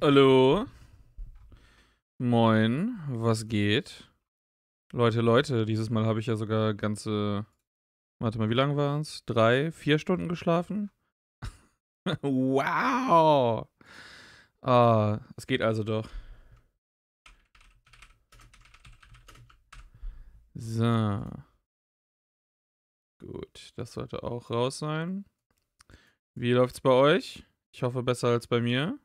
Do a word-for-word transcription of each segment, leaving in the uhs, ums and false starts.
Hallo? Moin, was geht? Leute, Leute, dieses Mal habe ich ja sogar ganze, warte mal, wie lange waren es? Drei, vier Stunden geschlafen? Wow! Ah, es geht also doch. So. Gut, das sollte auch raus sein. Wie läuft's bei euch? Ich hoffe besser als bei mir.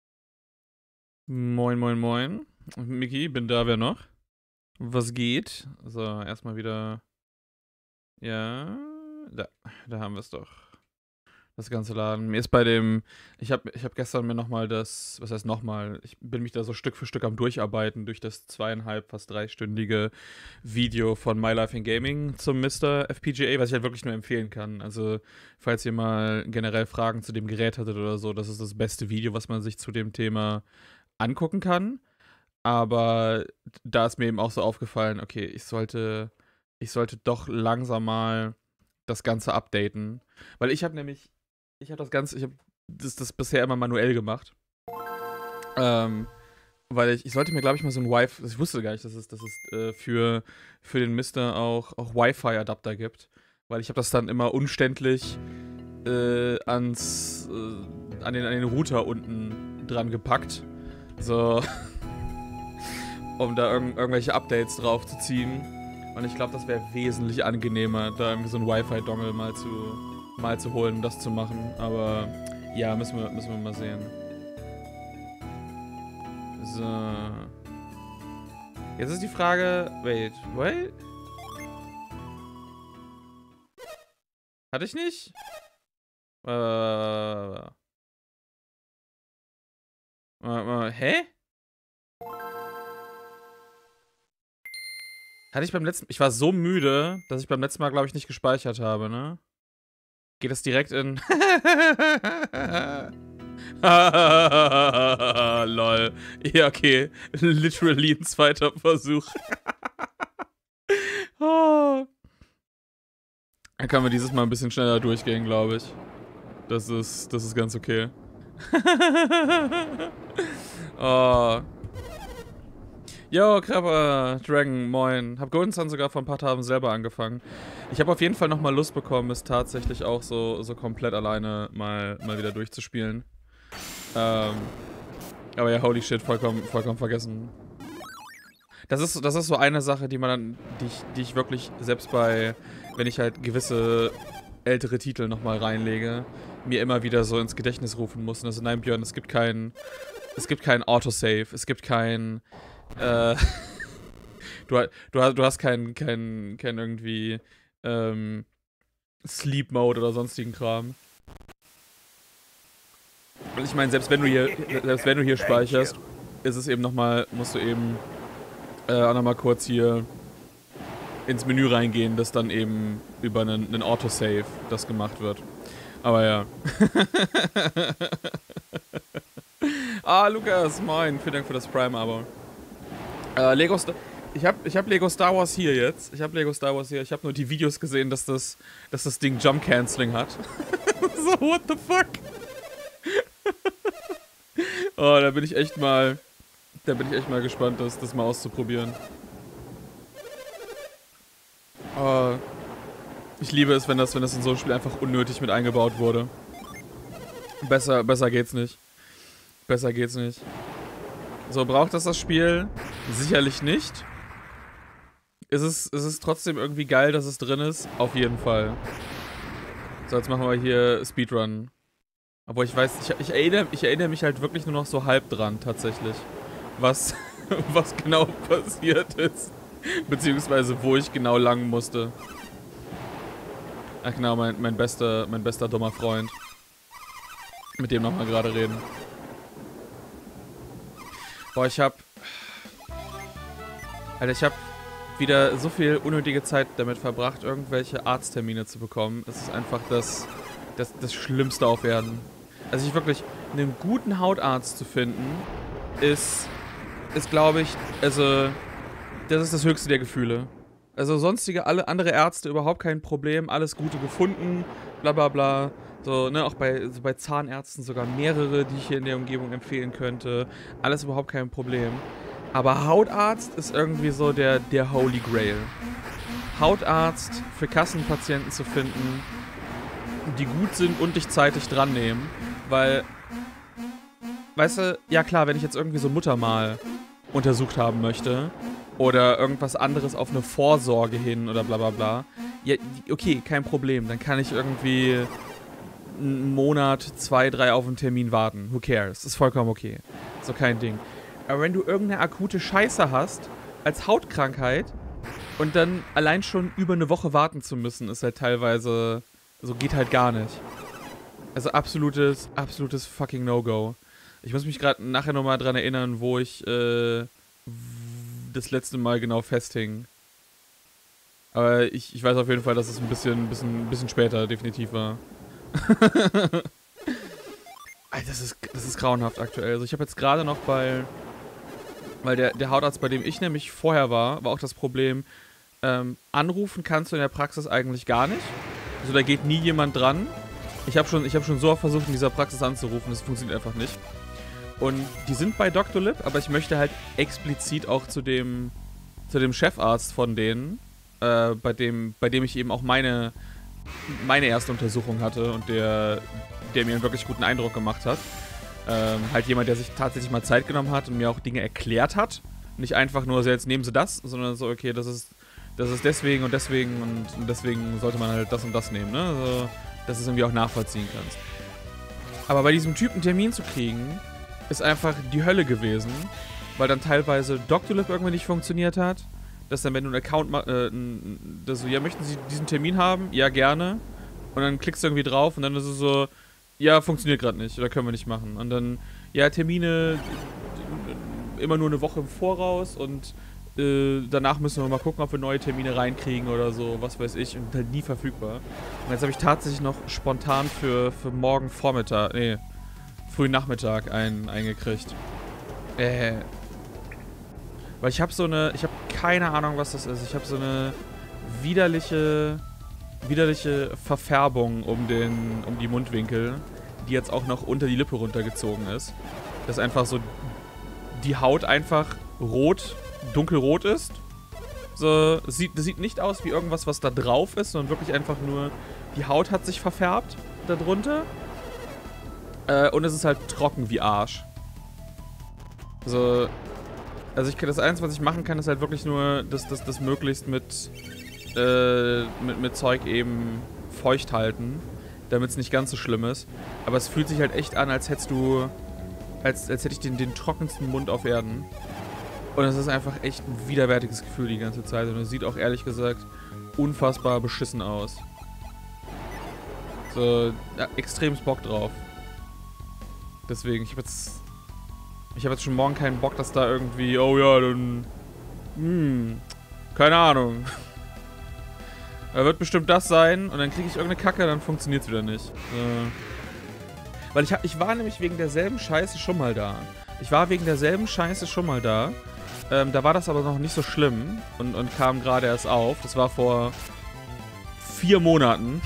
Moin, moin, moin. Miki, bin da, wer noch? Was geht? So, erstmal wieder. Ja, da, da haben wir es doch. Das ganze Laden. Mir ist bei dem, ich habe ich hab gestern mir nochmal das, was heißt nochmal, ich bin mich da so Stück für Stück am Durcharbeiten durch das zweieinhalb, fast dreistündige Video von My Life in Gaming zum Mister F P G A, was ich halt wirklich nur empfehlen kann. Also, falls ihr mal generell Fragen zu dem Gerät hattet oder so, das ist das beste Video, was man sich zu dem Thema angucken kann. Aber da ist mir eben auch so aufgefallen, okay, ich sollte, ich sollte doch langsam mal das Ganze updaten. Weil ich habe nämlich, ich habe das Ganze, ich habe das, das bisher immer manuell gemacht. Ähm, weil ich, ich sollte mir, glaube ich, mal so ein Wi-Fi, ich wusste gar nicht, dass es, dass es äh, für, für den Mister auch, auch Wi-Fi-Adapter gibt. Weil ich habe das dann immer umständlich äh, ans, äh, an, den, an den Router unten dran gepackt. So, um da irg irgendwelche Updates drauf zu ziehen. Und ich glaube, das wäre wesentlich angenehmer, da irgendwie so ein Wi-Fi-Dongle mal zu, mal zu holen, um das zu machen. Aber ja, müssen wir, müssen wir mal sehen. So. Jetzt ist die Frage. Wait, wait? Hatte ich nicht? Äh. äh, äh hä? Hatte ich beim letzten... Ich war so müde, dass ich beim letzten Mal, glaube ich, nicht gespeichert habe, ne? Geht das direkt in... Lol. Ja, okay. Literally ein zweiter Versuch. Oh. Dann können wir dieses Mal ein bisschen schneller durchgehen, glaube ich. Das ist, das ist ganz okay. Oh. Yo, Krabber, Dragon, moin. Hab Golden Sun sogar vor ein paar Tagen selber angefangen. Ich habe auf jeden Fall nochmal Lust bekommen, es tatsächlich auch so, so komplett alleine mal, mal wieder durchzuspielen. Ähm, aber ja, holy shit, vollkommen, vollkommen vergessen. Das ist, das ist so eine Sache, die man dann, die ich, die ich wirklich selbst bei, wenn ich halt gewisse ältere Titel nochmal reinlege, mir immer wieder so ins Gedächtnis rufen muss. Also nein, Björn, es gibt keinen, es gibt keinen Autosave, es gibt kein, äh, du, du, du hast keinen, keinen, keinen irgendwie, ähm, Sleep Mode oder sonstigen Kram. Und ich meine, selbst wenn du hier, selbst wenn du hier speicherst, ist es eben nochmal, musst du eben äh, auch nochmal kurz hier ins Menü reingehen, dass dann eben über einen, einen Autosave das gemacht wird. Aber ja. Ah, Lukas, moin. Vielen Dank für das Prime-Abo. Äh, Lego Star... Ich hab, ich hab Lego Star Wars hier jetzt. Ich hab Lego Star Wars hier. Ich hab nur die Videos gesehen, dass das, dass das Ding Jump Canceling hat. So, what the fuck? Oh, da bin ich echt mal... Da bin ich echt mal gespannt, das, das mal auszuprobieren. Oh, ich liebe es, wenn das, wenn das in so einem Spiel einfach unnötig mit eingebaut wurde. Besser, besser geht's nicht. Besser geht's nicht. So, braucht das das Spiel? Sicherlich nicht. Ist es, ist es trotzdem irgendwie geil, dass es drin ist? Auf jeden Fall. So, jetzt machen wir hier Speedrun. Obwohl ich weiß, ich, ich, erinnere, ich erinnere mich halt wirklich nur noch so halb dran, tatsächlich. Was, was genau passiert ist. Beziehungsweise wo ich genau lang musste. Ach genau, mein, mein bester, mein bester dummer Freund. Mit dem nochmal gerade reden. Boah, ich hab... Alter, ich hab wieder so viel unnötige Zeit damit verbracht, irgendwelche Arzttermine zu bekommen. Es ist einfach das, das, das Schlimmste auf Erden. Also ich wirklich, einen guten Hautarzt zu finden, ist, ist glaube ich, also, das ist das höchste der Gefühle. Also sonstige, alle andere Ärzte überhaupt kein Problem, alles Gute gefunden, bla bla bla. So, ne, auch bei, so bei Zahnärzten sogar mehrere, die ich hier in der Umgebung empfehlen könnte. Alles überhaupt kein Problem. Aber Hautarzt ist irgendwie so der, der Holy Grail. Hautarzt für Kassenpatienten zu finden, die gut sind und dich zeitig dran nehmen. Weil, weißt du, ja klar, wenn ich jetzt irgendwie so Muttermal untersucht haben möchte oder irgendwas anderes auf eine Vorsorge hin oder bla bla bla, ja, okay, kein Problem. Dann kann ich irgendwie einen Monat, zwei, drei auf einen Termin warten. Who cares? Ist vollkommen okay. So kein Ding. Aber wenn du irgendeine akute Scheiße hast, als Hautkrankheit, und dann allein schon über eine Woche warten zu müssen, ist halt teilweise, so geht halt gar nicht. Also absolutes, absolutes fucking No-Go. Ich muss mich gerade nachher nochmal dran erinnern, wo ich äh, das letzte Mal genau festhing. Aber ich, ich weiß auf jeden Fall, dass es ein bisschen, bisschen, bisschen später definitiv war. Alter, das ist, das ist grauenhaft aktuell. Also ich habe jetzt gerade noch bei... Weil der, der Hautarzt, bei dem ich nämlich vorher war, war auch das Problem, ähm, anrufen kannst du in der Praxis eigentlich gar nicht. Also da geht nie jemand dran. Ich habe schon, ich hab schon so oft versucht, in dieser Praxis anzurufen, das funktioniert einfach nicht. Und die sind bei Doktor Lip, aber ich möchte halt explizit auch zu dem, zu dem Chefarzt von denen, äh, bei dem, bei dem ich eben auch meine, meine erste Untersuchung hatte und der, der mir einen wirklich guten Eindruck gemacht hat. Ähm, halt jemand, der sich tatsächlich mal Zeit genommen hat und mir auch Dinge erklärt hat. Nicht einfach nur, so jetzt nehmen Sie das, sondern so, okay, das ist, das ist deswegen und deswegen und, und deswegen sollte man halt das und das nehmen, ne? Also, dass du es irgendwie auch nachvollziehen kannst. Aber bei diesem Typen Termin zu kriegen, ist einfach die Hölle gewesen, weil dann teilweise Doktor Lip irgendwie nicht funktioniert hat. Dass dann, wenn du einen Account machst, äh, dass so, ja, möchten Sie diesen Termin haben? Ja, gerne. Und dann klickst du irgendwie drauf und dann ist es so, ja, funktioniert gerade nicht oder können wir nicht machen. Und dann, ja, Termine immer nur eine Woche im Voraus und äh, danach müssen wir mal gucken, ob wir neue Termine reinkriegen oder so, was weiß ich, und halt nie verfügbar. Und jetzt habe ich tatsächlich noch spontan für, für morgen Vormittag, nee, frühen Nachmittag einen eingekriegt. Äh. Weil ich habe so eine, ich habe keine Ahnung, was das ist. Ich habe so eine widerliche... widerliche Verfärbung um den, um die Mundwinkel, die jetzt auch noch unter die Lippe runtergezogen ist. Dass einfach so die Haut einfach rot, dunkelrot ist. So, sieht, das sieht nicht aus wie irgendwas, was da drauf ist, sondern wirklich einfach nur, die Haut hat sich verfärbt darunter. Äh, und es ist halt trocken wie Arsch. So, also ich kann, das Einzige, was ich machen kann, ist halt wirklich nur, das, das, das möglichst mit Äh, mit, mit Zeug eben feucht halten, damit es nicht ganz so schlimm ist. Aber es fühlt sich halt echt an, als hättest du, als, als hätte ich den, den trockensten Mund auf Erden. Und es ist einfach echt ein widerwärtiges Gefühl die ganze Zeit. Und es sieht auch ehrlich gesagt unfassbar beschissen aus. So, ja, extremst Bock drauf. Deswegen, ich habe jetzt, ich habe jetzt schon morgen keinen Bock, dass da irgendwie, oh ja, dann, hm, keine Ahnung. Da wird bestimmt das sein und dann kriege ich irgendeine Kacke, dann funktioniert es wieder nicht. Äh, weil ich, hab, ich war nämlich wegen derselben Scheiße schon mal da. Ich war wegen derselben Scheiße schon mal da. Ähm, da war das aber noch nicht so schlimm und, und kam gerade erst auf. Das war vor vier Monaten.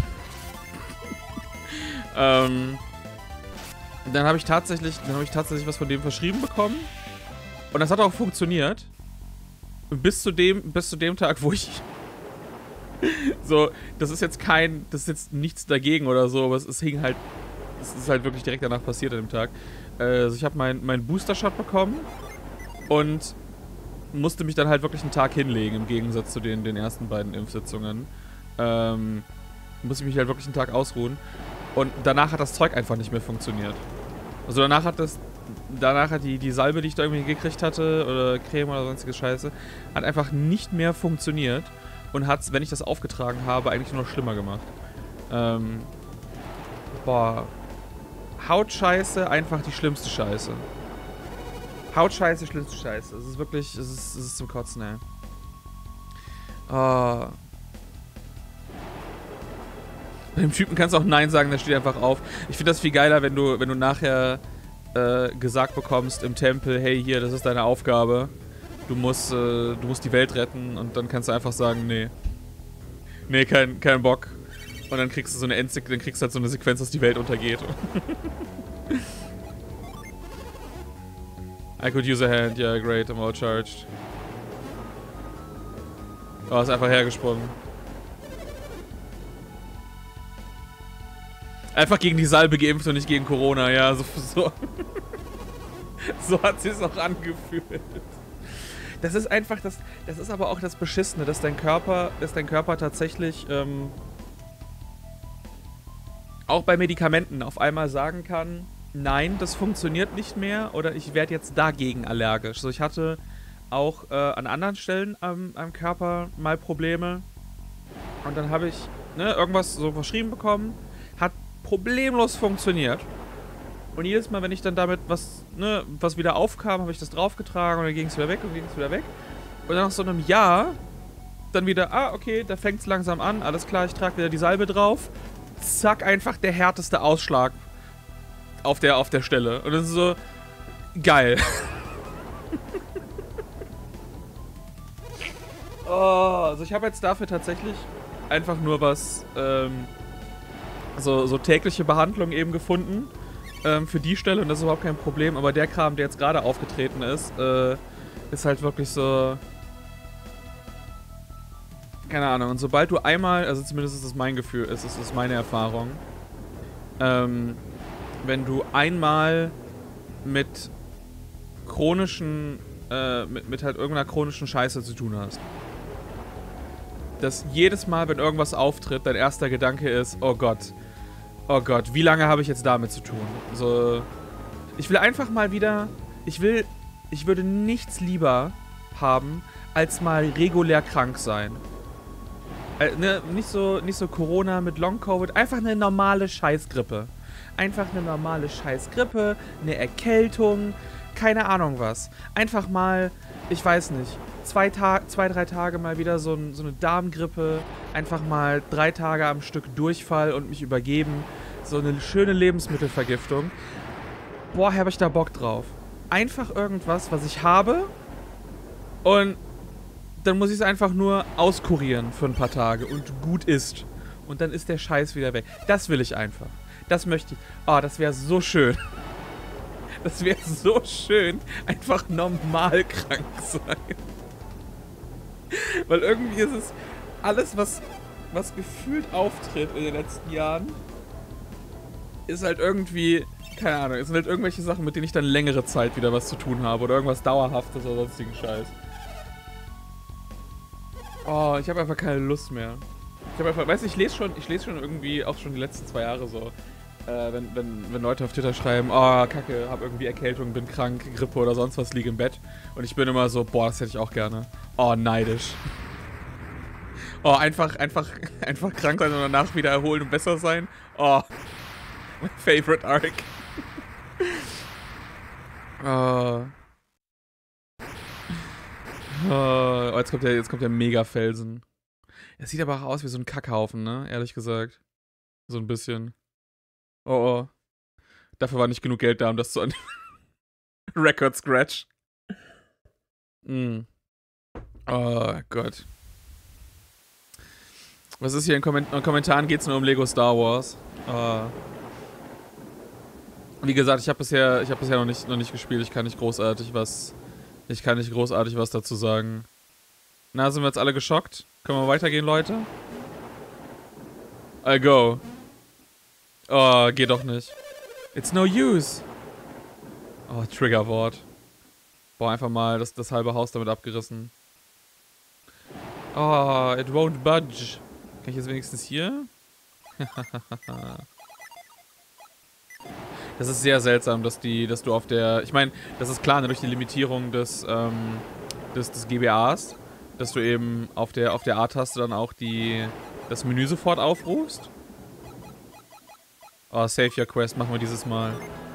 ähm, dann habe ich tatsächlich, dann habe ich tatsächlich was von dem verschrieben bekommen. Und das hat auch funktioniert. Bis zu dem, bis zu dem Tag, wo ich... So, das ist jetzt kein, das ist jetzt nichts dagegen oder so, aber es, es hing halt, es ist halt wirklich direkt danach passiert an dem Tag. Also ich habe meinen mein Booster-Shot bekommen und musste mich dann halt wirklich einen Tag hinlegen, im Gegensatz zu den, den ersten beiden Impfsitzungen. Ähm, musste ich mich halt wirklich einen Tag ausruhen und danach hat das Zeug einfach nicht mehr funktioniert. Also danach hat das, danach hat die, die Salbe, die ich da irgendwie gekriegt hatte, oder Creme oder sonstige Scheiße, hat einfach nicht mehr funktioniert. Und hat es, wenn ich das aufgetragen habe, eigentlich nur noch schlimmer gemacht. Ähm, boah. Hautscheiße, einfach die schlimmste Scheiße. Hautscheiße, schlimmste Scheiße. Es ist wirklich, es ist, es ist zum Kotzen, ey. Oh. Bei dem Typen kannst du auch Nein sagen, der steht einfach auf. Ich finde das viel geiler, wenn du, wenn du nachher äh, gesagt bekommst im Tempel, hey, hier, das ist deine Aufgabe. du musst, äh, du musst die Welt retten und dann kannst du einfach sagen, nee. Nee, kein, kein Bock. Und dann kriegst du so eine Endsequenz, dann kriegst du halt so eine Sequenz, dass die Welt untergeht. I could use a hand, yeah, great, I'm all charged. Oh, ist einfach hergesprungen. Einfach gegen die Salbe geimpft und nicht gegen Corona, ja, so, so. So hat sie es auch angefühlt. Das ist einfach, das, das ist aber auch das Beschissene, dass dein Körper, dass dein Körper tatsächlich, ähm, auch bei Medikamenten auf einmal sagen kann, nein, das funktioniert nicht mehr oder ich werde jetzt dagegen allergisch. So, ich hatte auch äh, an anderen Stellen am, am Körper mal Probleme und dann habe ich ne, irgendwas so verschrieben bekommen, hat problemlos funktioniert. Und jedes Mal, wenn ich dann damit was, ne, was wieder aufkam, habe ich das draufgetragen und dann ging es wieder weg und ging es wieder weg. Und dann nach so einem Jahr dann wieder, ah, okay, da fängt es langsam an, alles klar, ich trage wieder die Salbe drauf. Zack, einfach der härteste Ausschlag auf der, auf der Stelle. Und das ist so geil. Oh, also ich habe jetzt dafür tatsächlich einfach nur was, ähm, so, so tägliche Behandlung eben gefunden. Ähm, für die Stelle und das ist überhaupt kein Problem. Aber der Kram, der jetzt gerade aufgetreten ist, äh, ist halt wirklich so... Keine Ahnung. Und sobald du einmal, also zumindest ist es mein Gefühl, ist es ist meine Erfahrung, ähm, wenn du einmal mit chronischen, äh, mit, mit halt irgendeiner chronischen Scheiße zu tun hast, dass jedes Mal, wenn irgendwas auftritt, dein erster Gedanke ist, oh Gott, oh Gott, wie lange habe ich jetzt damit zu tun? So, ich will einfach mal wieder, ich will, ich würde nichts lieber haben, als mal regulär krank sein. Äh, ne, nicht so, nicht so Corona mit Long-Covid, einfach eine normale Scheißgrippe. Einfach eine normale Scheißgrippe, eine Erkältung, keine Ahnung was. Einfach mal, ich weiß nicht, zwei, Ta zwei drei Tage mal wieder so, ein, so eine Darmgrippe, einfach mal drei Tage am Stück Durchfall und mich übergeben. So eine schöne Lebensmittelvergiftung. Boah, habe ich da Bock drauf. Einfach irgendwas, was ich habe und dann muss ich es einfach nur auskurieren für ein paar Tage und gut ist. Und dann ist der Scheiß wieder weg. Das will ich einfach. Das möchte ich. Oh, das wäre so schön. Das wäre so schön, einfach normal krank sein. Weil irgendwie ist es alles, was, was gefühlt auftritt in den letzten Jahren, ist halt irgendwie, keine Ahnung, es sind halt irgendwelche Sachen, mit denen ich dann längere Zeit wieder was zu tun habe oder irgendwas Dauerhaftes oder sonstigen Scheiß. Oh, ich habe einfach keine Lust mehr. Ich habe einfach, weißt du, ich lese schon, ich lese schon irgendwie auch schon die letzten zwei Jahre so, äh, wenn, wenn, wenn Leute auf Twitter schreiben, oh, Kacke, hab irgendwie Erkältung, bin krank, Grippe oder sonst was, liege im Bett. Und ich bin immer so, boah, das hätte ich auch gerne. Oh, neidisch. Oh, einfach, einfach, einfach krank sein und danach wieder erholen und besser sein. Oh, my favorite arc. Oh. Oh, jetzt kommt der, jetzt kommt der Mega-Felsen. Er sieht aber auch aus wie so ein Kackhaufen, ne? Ehrlich gesagt. So ein bisschen. Oh, oh. Dafür war nicht genug Geld da, um das zu an Record Scratch. Mm. Oh Gott. Was ist hier in, Komment in Kommentaren? Geht's nur um Lego Star Wars. Oh. Wie gesagt, ich habe bisher, ich habe bisher noch nicht, noch nicht gespielt. Ich kann nicht großartig was, ich kann nicht großartig was dazu sagen. Na, sind wir jetzt alle geschockt? Können wir weitergehen, Leute? I go. Oh, geht doch nicht. It's no use. Oh, Triggerwort. Boah, einfach mal das, das halbe Haus damit abgerissen. Oh, it won't budge. Kann ich jetzt wenigstens hier? Das ist sehr seltsam, dass die, dass du auf der, ich meine, das ist klar, ne, durch die Limitierung des, ähm, des, des G B As, dass du eben auf der, auf der A-Taste dann auch die, das Menü sofort aufrufst. Oh, save your quest, machen wir dieses Mal.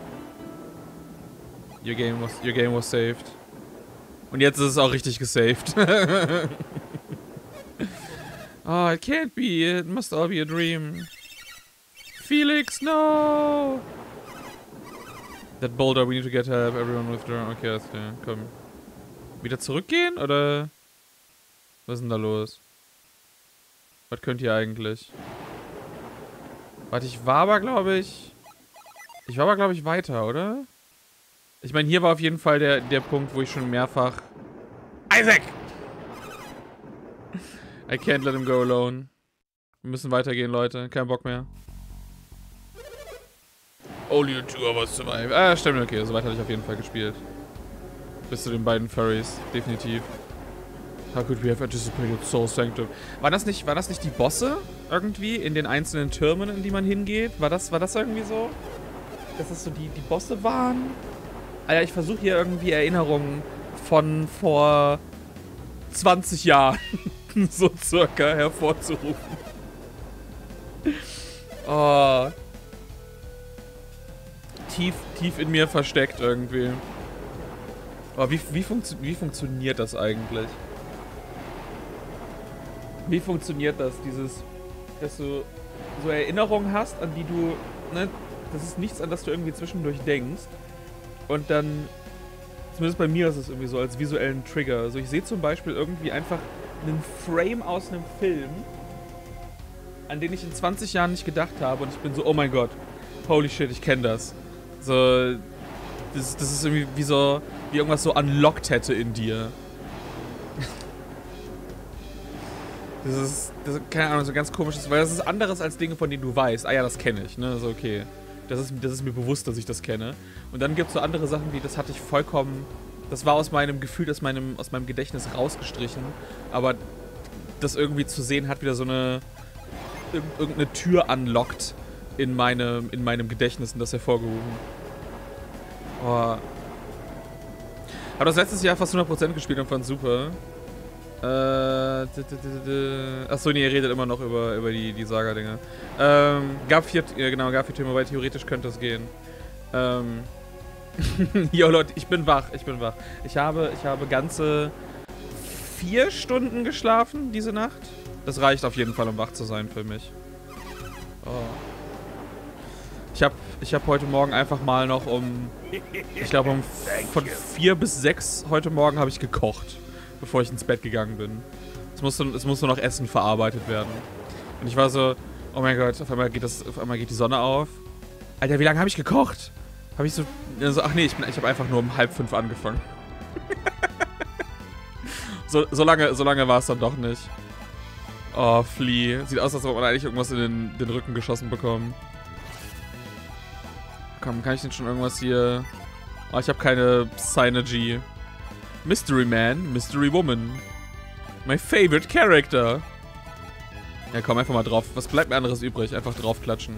Your game was, your game was saved. Und jetzt ist es auch richtig gesaved. Oh, it can't be, it must all be a dream. Felix, no! That boulder, we need to get help, everyone withdraw. Okay, alles klar, komm. Wieder zurückgehen, oder? Was ist denn da los? Was könnt ihr eigentlich? Warte, ich war aber, glaube ich... Ich war aber, glaube ich, weiter, oder? Ich meine, hier war auf jeden Fall der, der Punkt, wo ich schon mehrfach... Isaac! I can't let him go alone. Wir müssen weitergehen, Leute. Kein Bock mehr. Only the two of us survive. Ah, stimmt, okay. So weit hatte ich auf jeden Fall gespielt. Bis zu den beiden Furries. Definitiv. How could we have anticipated Soul Sanctum? War das nicht, war das nicht die Bosse irgendwie in den einzelnen Türmen, in die man hingeht? War das, war das irgendwie so? Dass das so die, die Bosse waren? Alter, ich versuche hier irgendwie Erinnerungen von vor zwanzig Jahren so circa hervorzurufen. Oh. Tief, tief in mir versteckt irgendwie. Aber wie, wie, funktio wie funktioniert das eigentlich? Wie funktioniert das, dieses, dass du so Erinnerungen hast, an die du, ne, das ist nichts, an das du irgendwie zwischendurch denkst. Und dann, zumindest bei mir ist es irgendwie so, als visuellen Trigger. Also ich sehe zum Beispiel irgendwie einfach einen Frame aus einem Film, an den ich in zwanzig Jahren nicht gedacht habe und ich bin so, oh mein Gott, holy shit, ich kenne das. So, das, das ist irgendwie wie so, wie irgendwas so unlocked hätte in dir. Das ist, das ist, keine Ahnung, so ganz komisches, weil das ist anderes als Dinge, von denen du weißt. Ah ja, das kenne ich, ne, so okay. Das ist, das ist mir bewusst, dass ich das kenne. Und dann gibt es so andere Sachen, wie, das hatte ich vollkommen, das war aus meinem Gefühl, aus meinem, aus meinem Gedächtnis rausgestrichen. Aber das irgendwie zu sehen, hat wieder so eine, irgendeine Tür unlockt in, meine, in meinem Gedächtnis und das hervorgehoben. Oh. Habe das letztes Jahr fast hundert Prozent gespielt und fand super. Äh, achso, nee, ihr redet immer noch über, über die, die Saga-Dinger. Ähm, gab vier, ja, genau, gab vier Türme, weil theoretisch könnte es gehen. Ähm. Jo, Leute, ich bin wach, ich bin wach. Ich habe, ich habe ganze vier Stunden geschlafen diese Nacht. Das reicht auf jeden Fall, um wach zu sein für mich. Oh. Ich habe ich hab heute Morgen einfach mal noch um, ich glaube um von vier bis sechs heute Morgen habe ich gekocht, bevor ich ins Bett gegangen bin. Es musste, es musste noch Essen verarbeitet werden. Und ich war so, oh mein Gott, auf einmal geht, das, auf einmal geht die Sonne auf. Alter, wie lange habe ich gekocht? Habe ich so, also, ach nee, ich, bin, ich habe einfach nur um halb fünf angefangen. so, so lange, so lange war es dann doch nicht. Oh, Flea. Sieht aus, als ob man eigentlich irgendwas in den, den Rücken geschossen bekommen. Komm, kann ich denn schon irgendwas hier... Oh, ich habe keine Synergy. Mystery Man, Mystery Woman. My favorite character. Ja, komm, einfach mal drauf. Was bleibt mir anderes übrig? Einfach draufklatschen.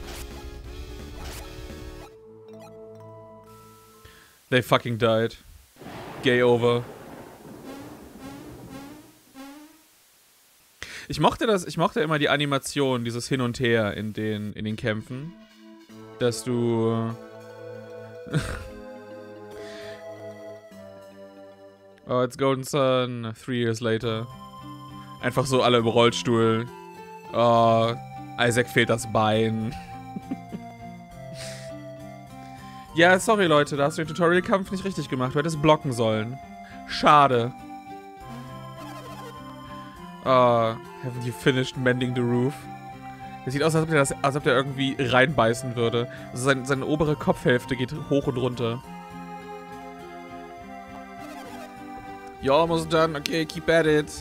They fucking died. Gay over. Ich mochte das, ich mochte immer die Animation, dieses Hin und Her in den, in den Kämpfen. Dass du... Oh, it's Golden Sun. Three years later. Einfach so alle im Rollstuhl. Oh, Isaac fehlt das Bein. Ja, sorry Leute, da hast du den Tutorial-Kampf nicht richtig gemacht. Du hättest blocken sollen. Schade. Oh, haven't you finished mending the roof? Das sieht aus, als ob der, das, als ob der irgendwie reinbeißen würde. Also sein, seine obere Kopfhälfte geht hoch und runter. You're almost done. Okay, keep at it.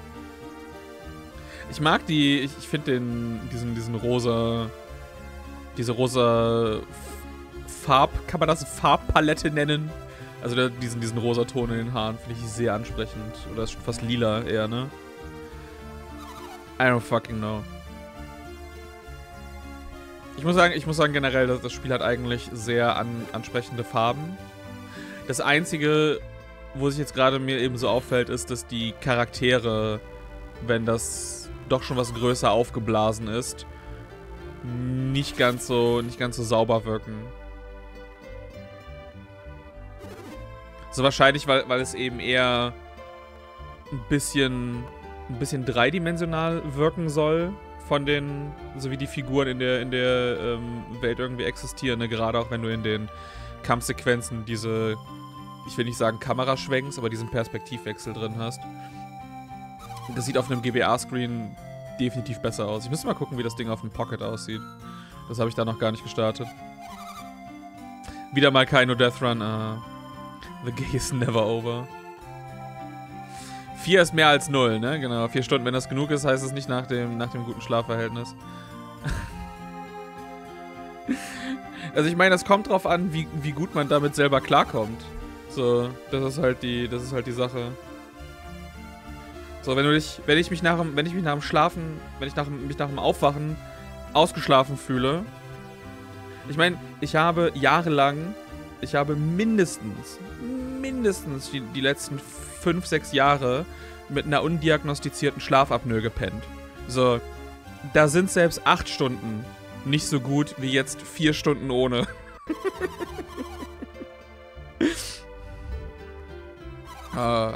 Ich mag die, ich, ich finde den, diesen, diesen rosa, diese rosa Farb, kann man das Farbpalette nennen? Also der, diesen, diesen rosa Ton in den Haaren finde ich sehr ansprechend. Oder ist schon fast lila eher, ne? I don't fucking know. Ich muss sagen, ich muss sagen generell, dass das Spiel hat eigentlich sehr an, ansprechende Farben. Das Einzige, wo sich jetzt gerade mir eben so auffällt, ist, dass die Charaktere, wenn das doch schon was größer aufgeblasen ist, nicht ganz so, nicht ganz so sauber wirken. So wahrscheinlich, weil, weil es eben eher ein bisschen, ein bisschen dreidimensional wirken soll von den, so wie die Figuren in der, in der ähm, Welt irgendwie existieren, ne? Gerade auch wenn du in den Kampfsequenzen diese ich will nicht sagen Kameraschwenks, aber diesen Perspektivwechsel drin hast. Das sieht auf einem G B A-Screen definitiv besser aus. Ich müsste mal gucken, wie das Ding auf dem Pocket aussieht. Das habe ich da noch gar nicht gestartet. Wieder mal kein No Death Run. Uh, the game is never over. Vier ist mehr als null, ne? Genau, vier Stunden. Wenn das genug ist, heißt es nicht nach dem, nach dem guten Schlafverhältnis. Also ich meine, das kommt drauf an, wie, wie gut man damit selber klarkommt. So, das ist halt die, das ist halt die Sache. So, wenn du dich, wenn ich mich nach dem, wenn ich mich nach dem Schlafen, wenn ich nach, mich nach dem Aufwachen ausgeschlafen fühle. Ich meine, ich habe jahrelang, ich habe mindestens, mindestens die, die letzten fünf, sechs Jahre mit einer undiagnostizierten Schlafapnoe gepennt. So, da sind selbst acht Stunden nicht so gut wie jetzt vier Stunden ohne. ah.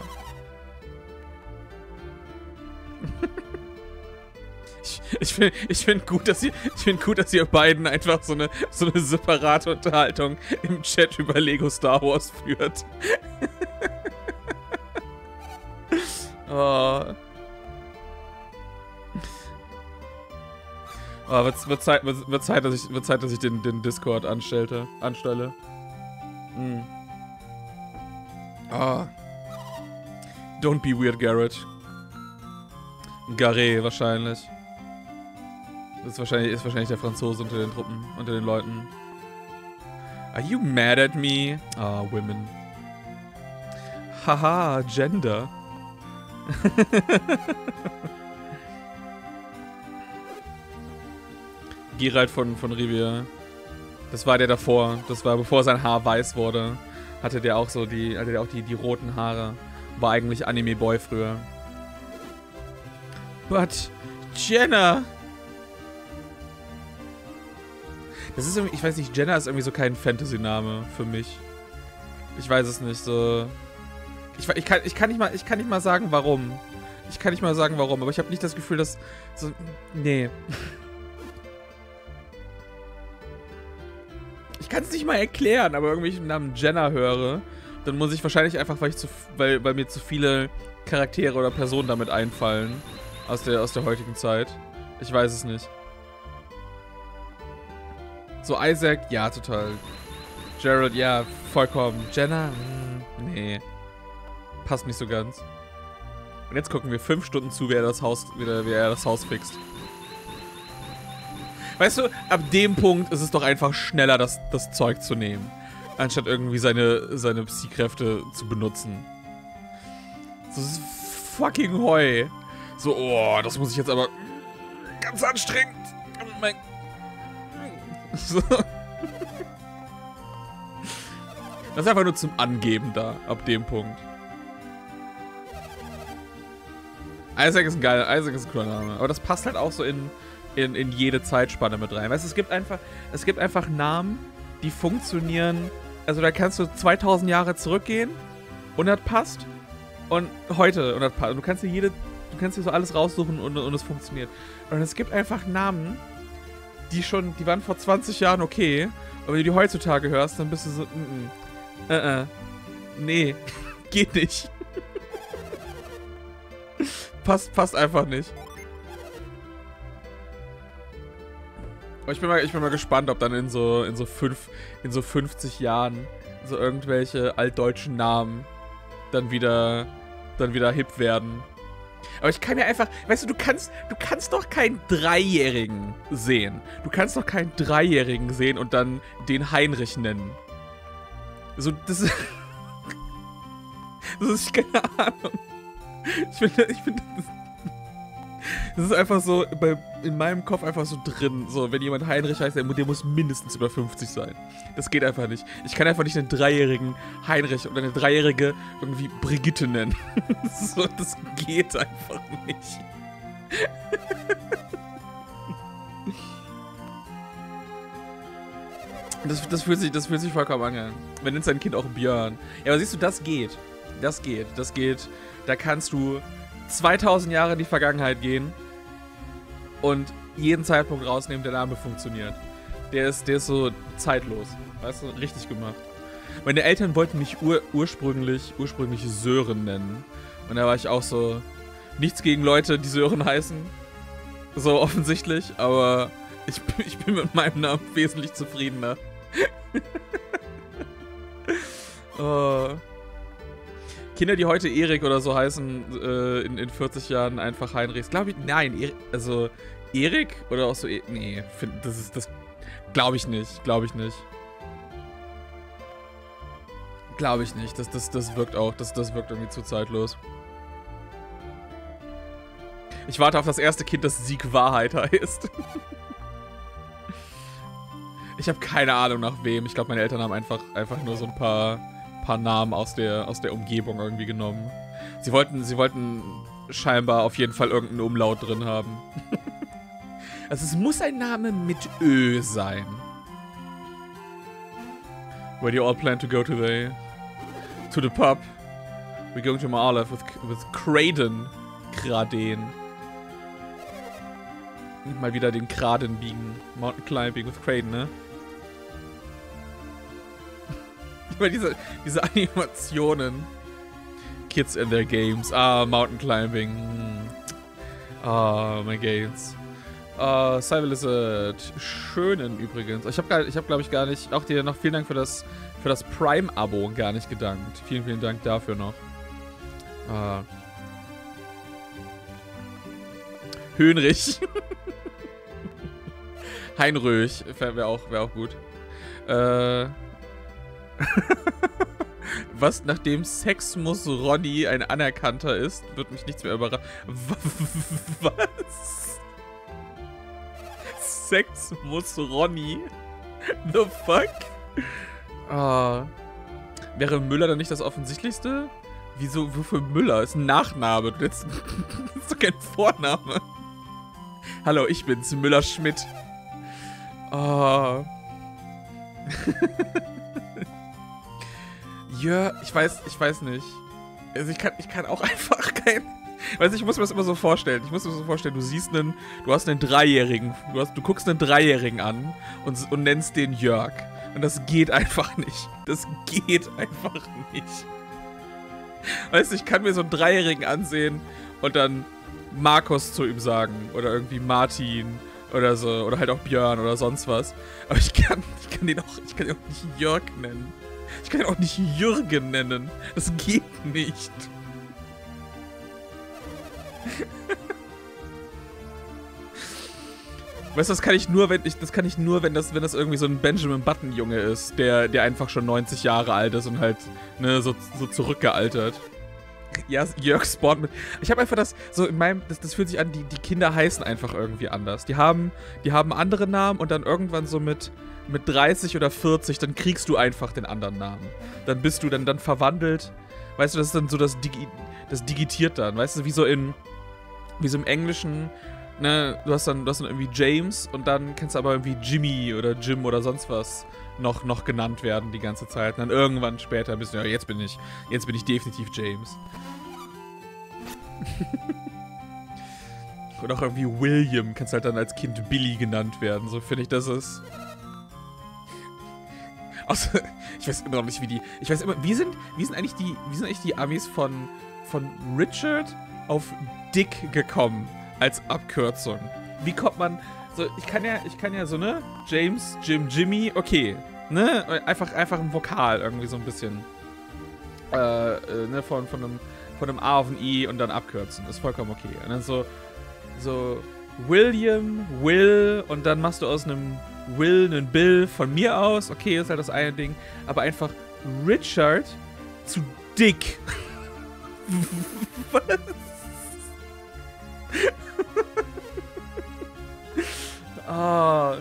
Ich, ich finde ich find gut, dass ihr, ich find gut, dass ihr beiden einfach so eine, so eine separate Unterhaltung im Chat über Lego Star Wars führt. oh. Oh, wird, wird, Zeit, wird, wird, Zeit, dass ich, wird Zeit, dass ich den, den Discord anstellte, anstelle. Hm. Oh. Don't be weird, Garrett. Garret wahrscheinlich. Das ist wahrscheinlich, ist wahrscheinlich der Franzose unter den Truppen, unter den Leuten. Are you mad at me? Ah, oh, women. Haha, Gender. Geralt von, von Rivia. Das war der davor. Das war bevor sein Haar weiß wurde. Hatte der auch so die, hatte der auch die, die roten Haare. War eigentlich Anime-Boy früher. But Jenna. Das ist irgendwie, ich weiß nicht, Jenna ist irgendwie so kein Fantasy-Name für mich. Ich weiß es nicht, so. Ich, ich, kann, ich, kann nicht mal, ich kann nicht mal sagen, warum. Ich kann nicht mal sagen, warum, aber ich habe nicht das Gefühl, dass. So. Nee. Ich kann es nicht mal erklären, aber irgendwie, wenn ich den Namen Jenna höre, dann muss ich wahrscheinlich einfach, weil, ich zu, weil, weil mir zu viele Charaktere oder Personen damit einfallen. Aus der, aus der heutigen Zeit. Ich weiß es nicht. So, Isaac, ja, total. Gerald, ja, vollkommen. Jenna, mh, nee. Passt nicht so ganz. Und jetzt gucken wir fünf Stunden zu, wie er das Haus, wie er, wie er das Haus fixt. Weißt du, ab dem Punkt ist es doch einfach schneller, das, das Zeug zu nehmen. Anstatt irgendwie seine, seine Psy-Kräfte zu benutzen. So, das ist fucking Heu. So, oh, das muss ich jetzt aber ganz anstrengend. Mein so. Das ist einfach nur zum Angeben da, ab dem Punkt. Isaac ist ein geiler, Isaac ist ein cooler Name. Aber das passt halt auch so in, in, in jede Zeitspanne mit rein. Weißt du, es gibt einfach, es gibt einfach Namen, die funktionieren. Also da kannst du zweitausend Jahre zurückgehen und das passt. Und heute und das passt. Und du kannst dir jede, du kannst dir so alles raussuchen und, und es funktioniert. Und es gibt einfach Namen, die schon, die waren vor zwanzig Jahren okay. Aber wenn du die heutzutage hörst, dann bist du so, mm, mm, äh, äh, nee, geht nicht. passt, passt einfach nicht. Aber ich bin mal, ich bin mal gespannt, ob dann in so, in so fünf, in so fünfzig Jahren so irgendwelche altdeutschen Namen dann wieder, dann wieder hip werden. Aber ich kann ja einfach, weißt du, du kannst, du kannst doch keinen Dreijährigen sehen. Du kannst doch keinen Dreijährigen sehen und dann den Heinrich nennen. So, das ist, das ist keine Ahnung. Ich finde, ich finde, das, das ist einfach so bei, in meinem Kopf einfach so drin. So, wenn jemand Heinrich heißt, der, der muss mindestens über fünfzig sein. Das geht einfach nicht. Ich kann einfach nicht einen dreijährigen Heinrich oder eine dreijährige irgendwie Brigitte nennen. So, das geht einfach nicht. Das, das, fühlt sich, das fühlt sich vollkommen an. Man nennt sein Kind auch Björn. Ja, aber siehst du, das geht. Das geht. Das geht. Da kannst du zweitausend Jahre in die Vergangenheit gehen und jeden Zeitpunkt rausnehmen, der Name funktioniert. Der ist, der ist so zeitlos. Weißt du, richtig gemacht. Meine Eltern wollten mich ur ursprünglich, ursprünglich Sören nennen. Und da war ich auch so, nichts gegen Leute, die Sören heißen. So offensichtlich, aber ich, ich bin mit meinem Namen wesentlich zufriedener. uh, Kinder, die heute Erik oder so heißen, äh, in, in vierzig Jahren einfach Heinrichs. Glaube ich, nein, Erik, also Erik oder auch so, e nee, find, das ist, das glaube ich nicht, glaube ich nicht. Glaube ich nicht, das, das, das wirkt auch, das, das wirkt irgendwie zu zeitlos. Ich warte auf das erste Kind, das Sieg Wahrheit heißt. Ich habe keine Ahnung nach wem. Ich glaube, meine Eltern haben einfach, einfach nur so ein paar, paar Namen aus der, aus der Umgebung irgendwie genommen. Sie wollten, sie wollten scheinbar auf jeden Fall irgendeinen Umlaut drin haben. Also es muss ein Name mit Ö sein. Where do you all plan to go today? To the pub. We're going to Marlev with, with Kraden. Kraden. Mal wieder den Kraden biegen. Mountain Climbing with Kraden, ne? Immer diese, diese Animationen. Kids in their games. Ah, Mountain Climbing. Ah, my games. Uh, Cyber Lizard. Schönen übrigens. Ich habe, ich hab, glaube ich, gar nicht... Auch dir noch vielen Dank für das, für das Prime-Abo gar nicht gedankt. Vielen, vielen Dank dafür noch. Uh. Höhnrich. Heinrich. Wäre auch, wär auch gut. Äh... Was, nachdem Sexmus Ronny ein Anerkannter ist, wird mich nichts mehr überraschen. Was? Sexmus Ronny? The fuck? Ah. Wäre Müller dann nicht das Offensichtlichste? Wieso, wofür Müller? Ist ein Nachname. Das ist doch kein Vorname. Hallo, ich bin's, Müller-Schmidt. Ah. Ja, ich weiß, ich weiß nicht. Also ich kann, ich kann auch einfach kein... Weißt du, ich muss mir das immer so vorstellen. Ich muss mir das so vorstellen, du siehst einen, du hast einen Dreijährigen, du, hast, du guckst einen Dreijährigen an und, und nennst den Jörg. Und das geht einfach nicht. Das geht einfach nicht. Weißt du, ich kann mir so einen Dreijährigen ansehen und dann Markus zu ihm sagen. Oder irgendwie Martin oder so. Oder halt auch Björn oder sonst was. Aber ich kann, ich kann den auch, ich kann den auch nicht Jörg nennen. Ich kann ihn auch nicht Jürgen nennen. Das geht nicht. Weißt du, das kann ich nur, wenn ich, das kann ich nur, wenn das, wenn das irgendwie so ein Benjamin Button-Junge ist, der, der einfach schon neunzig Jahre alt ist und halt, ne, so, so zurückgealtert. Ja, Jörg Sport mit. Ich habe einfach das, so in meinem, das, das fühlt sich an, die, die Kinder heißen einfach irgendwie anders. Die haben, die haben andere Namen und dann irgendwann so mit, mit dreißig oder vierzig, dann kriegst du einfach den anderen Namen. Dann bist du dann, dann verwandelt. Weißt du, das ist dann so das, Digi, das digitiert dann. Weißt du, wie so in, wie so im Englischen, ne, du hast dann, du hast dann irgendwie James und dann kannst du aber irgendwie Jimmy oder Jim oder sonst was noch, noch genannt werden die ganze Zeit. Und dann irgendwann später bist du, ja, jetzt bin ich, jetzt bin ich definitiv James. Oder auch irgendwie William kannst halt dann als Kind Billy genannt werden. So finde ich, das ist... Außer, ich weiß immer noch nicht, wie die... Ich weiß immer, wie sind, wie sind eigentlich die, wie sind eigentlich die Amis von, von Richard auf Dick gekommen als Abkürzung? Wie kommt man... So, ich kann ja, ich kann ja so, ne? James, Jim, Jimmy, okay. Ne? Einfach, einfach ein Vokal irgendwie so ein bisschen. Äh, äh, ne? Von, von einem, von einem A auf ein I und dann abkürzen. Ist vollkommen okay. Und dann so, so William, Will und dann machst du aus einem Will einen Bill von mir aus. Okay, ist halt das eine Ding. Aber einfach Richard zu Dick. Was? Oh.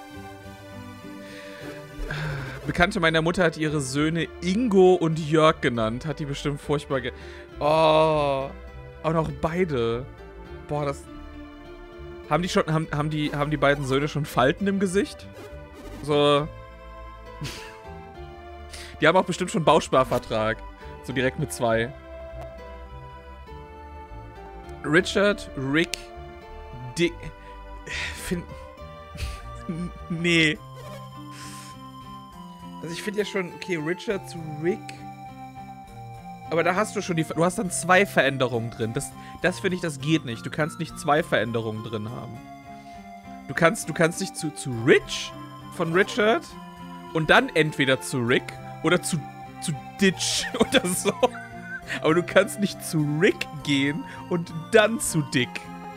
Bekannte meiner Mutter hat ihre Söhne Ingo und Jörg genannt. Hat die bestimmt furchtbar ge... Oh. Auch noch beide. Boah, das... Haben die schon... Haben, haben, die, haben die beiden Söhne schon Falten im Gesicht? So... Die haben auch bestimmt schon Bausparvertrag. So direkt mit zwei. Richard, Rick, Dick... Find... Nee. Also ich finde ja schon, okay, Richard zu Rick. Aber da hast du schon die, du hast dann zwei Veränderungen drin. Das, das finde ich, das geht nicht. Du kannst nicht zwei Veränderungen drin haben. Du kannst, du kannst dich zu, zu Rich von Richard und dann entweder zu Rick oder zu, zu Ditch oder so. Aber du kannst nicht zu Rick gehen und dann zu Dick.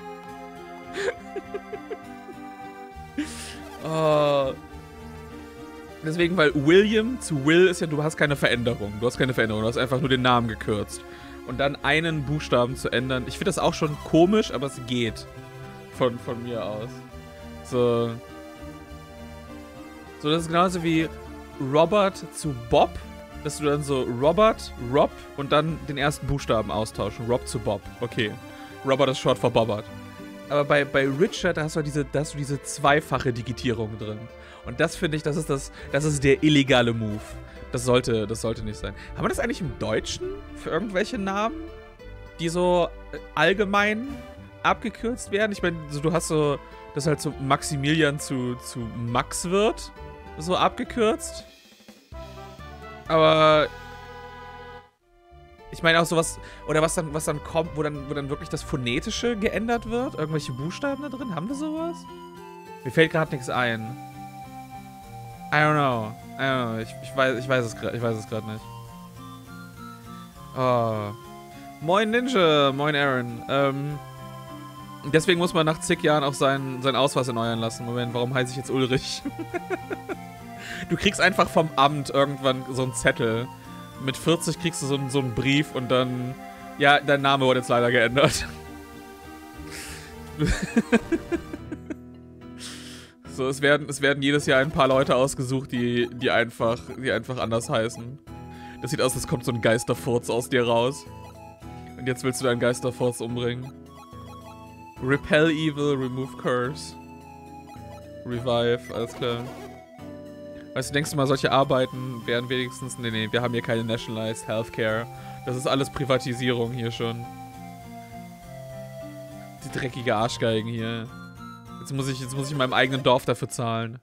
Oh. Deswegen, weil William zu Will ist ja, du hast keine Veränderung. Du hast keine Veränderung, du hast einfach nur den Namen gekürzt. Und dann einen Buchstaben zu ändern. Ich finde das auch schon komisch, aber es geht. Von, von mir aus. So. So, das ist genauso wie Robert zu Bob. Dass du dann so Robert, Rob und dann den ersten Buchstaben austauschen. Rob zu Bob. Okay. Robert ist short for Bobbert. Aber bei, bei Richard, da hast du diese, da hast du diese zweifache Digitierung drin. Und das finde ich, das ist das, das ist der illegale Move. Das sollte, das sollte nicht sein. Haben wir das eigentlich im Deutschen für irgendwelche Namen, die so allgemein abgekürzt werden? Ich meine, so, du hast so, dass halt so Maximilian zu, zu Max wird, so abgekürzt. Aber ich meine auch sowas, oder was dann, was dann kommt, wo dann, wo dann wirklich das Phonetische geändert wird? Irgendwelche Buchstaben da drin? Haben wir sowas? Mir fällt gerade nichts ein. I don't know. I don't know. Ich, ich weiß, ich weiß es gerade, ich weiß es gerade nicht. Oh. Moin Ninja, moin Aaron. Ähm, deswegen muss man nach zig Jahren auch seinen, seinen Ausweis erneuern lassen. Moment, warum heiße ich jetzt Ulrich? Du kriegst einfach vom Amt irgendwann so einen Zettel. Mit vierzig kriegst du so, so einen Brief und dann... Ja, dein Name wurde jetzt leider geändert. So, es werden, es werden jedes Jahr ein paar Leute ausgesucht, die, die, einfach, die einfach anders heißen. Das sieht aus, als kommt so ein Geisterfurz aus dir raus. Und jetzt willst du deinen Geisterfurz umbringen. Repel Evil, Remove Curse. Revive, alles klar. Weißt du, denkst du mal, solche Arbeiten wären wenigstens... Nee, nee, wir haben hier keine Nationalized Healthcare. Das ist alles Privatisierung hier schon. Die dreckige Arschgeigen hier. Jetzt muss ich, jetzt muss ich in meinem eigenen Dorf dafür zahlen.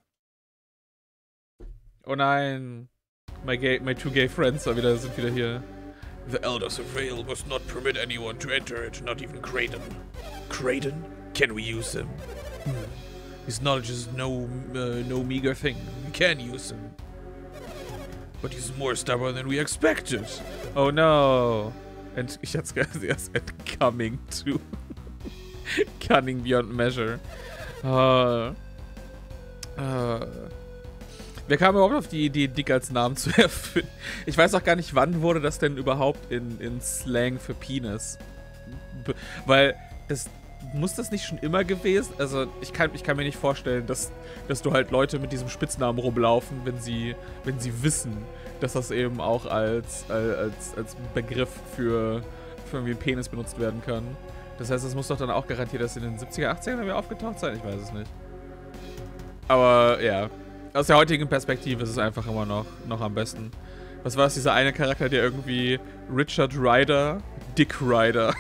Oh nein. My, gay, my two gay friends are wieder, sind wieder hier. The Elders of Vale must not permit anyone to enter it, not even Kraden. Kraden? Can we use him? Hmm. His knowledge is no, uh, no meager thing. We can use him. But he's more stubborn than we expected. Oh no. And ich hatte es erst coming to. Cunning beyond measure. Uh, uh. Wer kam überhaupt auf die Idee, Dick als Namen zu erfinden? Ich weiß auch gar nicht, wann wurde das denn überhaupt in, in Slang für Penis? Be weil, das... Muss das nicht schon immer gewesen? Also, ich kann, ich kann mir nicht vorstellen, dass, dass du halt Leute mit diesem Spitznamen rumlaufen, wenn sie, wenn sie wissen, dass das eben auch als, als, als Begriff für, für irgendwie Penis benutzt werden kann. Das heißt, das muss doch dann auch garantiert erst in den siebziger, achtziger wieder aufgetaucht sein? Ich weiß es nicht. Aber, ja. Aus der heutigen Perspektive ist es einfach immer noch, noch am besten. Was war das, dieser eine Charakter, der irgendwie Richard Ryder, Dick Ryder.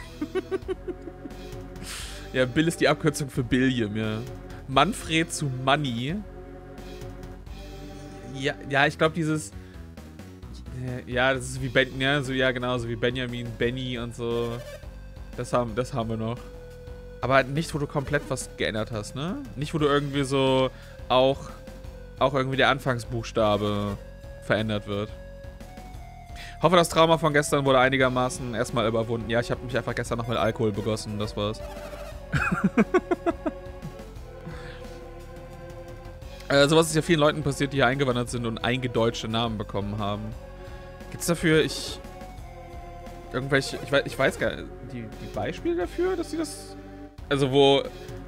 Ja, Bill ist die Abkürzung für Billiam, ja. Manfred zu Money. Ja, ja, ich glaube dieses... Ja, das ist wie Ben... Ja, so, ja, genau, so wie Benjamin, Benny und so. Das haben, das haben wir noch. Aber nicht, wo du komplett was geändert hast, ne? Nicht, wo du irgendwie so auch... Auch irgendwie der Anfangsbuchstabe verändert wird. Hoffe, das Trauma von gestern wurde einigermaßen erstmal überwunden. Ja, ich habe mich einfach gestern noch mit Alkohol begossen, das war's. äh, sowas ist ja vielen Leuten passiert, die hier eingewandert sind und eingedeutschte Namen bekommen haben. Gibt's dafür, ich... Irgendwelche... Ich weiß, ich weiß gar nicht... Die, die Beispiele dafür, dass sie das... Also wo...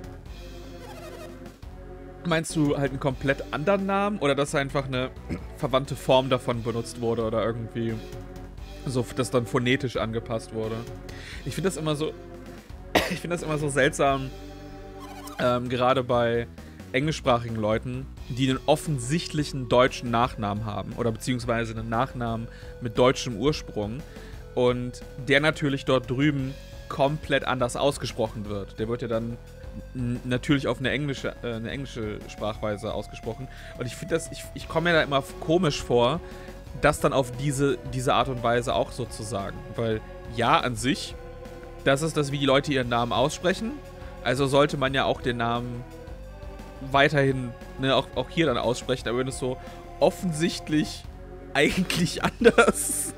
Meinst du halt einen komplett anderen Namen? Oder dass einfach eine verwandte Form davon benutzt wurde oder irgendwie... So, dass dann phonetisch angepasst wurde. Ich finde das immer so... Ich finde das immer so seltsam, ähm, gerade bei englischsprachigen Leuten, die einen offensichtlichen deutschen Nachnamen haben oder beziehungsweise einen Nachnamen mit deutschem Ursprung und der natürlich dort drüben komplett anders ausgesprochen wird. Der wird ja dann natürlich auf eine englische, äh, eine englische Sprachweise ausgesprochen. Und ich finde das, ich, ich komme mir da immer komisch vor, das dann auf diese, diese Art und Weise auch so zu sagen. Weil ja, an sich, das ist das, wie die Leute ihren Namen aussprechen. Also sollte man ja auch den Namen weiterhin, ne, auch, auch hier dann aussprechen, aber wenn es so offensichtlich eigentlich anders.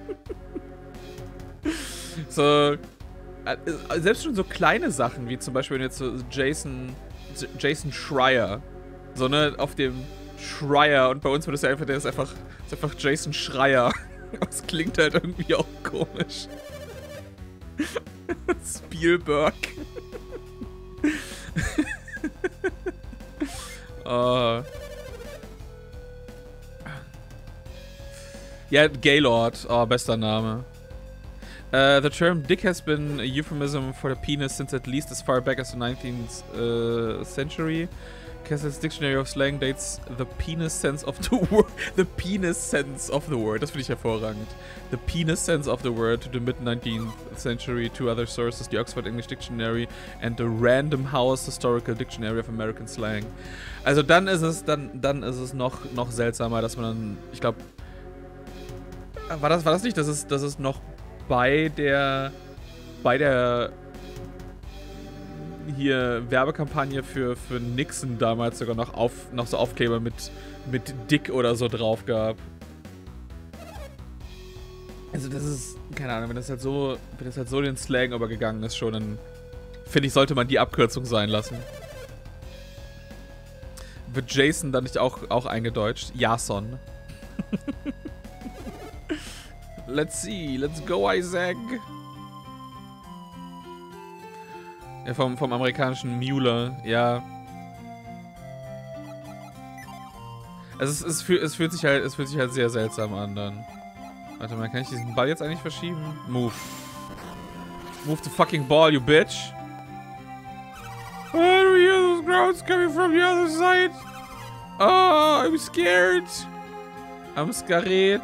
So, äh, selbst schon so kleine Sachen, wie zum Beispiel jetzt so Jason, Jason Schreier. So, ne, auf dem Schreier und bei uns wird es ja einfach, der ist einfach, ist einfach Jason Schreier. Das klingt halt irgendwie auch komisch. Spielberg. uh. Ja, Gaylord. Oh, bester Name. Uh, the term dick has been a euphemism for the penis since at least as far back as the nineteenth uh, century. Cassell's Dictionary of Slang dates the penis sense of the word. The penis sense of the word. Das finde ich hervorragend. The penis sense of the word to the mid nineteenth century. Two other sources: the Oxford English Dictionary and the Random House Historical Dictionary of American Slang. Also dann ist es, dann, dann ist es noch, noch seltsamer, dass man dann, ich glaube, war das, war das nicht, dass es, dass es noch bei der, bei der hier Werbekampagne für, für Nixon damals sogar noch, auf, noch so Aufkleber mit, mit Dick oder so drauf gab. Also das ist, keine Ahnung, wenn das halt so, wenn das halt so den Slang übergegangen ist schon, dann finde ich, sollte man die Abkürzung sein lassen. Wird Jason dann nicht auch, auch eingedeutscht? Jason. Let's see, let's go, Isaac. Ja, vom, vom amerikanischen Mueller, ja. Also es, es, fühlt, es, fühlt sich halt, es fühlt sich halt sehr seltsam an dann. Warte mal, kann ich diesen Ball jetzt eigentlich verschieben? Move. Move the fucking ball, you bitch. Oh, do you hear those growls coming from the other side? Oh, I'm scared. I'm scared.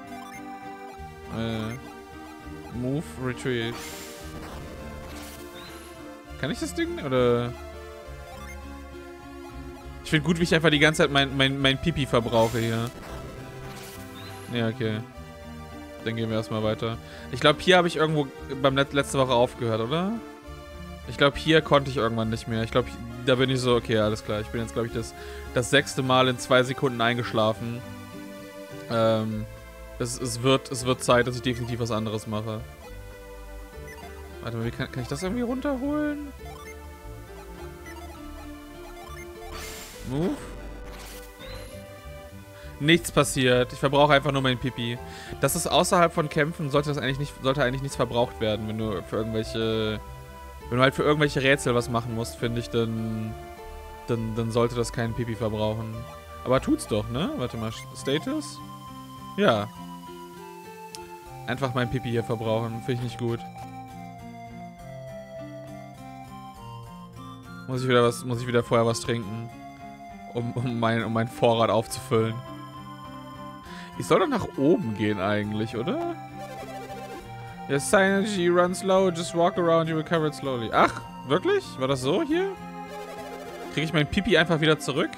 Äh. Move, retreat. Kann ich das Ding? Oder? Ich finde gut, wie ich einfach die ganze Zeit mein, mein, mein Pipi verbrauche hier. Ja, okay. Dann gehen wir erstmal weiter. Ich glaube, hier habe ich irgendwo beim Let letzte Woche aufgehört, oder? Ich glaube, hier konnte ich irgendwann nicht mehr. Ich glaube, da bin ich so, okay, alles klar. Ich bin jetzt, glaube ich, das, das sechste Mal in zwei Sekunden eingeschlafen. Ähm, es, es, wird, es wird Zeit, dass ich definitiv was anderes mache. Warte mal, wie kann, kann ich das irgendwie runterholen? Move? Nichts passiert. Ich verbrauche einfach nur mein Pipi. Das ist außerhalb von Kämpfen, sollte das eigentlich nicht, sollte eigentlich nichts verbraucht werden, wenn du für irgendwelche, wenn du halt für irgendwelche Rätsel was machen musst, finde ich, dann, dann, dann sollte das keinen Pipi verbrauchen. Aber tut's doch, ne? Warte mal, Status? Ja. Einfach mein Pipi hier verbrauchen, finde ich nicht gut. Muss ich wieder was, muss ich wieder vorher was trinken, um, um, mein, um meinen Vorrat aufzufüllen. Ich soll doch nach oben gehen eigentlich, oder? Your energy runs low, just walk around, you recover it slowly. Ach, wirklich? War das so hier? Kriege ich mein Pipi einfach wieder zurück?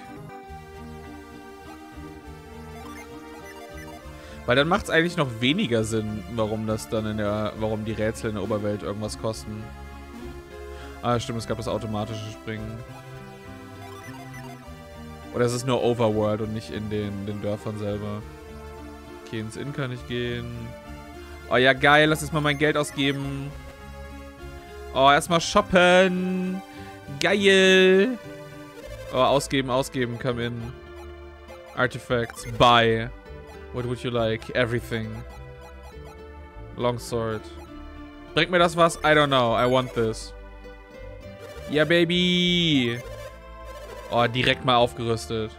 Weil dann macht es eigentlich noch weniger Sinn, warum das dann in der, warum die Rätsel in der Oberwelt irgendwas kosten. Ah, stimmt, es gab das automatische Springen. Oder es ist nur Overworld und nicht in den, den Dörfern selber. Okay, ins Inn kann ich gehen. Oh ja, geil, lass jetzt mal mein Geld ausgeben. Oh, erstmal shoppen. Geil. Oh, ausgeben, ausgeben, come in. Artifacts, buy. What would you like? Everything. Longsword. Bringt mir das was? I don't know, I want this. Ja, Baby! Oh, direkt mal aufgerüstet.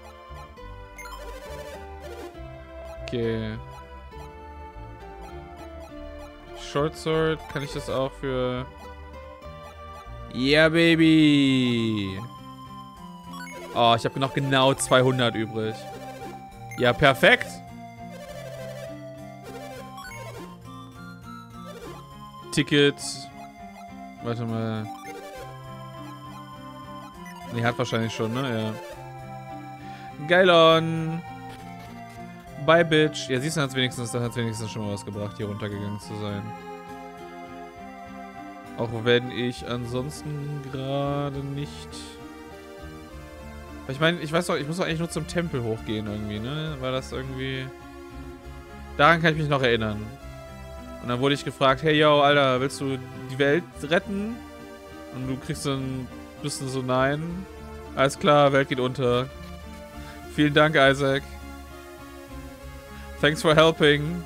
Okay. Short Sword, kann ich das auch für... Ja, Baby! Oh, ich habe noch genau zweihundert übrig. Ja, perfekt! Ticket. Warte mal. Nee, hat wahrscheinlich schon, ne? Ja. Geilon! Bye, Bitch. Ja, siehst du, hat's wenigstens, dann hat's wenigstens schon mal was gebracht, hier runtergegangen zu sein. Auch wenn ich ansonsten gerade nicht... Ich meine, ich weiß doch, ich muss doch eigentlich nur zum Tempel hochgehen irgendwie, ne? Weil das irgendwie... Daran kann ich mich noch erinnern. Und dann wurde ich gefragt, hey, yo, Alter, willst du die Welt retten? Und du kriegst dann, bist du so, nein. Alles klar, Welt geht unter. Vielen Dank, Isaac. Thanks for helping.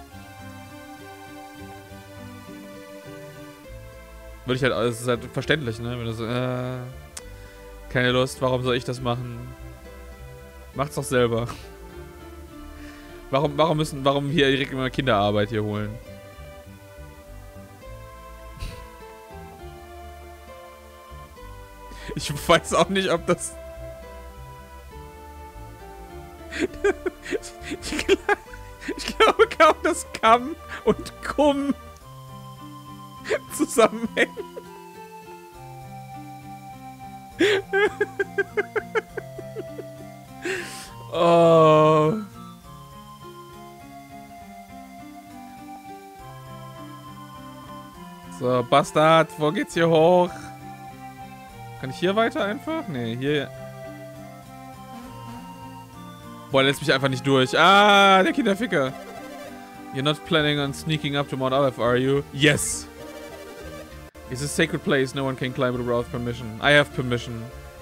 Würde ich halt, es ist halt verständlich, ne? Wenn du so, äh, keine Lust, warum soll ich das machen? Macht's doch selber. Warum, warum müssen, warum hier direkt immer Kinderarbeit hier holen? Ich weiß auch nicht, ob das... ich, glaube, ich glaube kaum, dass Kam und Kum zusammenhängen. Oh. So, Bastard, wo geht's hier hoch? Kann ich hier weiter einfach? Nee, hier... Boah, der lässt mich einfach nicht durch. Ah, der Kinderficker. You're not planning on sneaking up to Mount Aleph, are you? Yes. It's a sacred place. No one can climb it without permission. I have permission.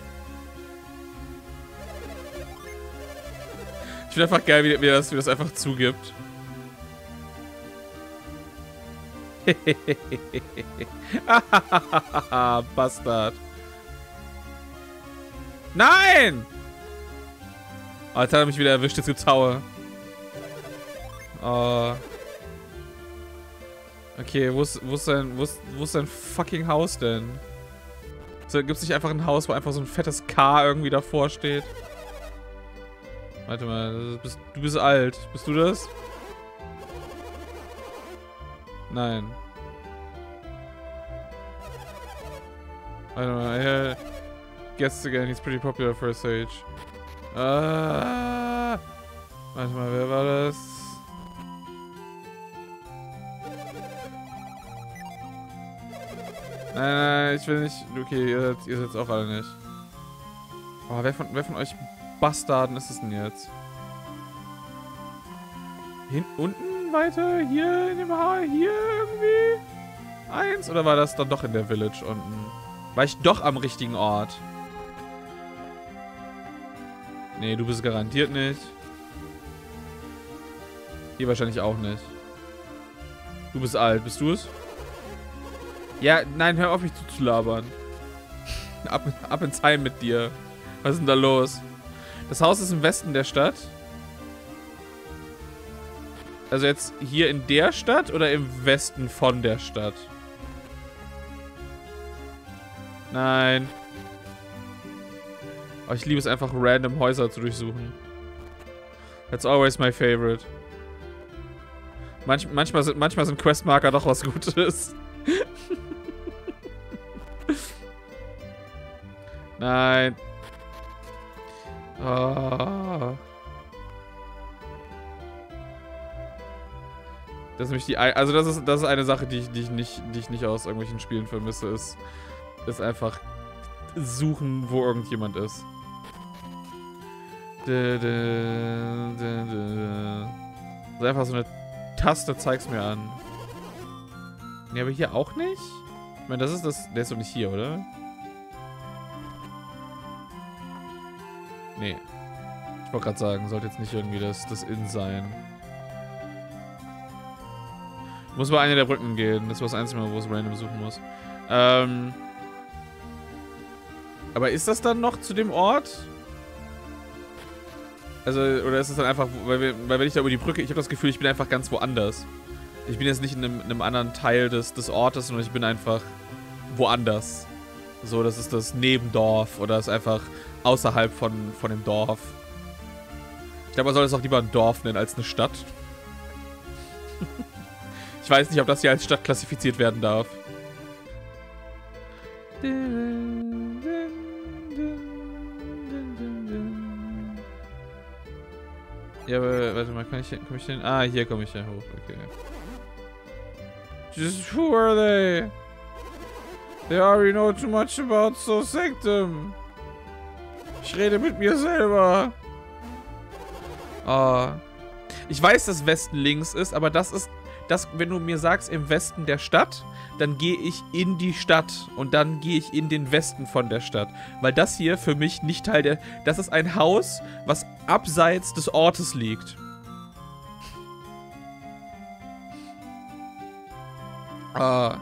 Ich finde einfach geil, wie, wie, das, wie das einfach zugibt. Bastard. Nein! Oh, jetzt hat er mich wieder erwischt. Jetzt gibt's Haue. Oh. Okay, wo ist, wo ist sein, wo ist, wo ist sein fucking Haus denn? So, gibt's nicht einfach ein Haus, wo einfach so ein fettes K irgendwie davor steht? Warte mal, du bist, du bist alt. Bist du das? Nein. Warte mal, yeah. Guess again, he's pretty popular for his age. Ah. Warte mal, wer war das? Nein, nein, ich will nicht. Okay, ihr seid, ihr seid's auch alle nicht. Oh, wer von, wer von euch Bastarden ist es denn jetzt? Hin, unten weiter? Hier in dem Haar? Hier irgendwie? Eins? Oder war das dann doch in der Village unten? War ich doch am richtigen Ort? Nee, du bist garantiert nicht. Hier wahrscheinlich auch nicht. Du bist alt. Bist du es? Ja, nein, hör auf mich zuzulabern. Ab, ab ins Heim mit dir. Was ist denn da los? Das Haus ist im Westen der Stadt. Also jetzt hier in der Stadt oder im Westen von der Stadt? Nein. Oh, ich liebe es einfach, random Häuser zu durchsuchen. That's always my favorite. Manch, manchmal, sind, manchmal sind Questmarker doch was Gutes. Nein. Oh. Das ist nämlich die, also das ist, das ist eine Sache, die ich, die ich nicht, die ich nicht aus irgendwelchen Spielen vermisse, ist, ist einfach suchen, wo irgendjemand ist. Das ist einfach so eine Taste, zeig's mir an. Ne, aber hier auch nicht? Ich meine, das ist das, der ist doch nicht hier, oder? Nee. Ich wollte gerade sagen, sollte jetzt nicht irgendwie das, das In sein. Muss bei einer der Brücken gehen. Das war das einzige Mal, wo es random suchen muss. Ähm. Aber ist das dann noch zu dem Ort? Also, oder ist es dann einfach, weil, wir, weil wenn ich da über die Brücke, ich habe das Gefühl, ich bin einfach ganz woanders. Ich bin jetzt nicht in einem, in einem anderen Teil des, des Ortes, sondern ich bin einfach woanders. So, das ist das Nebendorf oder das ist einfach außerhalb von, von dem Dorf. Ich glaube, man soll es auch lieber ein Dorf nennen als eine Stadt. Ich weiß nicht, ob das hier als Stadt klassifiziert werden darf. warte mal, kann ich, komm ich hin? Ah, hier komme ich ja hoch, okay. Just who are they? They already know too much about Soul Sanctum. Ich rede mit mir selber. Oh. Ich weiß, dass Westen links ist, aber das ist, das, wenn du mir sagst, im Westen der Stadt, dann gehe ich in die Stadt und dann gehe ich in den Westen von der Stadt. Weil das hier für mich nicht Teil der... Das ist ein Haus, was abseits des Ortes liegt. Ah.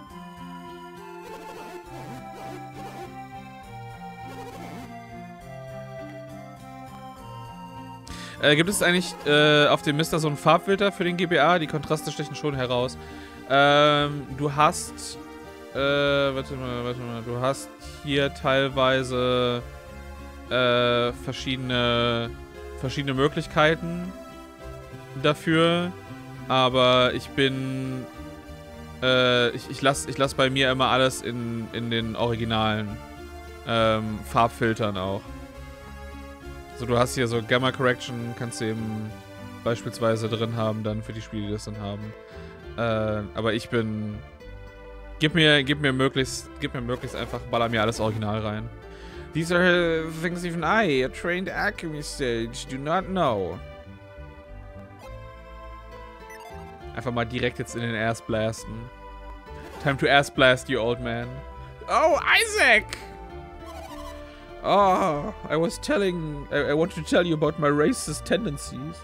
Äh, gibt es eigentlich äh, auf dem Mister so einen Farbfilter für den G B A? Die Kontraste stechen schon heraus. Ähm, du hast... Äh, warte mal, warte mal. Du hast hier teilweise äh, verschiedene, verschiedene Möglichkeiten dafür. Aber ich bin... Äh, ich, ich lasse ich lass bei mir immer alles in, in den originalen ähm, Farbfiltern auch. So, du hast hier so Gamma Correction, kannst du eben beispielsweise drin haben, dann für die Spiele, die das dann haben. Äh, aber ich bin... Gib mir, gib mir möglichst, gib mir möglichst einfach, baller mir alles original rein. These are things even I, a trained alchemy sage, do not know. Einfach mal direkt jetzt in den Ass blasten. Time to Ass blast, you old man. Oh, Isaac! Oh, I was telling, I, I wanted to tell you about my racist tendencies.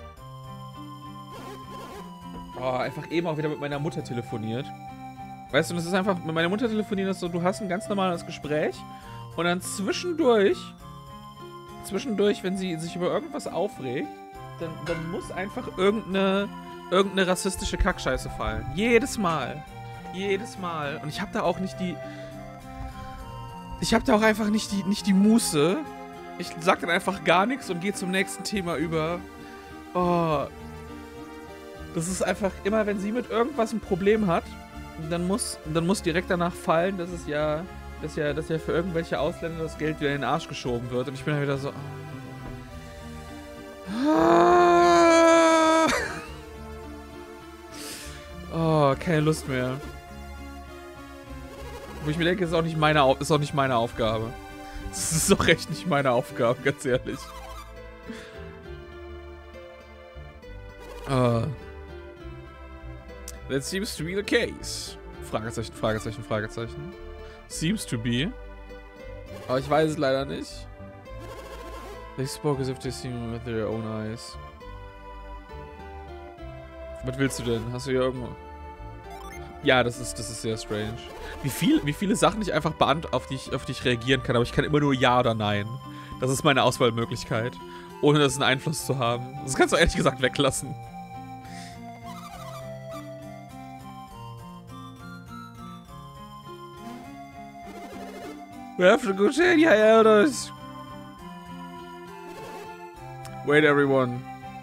Oh, einfach eben auch wieder mit meiner Mutter telefoniert. Weißt du, das ist einfach, mit meiner Mutter telefonieren ist so, du hast ein ganz normales Gespräch und dann zwischendurch, zwischendurch, wenn sie sich über irgendwas aufregt, dann, dann muss einfach irgendeine, irgendeine rassistische Kackscheiße fallen. Jedes Mal. Jedes Mal. Und ich hab da auch nicht die... Ich hab da auch einfach nicht die, nicht die Muße. Ich sag dann einfach gar nichts und gehe zum nächsten Thema über. Oh. Das ist einfach immer, wenn sie mit irgendwas ein Problem hat, dann muss, dann muss direkt danach fallen, dass es ja, dass ja, dass ja für irgendwelche Ausländer das Geld wieder in den Arsch geschoben wird. Und ich bin dann wieder so... Oh, keine Lust mehr. Wo ich mir denke, ist auch nicht meine, Au ist auch nicht meine Aufgabe. Das ist doch echt nicht meine Aufgabe, ganz ehrlich. Uh, that seems to be the case. Fragezeichen, Fragezeichen, Fragezeichen. Seems to be. Aber ich weiß es leider nicht. They spoke as if they see me with their own eyes. Was willst du denn? Hast du hier irgendwo... Ja, das ist, das ist sehr strange. Wie, viel, wie viele Sachen ich einfach beant auf die ich, auf die ich reagieren kann, aber ich kann immer nur Ja oder Nein. Das ist meine Auswahlmöglichkeit. Ohne das einen Einfluss zu haben. Das kannst du ehrlich gesagt weglassen. We have to go tell your elders. Wait, everyone.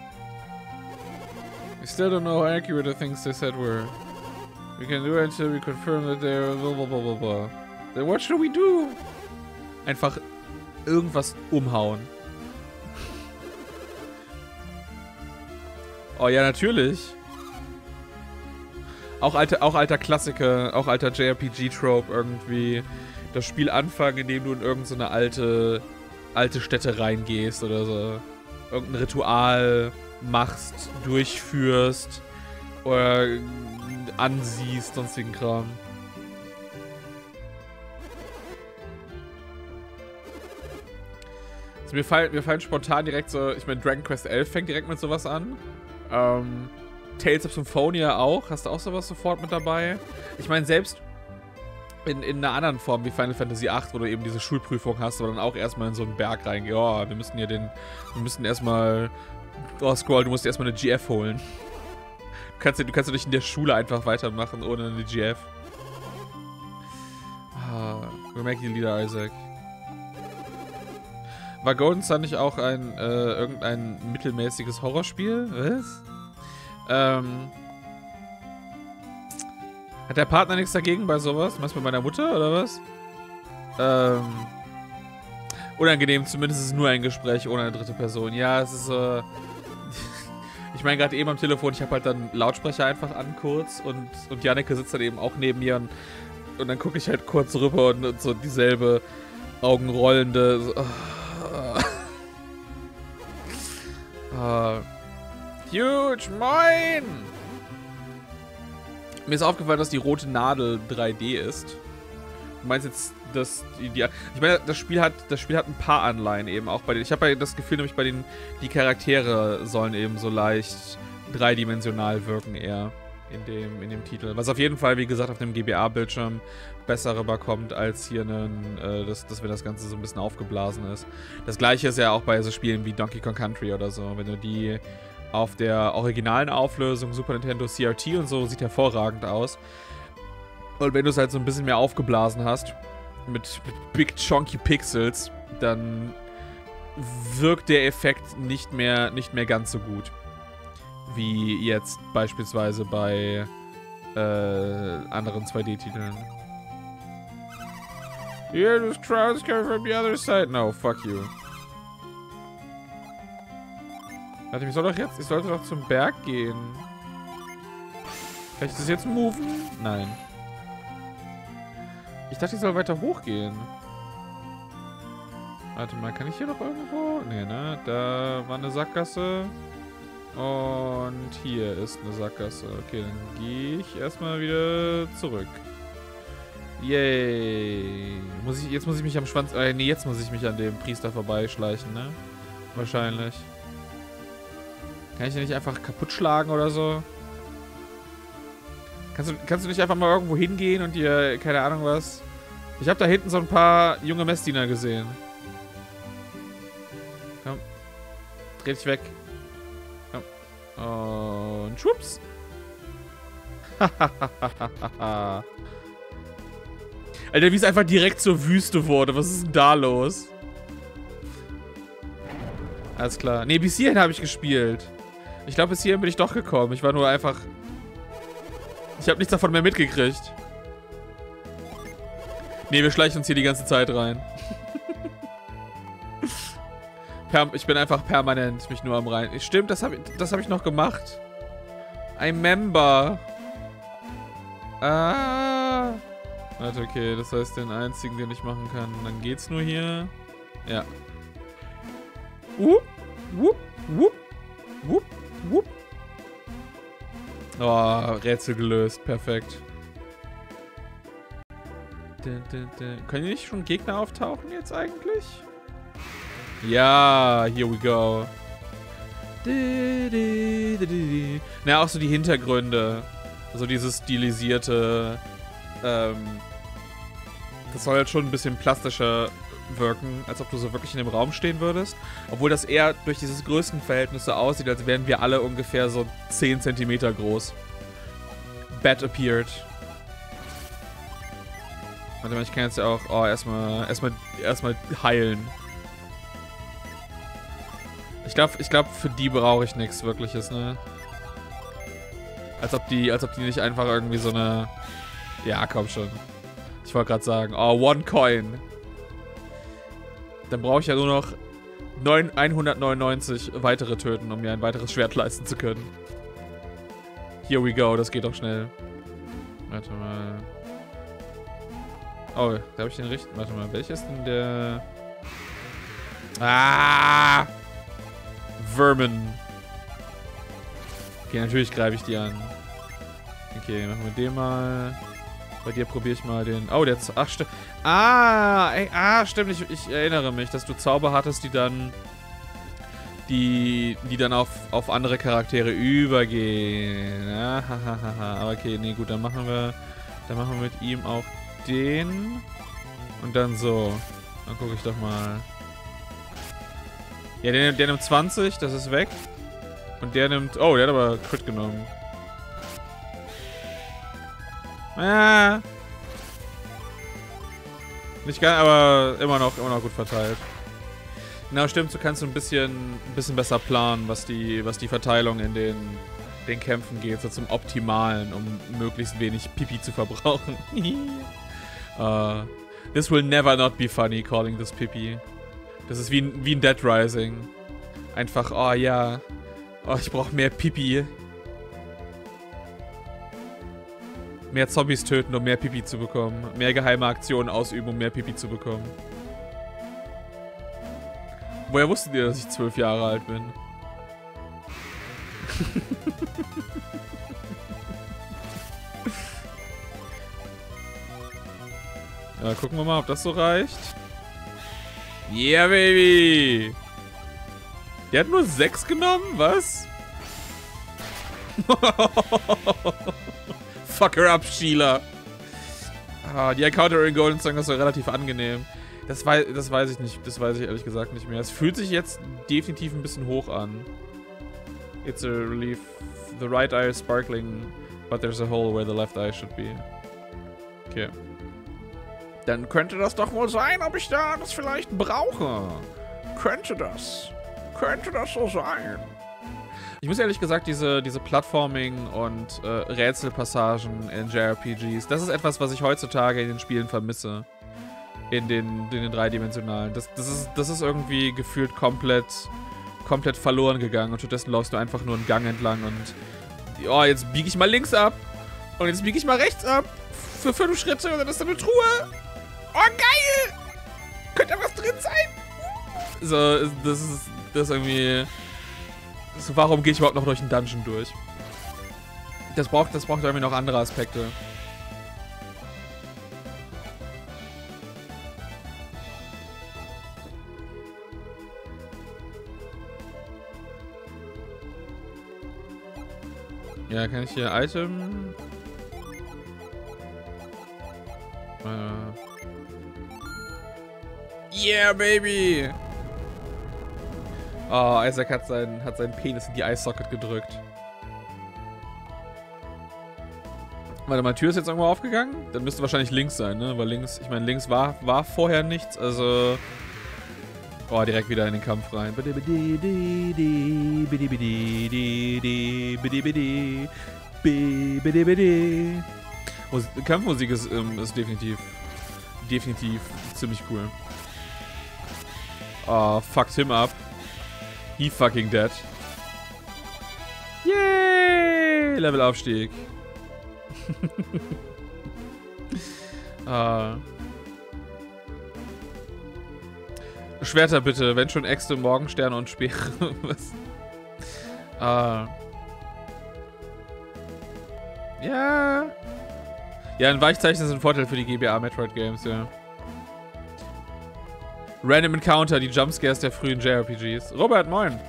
We still don't know how accurate the things they said were. We can do it until we confirm that they're blah blah blah blah blah. Then what should we do? Einfach irgendwas umhauen. Oh ja, natürlich. Auch alter, auch alter Klassiker, auch alter J R P G-Trope irgendwie. Das Spiel anfangen, indem du in irgendeine so alte, alte Stätte reingehst oder so. Irgendein Ritual machst, durchführst oder ansiehst, sonstigen Kram. Also mir, fallen, mir fallen spontan direkt so, ich meine, Dragon Quest elf fängt direkt mit sowas an. Ähm, Tales of Symphonia auch. Hast du auch sowas sofort mit dabei? Ich meine, selbst in, in einer anderen Form wie Final Fantasy acht, wo du eben diese Schulprüfung hast, aber dann auch erstmal in so einen Berg reingehst. Oh, wir müssen hier den, wir müssen erstmal, oh, Scroll, du musst erstmal eine G F holen. Du kannst, du kannst ja nicht in der Schule einfach weitermachen ohne eine G F. Ah, wir merken die Lieder, Isaac. War Golden Sun nicht auch ein, äh, irgendein mittelmäßiges Horrorspiel? Was? Ähm... Hat der Partner nichts dagegen bei sowas? Meinst du bei meiner Mutter, oder was? Ähm... Unangenehm, zumindest ist es nur ein Gespräch ohne eine dritte Person. Ja, es ist so... Ich meine, gerade eben am Telefon, ich habe halt dann Lautsprecher einfach an kurz und, und Janneke sitzt dann eben auch neben mir und, und dann gucke ich halt kurz rüber und, und so dieselbe augenrollende. So, uh, uh, huge, moin! Mir ist aufgefallen, dass die rote Nadel drei D ist. Du meinst jetzt, dass die, die ich meine, das Spiel hat, das Spiel hat ein paar Anleihen eben auch bei den. Ich habe ja das Gefühl, nämlich bei den, die Charaktere sollen eben so leicht dreidimensional wirken eher in dem, in dem Titel. Was auf jeden Fall, wie gesagt, auf dem G B A-Bildschirm besser rüberkommt, als hier einen, äh, dass, dass wenn das Ganze so ein bisschen aufgeblasen ist. Das gleiche ist ja auch bei so Spielen wie Donkey Kong Country oder so. Wenn du die auf der originalen Auflösung Super Nintendo C R T und so, sieht hervorragend aus. Und wenn du es halt so ein bisschen mehr aufgeblasen hast, mit, mit big chunky Pixels, dann wirkt der Effekt nicht mehr, nicht mehr ganz so gut. Wie jetzt beispielsweise bei äh, anderen zwei D-Titeln. Yeah, those crowds come from the other side. No, fuck you. Warte, ich soll doch jetzt, ich sollte doch zum Berg gehen. Kann ich das jetzt moven? Nein. Ich dachte, ich soll weiter hochgehen. Warte mal, kann ich hier noch irgendwo? Nee, ne? Da war eine Sackgasse. Und hier ist eine Sackgasse. Okay, dann gehe ich erstmal wieder zurück. Yay. Muss ich, jetzt muss ich mich am Schwanz... Äh, nee, jetzt muss ich mich an dem Priester vorbeischleichen, ne? Wahrscheinlich. Kann ich den nicht einfach kaputt schlagen oder so? Kannst du, kannst du nicht einfach mal irgendwo hingehen und dir, keine Ahnung was... Ich habe da hinten so ein paar junge Messdiener gesehen. Komm. Dreh dich weg. Komm. Und schwupps. Alter, wie es einfach direkt zur Wüste wurde. Was ist denn da los? Alles klar. Ne, bis hierhin habe ich gespielt. Ich glaube, bis hierhin bin ich doch gekommen. Ich war nur einfach... Ich habe nichts davon mehr mitgekriegt. Ne, wir schleichen uns hier die ganze Zeit rein. Ich bin einfach permanent mich nur am rein. Stimmt, das habe ich, das hab ich noch gemacht. Ein Member. Ah. Warte, okay, das heißt den einzigen, den ich machen kann. Dann geht's nur hier. Ja. Wupp, wupp, wupp, wupp, wupp. Oh, Rätsel gelöst. Perfekt. Dun, dun, dun. Können hier nicht schon Gegner auftauchen jetzt eigentlich? Ja, here we go. Na, auch so die Hintergründe. So dieses stilisierte. Ähm, das soll jetzt schon ein bisschen plastischer wirken, als ob du so wirklich in dem Raum stehen würdest. Obwohl das eher durch dieses Größenverhältnis so aussieht, als wären wir alle ungefähr so zehn Zentimeter groß. Bat appeared. Warte mal, ich kann jetzt ja auch oh, erstmal erstmal erstmal heilen. Ich glaube, ich glaube, für die brauche ich nichts Wirkliches, ne? Als ob die, als ob die nicht einfach irgendwie so eine... Ja, komm schon. Ich wollte gerade sagen, oh, one coin. Dann brauche ich ja nur noch hundertneunundneunzig weitere töten, um mir ein weiteres Schwert leisten zu können. Here we go, das geht doch schnell. Warte mal. Oh, da habe ich den richtigen. Warte mal, welcher ist denn der... Ah! Vermin. Okay, natürlich greife ich die an. Okay, machen wir den mal. Bei dir probiere ich mal den... Oh, der... Z Ach, stimmt. Ah, ey, ah, stimmt. Ich, ich erinnere mich, dass du Zauber hattest, die dann... Die, die dann auf, auf andere Charaktere übergehen. Ah, ha, ha, ha, ha. Aber okay, nee, gut, dann machen wir... Dann machen wir mit ihm auch den. Und dann so. Dann gucke ich doch mal. Ja, der, der nimmt zwanzig, das ist weg. Und der nimmt... Oh, der hat aber Crit genommen. Ah. Nicht ganz, aber immer noch, immer noch gut verteilt. Na, stimmt, so kannst du ein bisschen, ein bisschen besser planen, was die, was die Verteilung in den, den Kämpfen geht. So zum Optimalen, um möglichst wenig Pipi zu verbrauchen. uh, this will never not be funny, calling this Pipi. Das ist wie, wie ein Dead Rising. Einfach, oh ja, Oh, ich brauche mehr Pipi. Mehr Zombies töten, um mehr Pipi zu bekommen. Mehr geheime Aktionen ausüben, um mehr Pipi zu bekommen. Woher wusstet ihr, dass ich zwölf Jahre alt bin? Ja, gucken wir mal, ob das so reicht. Yeah, baby! Der hat nur sechs genommen? Was? Fuck her up, Sheila. Ah, die Encounter in Golden Song ist so relativ angenehm. Das weiß, das weiß ich nicht. Das weiß ich ehrlich gesagt nicht mehr. Es fühlt sich jetzt definitiv ein bisschen hoch an. It's a relief. The right eye is sparkling, but there's a hole where the left eye should be. Okay. Dann könnte das doch wohl sein, ob ich da das vielleicht brauche. Könnte das. Könnte das so sein. Ich muss ehrlich gesagt, diese, diese Plattforming- und äh, Rätselpassagen in J R P Gs, das ist etwas, was ich heutzutage in den Spielen vermisse. In den, in den dreidimensionalen. Das, das, ist, das ist irgendwie gefühlt komplett, komplett verloren gegangen. Und stattdessen läufst du einfach nur einen Gang entlang und oh, jetzt biege ich mal links ab. Und jetzt biege ich mal rechts ab. Für fünf Schritte und dann ist da eine Truhe. Oh, geil! Könnte da was drin sein? So, das ist, das ist irgendwie... So, warum gehe ich überhaupt noch durch einen Dungeon durch? Das braucht, das braucht irgendwie noch andere Aspekte. Ja, kann ich hier Item... Äh... Yeah, baby! Oh, Isaac hat seinen, hat seinen Penis in die Eye-Socket gedrückt. Warte mal, Tür ist jetzt irgendwo aufgegangen? Dann müsste wahrscheinlich links sein, ne? Weil links, ich meine, links war, war vorher nichts, also... Oh, direkt wieder in den Kampf rein. Kampfmusik ist, ähm, ist definitiv, definitiv ziemlich cool. Oh, fucked him up. He fucking dead. Yay! Levelaufstieg. ah. Schwerter bitte, wenn schon Äxte, Morgensterne und Speere. Was? Ah. Ja. Ja, ein Weichzeichen ist ein Vorteil für die G B A Metroid Games, ja. Random Encounter, die Jumpscares der frühen J R P Gs. Robert, moin.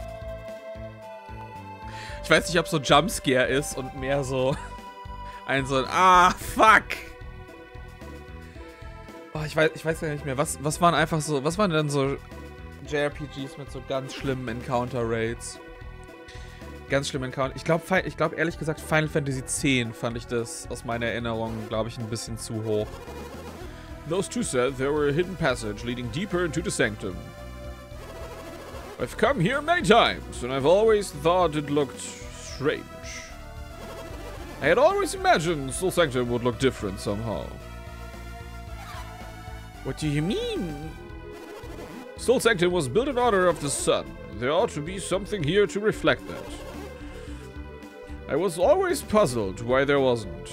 Ich weiß nicht, ob so Jumpscare ist und mehr so ein so ein Ah, fuck. Oh, ich weiß, ich weiß ja nicht mehr. Was, was waren einfach so, was waren denn so J R P Gs mit so ganz schlimmen Encounter-Rates? Ganz schlimme Encounter. Ich glaube, ich glaub, ehrlich gesagt, Final Fantasy X fand ich das aus meiner Erinnerung, glaube ich, ein bisschen zu hoch. Those two said there were a hidden passage leading deeper into the sanctum. I've come here many times, and I've always thought it looked strange. I had always imagined Soul Sanctum would look different somehow. What do you mean? Soul Sanctum was built in honor of the sun. There ought to be something here to reflect that. I was always puzzled why there wasn't.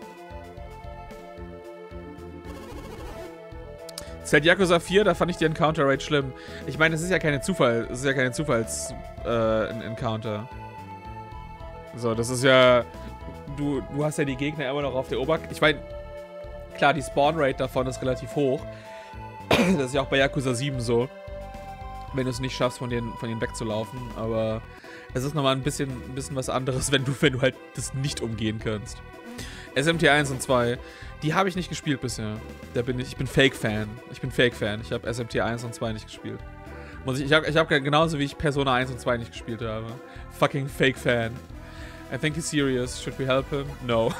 Seit Yakuza vier, da fand ich die Encounter-Rate schlimm. Ich meine, es ist ja keine Zufall, es ist ja keine Zufalls-Encounter. Äh, so, das ist ja... Du, du hast ja die Gegner immer noch auf der Oberkante. Ich meine, klar, die Spawn-Rate davon ist relativ hoch. Das ist ja auch bei Yakuza sieben so. Wenn du es nicht schaffst, von denen, von denen wegzulaufen. Aber es ist nochmal ein bisschen, ein bisschen was anderes, wenn du, wenn du halt das nicht umgehen kannst. S M T eins und zwei, die habe ich nicht gespielt bisher. Da bin ich, ich bin Fake-Fan. Ich bin Fake-Fan. Ich habe S M T eins und zwei nicht gespielt. Muss ich, ich habe ich hab genauso wie ich Persona eins und zwei nicht gespielt habe. Fucking Fake-Fan. I think he's serious. Should we help him? No.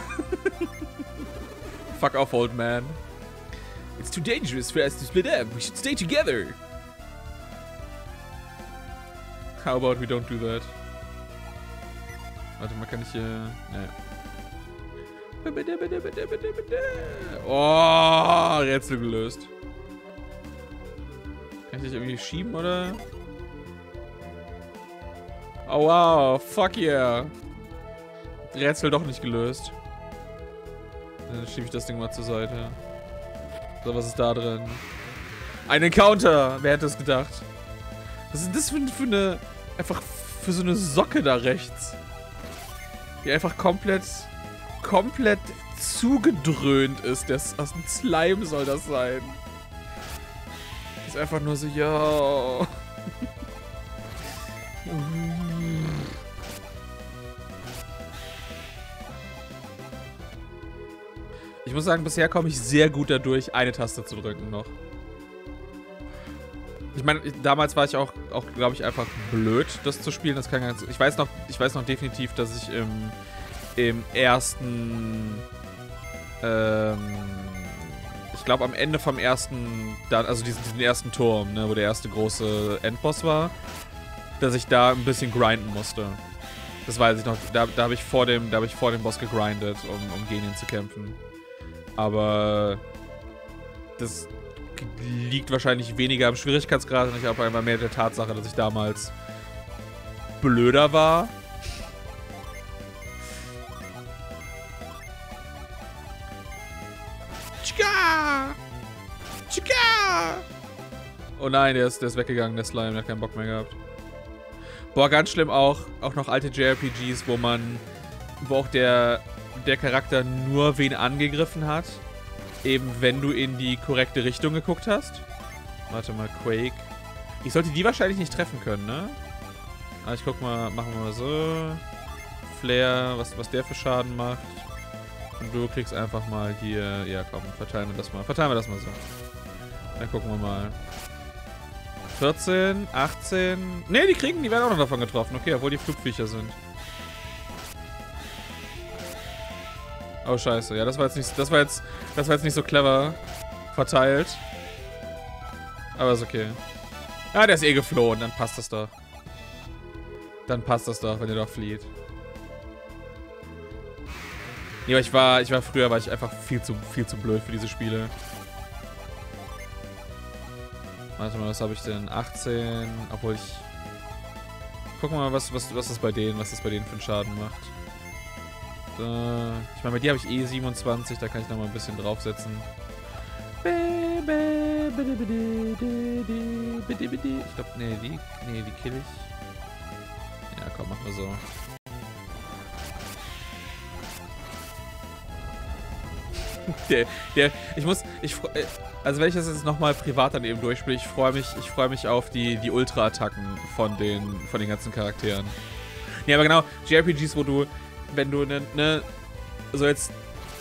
Fuck off, old man. It's too dangerous for us to split up. We should stay together. How about we don't do that? Warte mal, kann ich hier... Naja. Oh, Rätsel gelöst. Kann ich dich irgendwie schieben, oder? Oh wow, fuck yeah. Rätsel doch nicht gelöst. Dann schiebe ich das Ding mal zur Seite. So, was ist da drin? Ein Encounter! Wer hätte es gedacht? Was ist denn das für, für eine... Einfach für so eine Socke da rechts? Die einfach komplett... komplett zugedröhnt ist. Das, aus dem Slime soll das sein. Ist einfach nur so, yo. Ich muss sagen, bisher komme ich sehr gut dadurch, eine Taste zu drücken noch. Ich meine, damals war ich auch, auch glaube ich, einfach blöd, das zu spielen. Das kann ganz, ich weiß noch, ich weiß noch definitiv, dass ich im, im ersten, ähm, ich glaube am Ende vom ersten, also diesen, diesen ersten Turm, ne, wo der erste große Endboss war, dass ich da ein bisschen grinden musste. Das weiß ich noch. Da, da habe ich vor dem, da habe ich vor dem Boss gegrindet, um, um gegen ihn zu kämpfen. Aber das liegt wahrscheinlich weniger am Schwierigkeitsgrad und ich habe einfach mehr der Tatsache, dass ich damals blöder war. Chica! Chica! Oh nein, der ist, der ist weggegangen, der Slime, der hat keinen Bock mehr gehabt. Boah, ganz schlimm auch, auch noch alte J R P Gs, wo man, wo auch der, der Charakter nur wen angegriffen hat. Eben, wenn du in die korrekte Richtung geguckt hast. Warte mal, Quake. Ich sollte die wahrscheinlich nicht treffen können, ne? Aber ich guck mal, machen wir mal so. Flair, was, was der für Schaden macht. Und du kriegst einfach mal hier, ja komm, verteilen wir das mal. Verteilen wir das mal so. Dann gucken wir mal. vierzehn, achtzehn. Ne, die kriegen, die werden auch noch davon getroffen. Okay, obwohl die Flugviecher sind. Oh scheiße, ja, das war jetzt nicht, das war jetzt, das war jetzt nicht so clever verteilt. Aber ist okay. Ah, der ist eh geflohen, dann passt das doch. Dann passt das doch, wenn ihr doch flieht. Nee, aber ich war, ich war früher, war ich einfach viel zu, viel zu blöd für diese Spiele. Warte mal, was habe ich denn? achtzehn, obwohl ich... Guck mal, was, was, was das bei denen, was das bei denen für einen Schaden macht. So. Ich meine, bei dir habe ich eh siebenundzwanzig, da kann ich noch mal ein bisschen draufsetzen. Ich glaube, nee, die, nee, die kill ich. Ja, komm, machen wir so. Der, der, ich muss, ich, also wenn ich das jetzt nochmal privat dann eben durchspiele, ich freue mich, ich freue mich auf die, die Ultra-Attacken von den, von den ganzen Charakteren. Nee, aber genau, J R P Gs, wo du, wenn du ne, ne, so jetzt,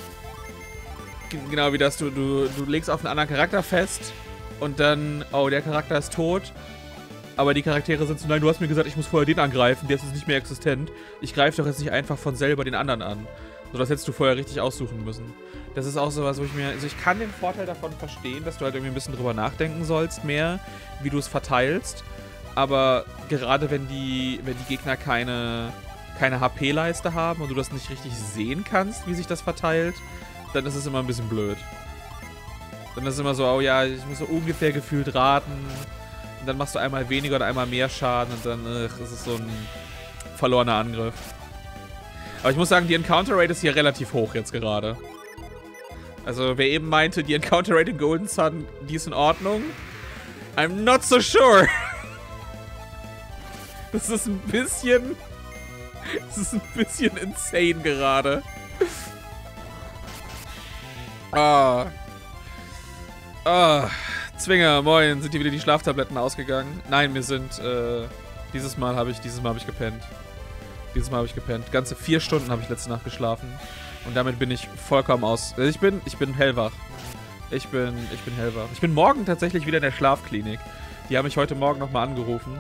genau wie das, du, du, du legst auf einen anderen Charakter fest und dann, oh, der Charakter ist tot, aber die Charaktere sind so, nein, du hast mir gesagt, ich muss vorher den angreifen, der ist jetzt nicht mehr existent. Ich greife doch jetzt nicht einfach von selber den anderen an. So, das hättest du vorher richtig aussuchen müssen. Das ist auch sowas, wo ich mir, also ich kann den Vorteil davon verstehen, dass du halt irgendwie ein bisschen drüber nachdenken sollst mehr, wie du es verteilst, aber gerade wenn die, wenn die Gegner keine... keine H P-Leiste haben und du das nicht richtig sehen kannst, wie sich das verteilt, dann ist es immer ein bisschen blöd. Dann ist es immer so, oh ja, ich muss so ungefähr gefühlt raten und dann machst du einmal weniger oder einmal mehr Schaden und dann ach, ist es so ein verlorener Angriff. Aber ich muss sagen, die Encounter-Rate ist hier relativ hoch jetzt gerade. Also wer eben meinte, die Encounter-Rate in Golden Sun, die ist in Ordnung, I'm not so sure. Das ist ein bisschen... Das ist ein bisschen insane gerade. Ah. Ah. Zwinger, moin. Sind dir wieder die Schlaftabletten ausgegangen? Nein, mir sind, äh, dieses Mal habe ich, dieses Mal habe ich gepennt. Dieses Mal habe ich gepennt. Ganze vier Stunden habe ich letzte Nacht geschlafen. Und damit bin ich vollkommen aus. Also ich bin, ich bin hellwach. Ich bin, ich bin hellwach. Ich bin morgen tatsächlich wieder in der Schlafklinik. Die haben mich heute Morgen nochmal angerufen.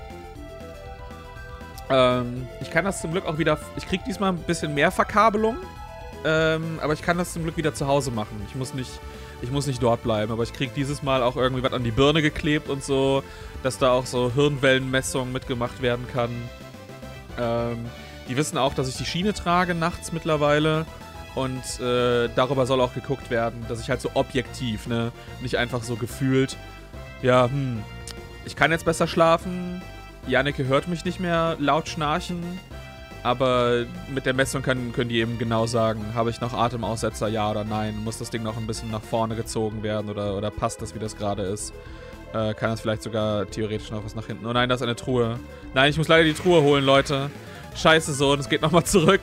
Ähm, ich kann das zum Glück auch wieder... Ich krieg diesmal ein bisschen mehr Verkabelung. Ähm, aber ich kann das zum Glück wieder zu Hause machen. Ich muss nicht, ich muss nicht dort bleiben. Aber ich krieg dieses Mal auch irgendwie was an die Birne geklebt und so. Dass da auch so Hirnwellenmessung mitgemacht werden kann. Ähm, die wissen auch, dass ich die Schiene trage nachts mittlerweile. Und äh, darüber soll auch geguckt werden, dass ich halt so objektiv, ne? Nicht einfach so gefühlt, ja, hm, ich kann jetzt besser schlafen. Janneke hört mich nicht mehr laut schnarchen, aber mit der Messung kann, können die eben genau sagen, habe ich noch Atemaussetzer, ja oder nein, muss das Ding noch ein bisschen nach vorne gezogen werden oder, oder passt das, wie das gerade ist. Äh, kann das vielleicht sogar theoretisch noch was nach hinten. Oh nein, da ist eine Truhe. Nein, ich muss leider die Truhe holen, Leute. Scheiße so, und es geht nochmal zurück.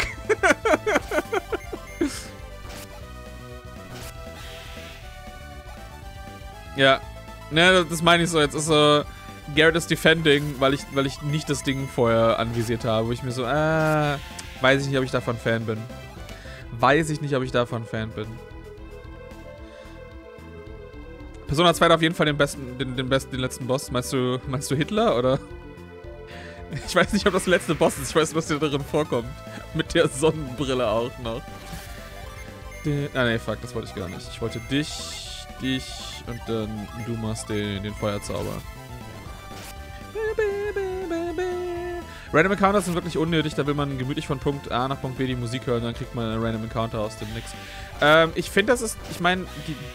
Ja, ne, das meine ich so. Jetzt ist so, Garrett ist defending, weil ich, weil ich nicht das Ding vorher anvisiert habe. Wo ich mir so, äh, weiß ich nicht, ob ich davon Fan bin. Weiß ich nicht, ob ich davon Fan bin. Persona zwei hat auf jeden Fall den besten, den, den besten, den letzten Boss. Meinst du, meinst du Hitler, oder? Ich weiß nicht, ob das der letzte Boss ist. Ich weiß, was dir darin vorkommt. Mit der Sonnenbrille auch noch. Den, ah, nee, fuck, das wollte ich gar nicht. Ich wollte dich, dich und dann du machst den, den Feuerzauber. Random Encounters sind wirklich unnötig, da will man gemütlich von Punkt A nach Punkt B die Musik hören, dann kriegt man einen Random Encounter aus dem Nix. Ähm, ich finde, das ist, ich meine,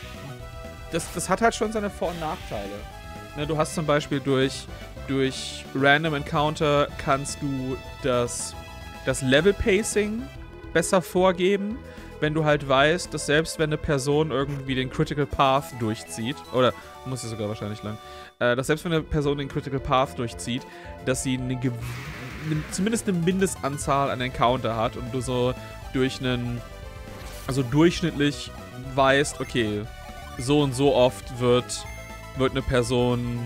das, das hat halt schon seine Vor- und Nachteile. Ne, du hast zum Beispiel durch, durch Random Encounter kannst du das, das Level-Pacing besser vorgeben, wenn du halt weißt, dass selbst wenn eine Person irgendwie den Critical Path durchzieht, oder muss sie sogar wahrscheinlich lang, äh, dass selbst wenn eine Person den Critical Path durchzieht, dass sie eine, eine, zumindest eine Mindestanzahl an Encounter hat und du so durch einen, also durchschnittlich weißt, okay, so und so oft wird, wird eine Person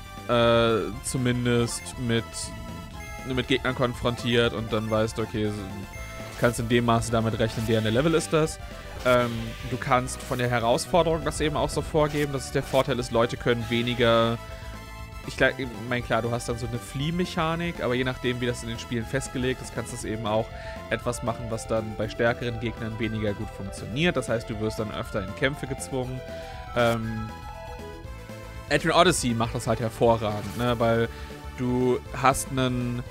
äh, zumindest mit, mit Gegnern konfrontiert und dann weißt du, okay, so, kannst in dem Maße damit rechnen, deren der Level ist das. Ähm, du kannst von der Herausforderung das eben auch so vorgeben, dass es der Vorteil ist, Leute können weniger... Ich meine, klar, du hast dann so eine Flieh-Mechanik, aber je nachdem, wie das in den Spielen festgelegt ist, kannst du es eben auch etwas machen, was dann bei stärkeren Gegnern weniger gut funktioniert. Das heißt, du wirst dann öfter in Kämpfe gezwungen. Ähm, Etrian Odyssey macht das halt hervorragend, ne? Weil du hast einen...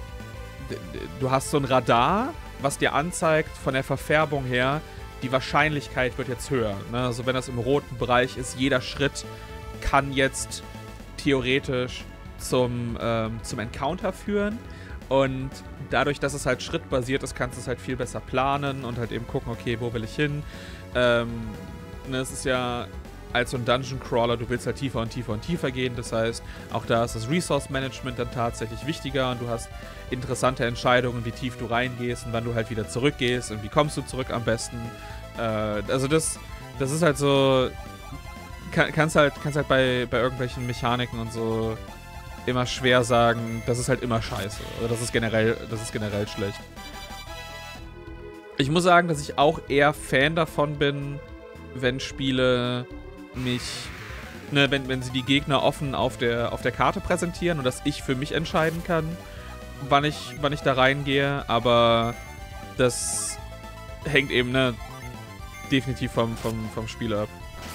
Du hast so ein Radar, was dir anzeigt, von der Verfärbung her, die Wahrscheinlichkeit wird jetzt höher. Ne? Also wenn das im roten Bereich ist, jeder Schritt kann jetzt theoretisch zum, ähm, zum Encounter führen. Und dadurch, dass es halt schrittbasiert ist, kannst du es halt viel besser planen und halt eben gucken, okay, wo will ich hin? Ähm, ne, es ist ja als so ein Dungeon Crawler, du willst halt tiefer und tiefer und tiefer gehen. Das heißt, auch da ist das Resource Management dann tatsächlich wichtiger und du hast interessante Entscheidungen, wie tief du reingehst und wann du halt wieder zurückgehst und wie kommst du zurück am besten. Äh, also das, das ist halt so, kann, kannst halt, kannst halt bei, bei irgendwelchen Mechaniken und so immer schwer sagen, das ist halt immer scheiße oder das ist generell, das ist generell schlecht. Ich muss sagen, dass ich auch eher Fan davon bin, wenn Spiele mich, ne, wenn, wenn sie die Gegner offen auf der, auf der Karte präsentieren und dass ich für mich entscheiden kann, wann ich, wann ich da reingehe, aber das hängt eben, ne, definitiv vom, vom, vom Spiel ab.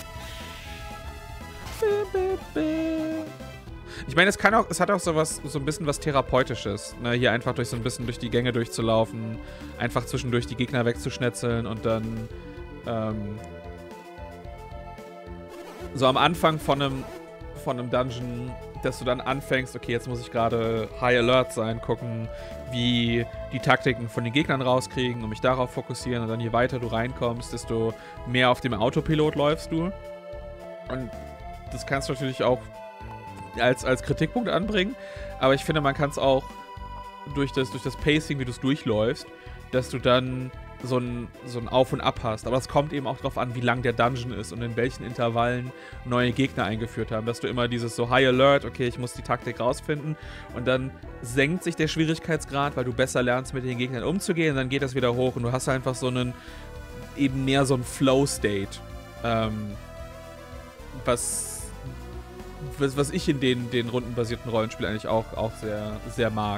Ich meine, es kann auch, es hat auch so was, so ein bisschen was Therapeutisches, ne, hier einfach durch so ein bisschen durch die Gänge durchzulaufen, einfach zwischendurch die Gegner wegzuschnetzeln und dann, ähm, so am Anfang von einem, von einem Dungeon, dass du dann anfängst, okay, jetzt muss ich gerade High Alert sein, gucken, wie die Taktiken von den Gegnern rauskriegen und mich darauf fokussieren und dann je weiter du reinkommst, desto mehr auf dem Autopilot läufst du. Und das kannst du natürlich auch als, als Kritikpunkt anbringen, aber ich finde, man kann es auch durch das, durch das Pacing, wie du es durchläufst, dass du dann so ein, so ein Auf und Ab hast. Aber es kommt eben auch darauf an, wie lang der Dungeon ist und in welchen Intervallen neue Gegner eingeführt haben. Dass du immer dieses so High Alert, okay, ich muss die Taktik rausfinden und dann senkt sich der Schwierigkeitsgrad, weil du besser lernst, mit den Gegnern umzugehen und dann geht das wieder hoch und du hast einfach so einen, eben mehr so ein Flow-State. Ähm, was, was, was ich in den, den rundenbasierten Rollenspielen eigentlich auch, auch sehr, sehr mag.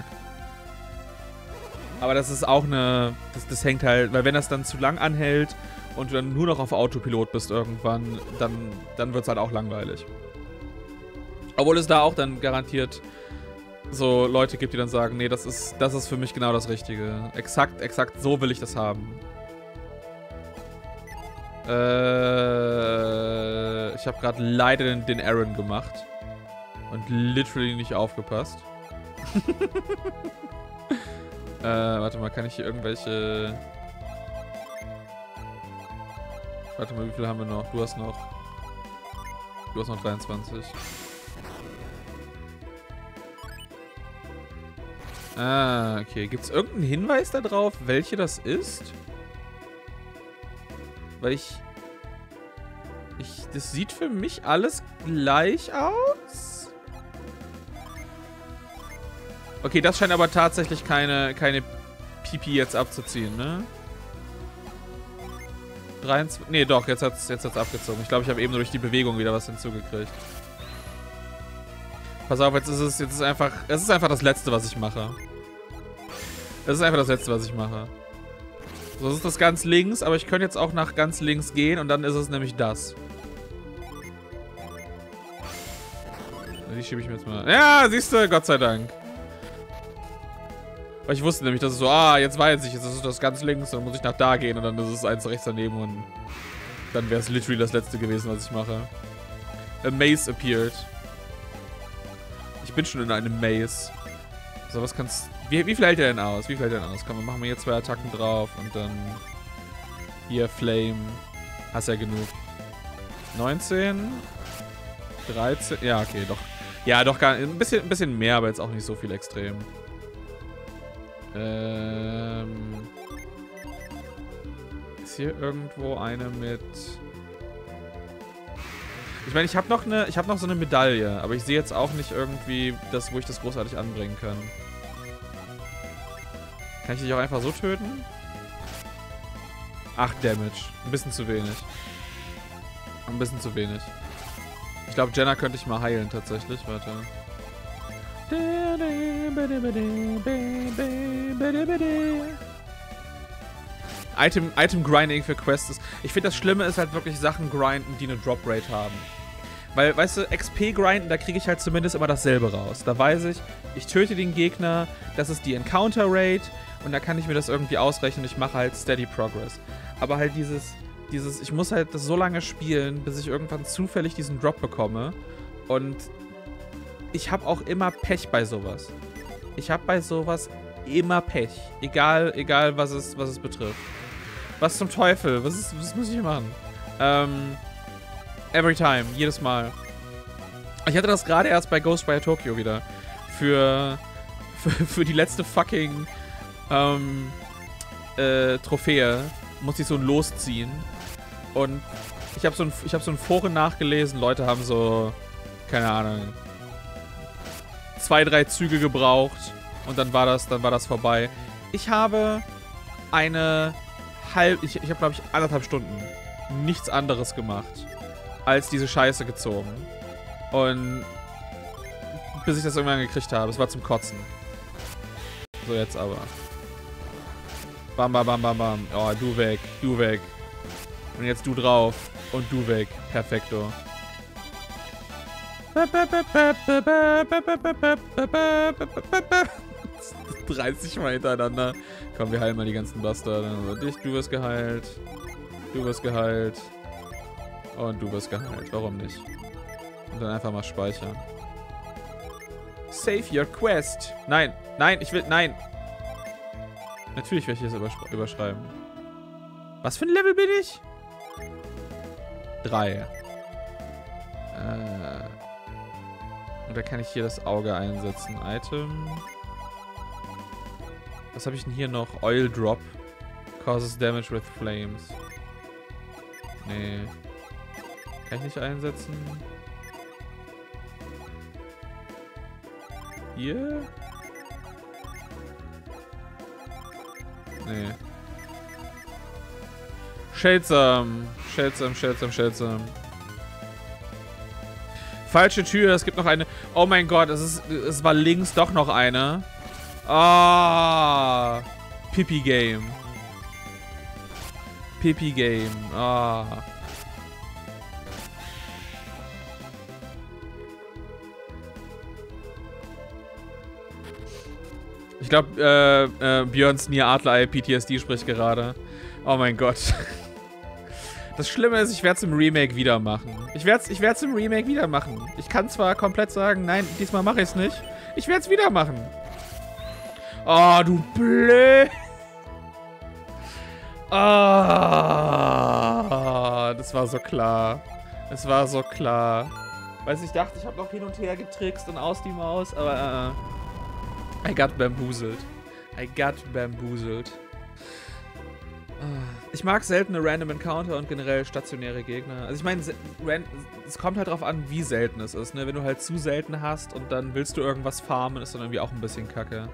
Aber das ist auch eine, das, das hängt halt, weil wenn das dann zu lang anhält und du dann nur noch auf Autopilot bist irgendwann, dann, dann wird es halt auch langweilig. Obwohl es da auch dann garantiert so Leute gibt, die dann sagen, nee, das ist, das ist für mich genau das Richtige. Exakt, exakt so will ich das haben. Äh, ich habe gerade leider den, den Aaron gemacht und literally nicht aufgepasst. äh, warte mal, kann ich hier irgendwelche... Warte mal, wie viel haben wir noch? Du hast noch... Du hast noch dreiundzwanzig. Ah, okay. Gibt es irgendeinen Hinweis darauf, welche das ist? Weil ich... Ich... Das sieht für mich alles gleich aus. Okay, das scheint aber tatsächlich keine, keine Pipi jetzt abzuziehen, ne? dreiundzwanzig... Nee, doch, jetzt hat's, jetzt hat's abgezogen. Ich glaube, ich habe eben nur durch die Bewegung wieder was hinzugekriegt. Pass auf, jetzt ist es, jetzt ist einfach, es ist einfach das Letzte, was ich mache. Es ist einfach das Letzte, was ich mache. So, das ist das ganz links, aber ich könnte jetzt auch nach ganz links gehen und dann ist es nämlich das. Die schiebe ich mir jetzt mal. Ja, siehst du, Gott sei Dank. Weil ich wusste nämlich, dass es so, ah, jetzt weiß ich, jetzt ist es das ganz links, dann muss ich nach da gehen und dann ist es eins rechts daneben und dann wäre es literally das Letzte gewesen, was ich mache. A maze appeared. Ich bin schon in einem Maze. So, was kannst... Wie, wie viel hält der denn aus? Wie viel hält der denn aus? Komm, wir machen hier zwei Attacken drauf und dann... Hier, Flame. Hast ja genug. neunzehn. dreizehn. Ja, okay, doch. Ja, doch gar ein bisschen, ein bisschen mehr, aber jetzt auch nicht so viel extrem. Ähm... Ist hier irgendwo eine mit... Ich meine, ich habe noch eine, ich habe noch so eine Medaille, aber ich sehe jetzt auch nicht irgendwie das, wo ich das großartig anbringen kann. Kann ich dich auch einfach so töten? acht Damage. Ein bisschen zu wenig. Ein bisschen zu wenig. Ich glaube, Jenna könnte ich mal heilen tatsächlich. Warte. Item, Item Grinding für Quests ist... Ich finde, das Schlimme ist halt wirklich Sachen grinden, die eine Drop Rate haben. Weil, weißt du, X P grinden, da kriege ich halt zumindest immer dasselbe raus. Da weiß ich, ich töte den Gegner, das ist die Encounter Rate und da kann ich mir das irgendwie ausrechnen und ich mache halt Steady Progress. Aber halt dieses, dieses, ich muss halt das so lange spielen, bis ich irgendwann zufällig diesen Drop bekomme. Und ich habe auch immer Pech bei sowas. Ich habe bei sowas immer Pech. Egal, egal was es, was es betrifft. Was zum Teufel? Was, ist, was muss ich machen? Ähm, every time. Jedes Mal. Ich hatte das gerade erst bei Ghostwire Tokyo wieder. Für, für, für die letzte fucking ähm, äh, Trophäe musste ich so ein Los ziehen. Und ich habe so ein, ich habe so ein Foren nachgelesen. Leute haben so, keine Ahnung, zwei, drei Züge gebraucht. Und dann war das, dann war das vorbei. Ich habe eine halb, ich, ich habe glaube ich anderthalb Stunden nichts anderes gemacht, als diese Scheiße gezogen. Und bis ich das irgendwann gekriegt habe. Es war zum Kotzen. So, jetzt aber. Bam, bam, bam, bam, bam. Oh, du weg, du weg. Und jetzt du drauf. Und du weg. Perfekto. dreißig Mal hintereinander. Komm, wir heilen mal die ganzen Bastarde. Also dich, du wirst geheilt. Du wirst geheilt. Und du wirst geheilt. Warum nicht? Und dann einfach mal speichern. Save your quest. Nein, nein, ich will, nein. Natürlich werde ich das übersch überschreiben. Was für ein Level bin ich? Drei. Äh. Und da kann ich hier das Auge einsetzen. Item. Was habe ich denn hier noch? Oil Drop. Causes damage with flames. Nee. Kann ich nicht einsetzen? Hier? Nee. Shadesome. Shadesome, Shadesome, Shadesome. Falsche Tür, es gibt noch eine. Oh mein Gott, es, ist, es war links doch noch eine. Ah. Pipi Game. Pipi Game. Ah. Ich glaube, äh, äh, Björns Nier Adler P T S D spricht gerade. Oh mein Gott. Das Schlimme ist, ich werde es im Remake wieder machen. Ich werde es ich werd's im Remake wieder machen. Ich kann zwar komplett sagen, nein, diesmal mache ich es nicht. Ich werde es wieder machen. Oh, du blöd. Ah, das war so klar. Es war so klar. Weil ich dachte, ich habe noch hin und her getrickst und aus die Maus, aber uh, I got bamboozled. I got bamboozled. Ich mag seltene Random Encounter und generell stationäre Gegner. Also ich meine, es kommt halt drauf an, wie selten es ist, ne? Wenn du halt zu selten hast und dann willst du irgendwas farmen, ist dann irgendwie auch ein bisschen kacke.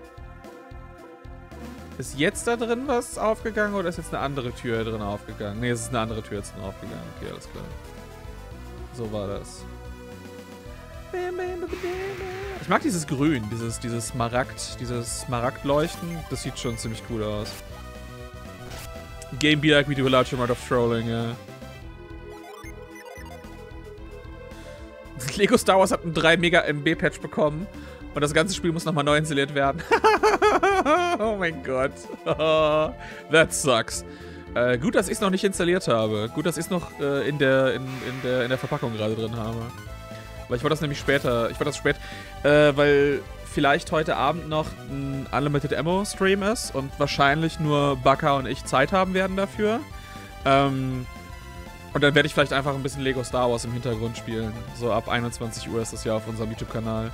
Ist jetzt da drin was aufgegangen oder ist jetzt eine andere Tür drin aufgegangen? Ne, es ist eine andere Tür jetzt drin aufgegangen. Okay, alles klar. So war das. Ich mag dieses Grün, dieses, dieses Smaragd, dieses Smaragdleuchten. Das sieht schon ziemlich cool aus. Game be like we do a large amount of trolling, ja. Lego Star Wars hat einen drei Mega M B Patch bekommen und das ganze Spiel muss nochmal neu installiert werden. Oh mein Gott. That sucks. Äh, gut, dass ich es noch nicht installiert habe. Gut, dass ich es noch äh, in, der, in, in, der, in der Verpackung gerade drin habe. Weil ich wollte das nämlich später, ich wollte das spät, äh, weil vielleicht heute Abend noch ein Unlimited Ammo Stream ist und wahrscheinlich nur Baka und ich Zeit haben werden dafür. Ähm, und dann werde ich vielleicht einfach ein bisschen Lego Star Wars im Hintergrund spielen. So ab einundzwanzig Uhr ist das ja auf unserem YouTube-Kanal.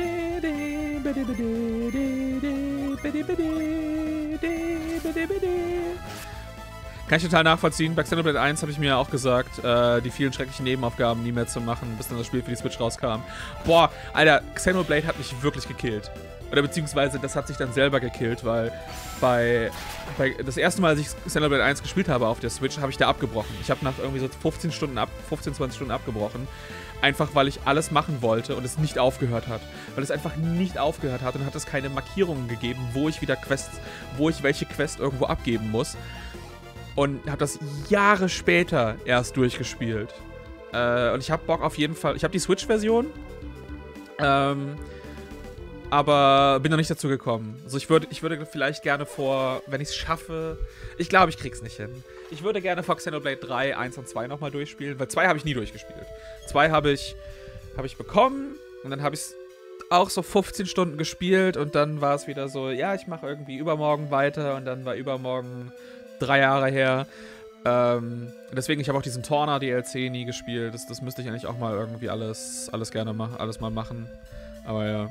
Kann ich total nachvollziehen. Bei Xenoblade eins habe ich mir ja auch gesagt, äh, die vielen schrecklichen Nebenaufgaben nie mehr zu machen, bis dann das Spiel für die Switch rauskam. Boah, Alter, Xenoblade hat mich wirklich gekillt. Oder beziehungsweise, das hat sich dann selber gekillt, weil bei, bei das erste Mal, als ich Xenoblade eins gespielt habe auf der Switch, habe ich da abgebrochen. Ich habe nach irgendwie so fünfzehn Stunden ab, fünfzehn, zwanzig Stunden abgebrochen. Einfach, weil ich alles machen wollte und es nicht aufgehört hat. Weil es einfach nicht aufgehört hat und hat es keine Markierungen gegeben, wo ich wieder Quests, wo ich welche Quest irgendwo abgeben muss. Und habe das Jahre später erst durchgespielt. Äh, und ich habe Bock auf jeden Fall. Ich habe die Switch-Version. Ähm, aber bin noch nicht dazu gekommen. Also ich würde, ich würde vielleicht gerne vor, wenn ich es schaffe. Ich glaube, ich krieg's nicht hin. Ich würde gerne vor Xenoblade drei, eins und zwei nochmal durchspielen, weil zwei habe ich nie durchgespielt. zwei habe ich, hab ich bekommen und dann habe ich es auch so fünfzehn Stunden gespielt und dann war es wieder so, ja, ich mache irgendwie übermorgen weiter und dann war übermorgen drei Jahre her. Ähm, deswegen, ich habe auch diesen Torna-D L C nie gespielt. Das, das müsste ich eigentlich auch mal irgendwie alles, alles gerne machen, alles mal machen. Aber ja.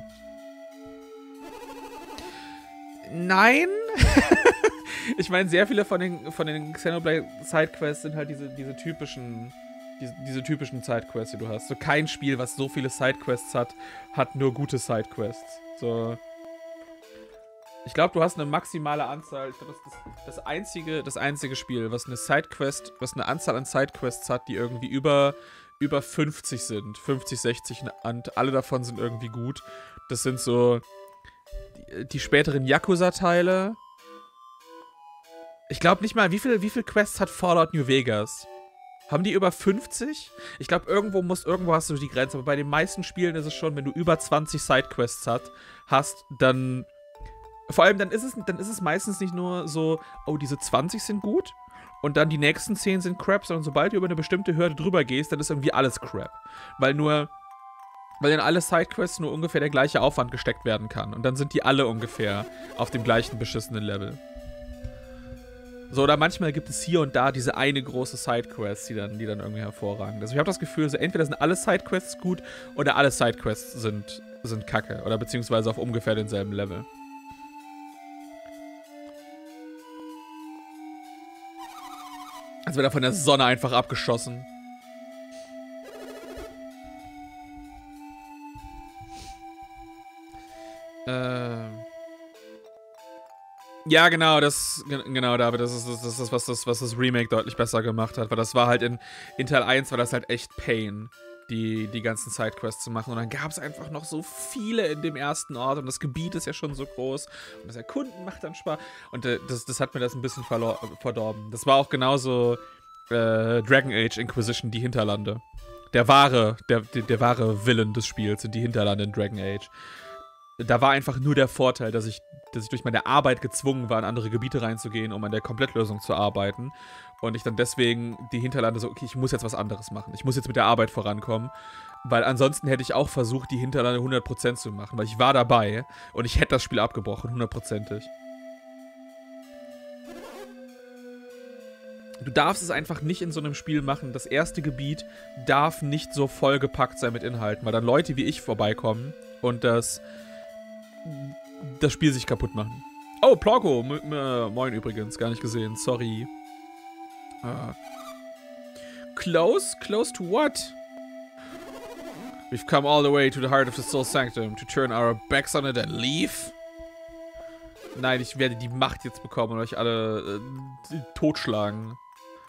Nein! Ich meine, sehr viele von den, von den Xenoblade Sidequests sind halt diese, diese typischen, diese, diese typischen Sidequests, die du hast. So kein Spiel, was so viele Sidequests hat, hat nur gute Sidequests. So. Ich glaube, du hast eine maximale Anzahl. Ich glaube, das ist das, das, einzige, das einzige Spiel, was eine Sidequest, was eine Anzahl an Sidequests hat, die irgendwie über, über fünfzig sind. fünfzig, sechzig und alle davon sind irgendwie gut. Das sind so die, die späteren Yakuza-Teile. Ich glaube nicht mal, wie viel, wie viel Quests hat Fallout New Vegas? Haben die über fünfzig? Ich glaube, irgendwo muss, irgendwo hast du die Grenze. Aber bei den meisten Spielen ist es schon, wenn du über zwanzig Sidequests hat, hast, dann... Vor allem, dann ist, es, dann ist es meistens nicht nur so, oh, diese zwanzig sind gut und dann die nächsten zehn sind Crap, sondern sobald du über eine bestimmte Hürde drüber gehst, dann ist irgendwie alles Crap. Weil nur, weil in alle Sidequests nur ungefähr der gleiche Aufwand gesteckt werden kann. Und dann sind die alle ungefähr auf dem gleichen beschissenen Level. So, oder manchmal gibt es hier und da diese eine große Sidequest, die dann, die dann irgendwie hervorragend ist. Ich habe das Gefühl, so entweder sind alle Sidequests gut oder alle Sidequests sind, sind kacke. Oder beziehungsweise auf ungefähr denselben Level. Als wird er von der Sonne einfach abgeschossen. Ähm. Ja, genau, das, genau, David, das ist das, das, ist, was, das, was das Remake deutlich besser gemacht hat. Weil das war halt in, in Teil eins war das halt echt Pain, die, die ganzen Sidequests zu machen. Und dann gab es einfach noch so viele in dem ersten Ort. Und das Gebiet ist ja schon so groß. Und das Erkunden macht dann Spaß. Und äh, das, das hat mir das ein bisschen verdorben. Das war auch genauso äh, Dragon Age Inquisition, die Hinterlande. Der wahre, der, der, der wahre Villain des Spiels sind die Hinterlande in Dragon Age. Da war einfach nur der Vorteil, dass ich, dass ich durch meine Arbeit gezwungen war, in andere Gebiete reinzugehen, um an der Komplettlösung zu arbeiten. Und ich dann deswegen die Hinterlande so, okay, ich muss jetzt was anderes machen. Ich muss jetzt mit der Arbeit vorankommen. Weil ansonsten hätte ich auch versucht, die Hinterlande hundert Prozent zu machen, weil ich war dabei und ich hätte das Spiel abgebrochen, hundertprozentig. Du darfst es einfach nicht in so einem Spiel machen. Das erste Gebiet darf nicht so vollgepackt sein mit Inhalten, weil dann Leute wie ich vorbeikommen und das, das Spiel sich kaputt machen. Oh, Plorko, äh, moin übrigens, gar nicht gesehen, sorry. Uh. Close? Close to what? We've come all the way to the heart of the Soul Sanctum to turn our backs on it and leave? Nein, ich werde die Macht jetzt bekommen und euch alle äh, totschlagen.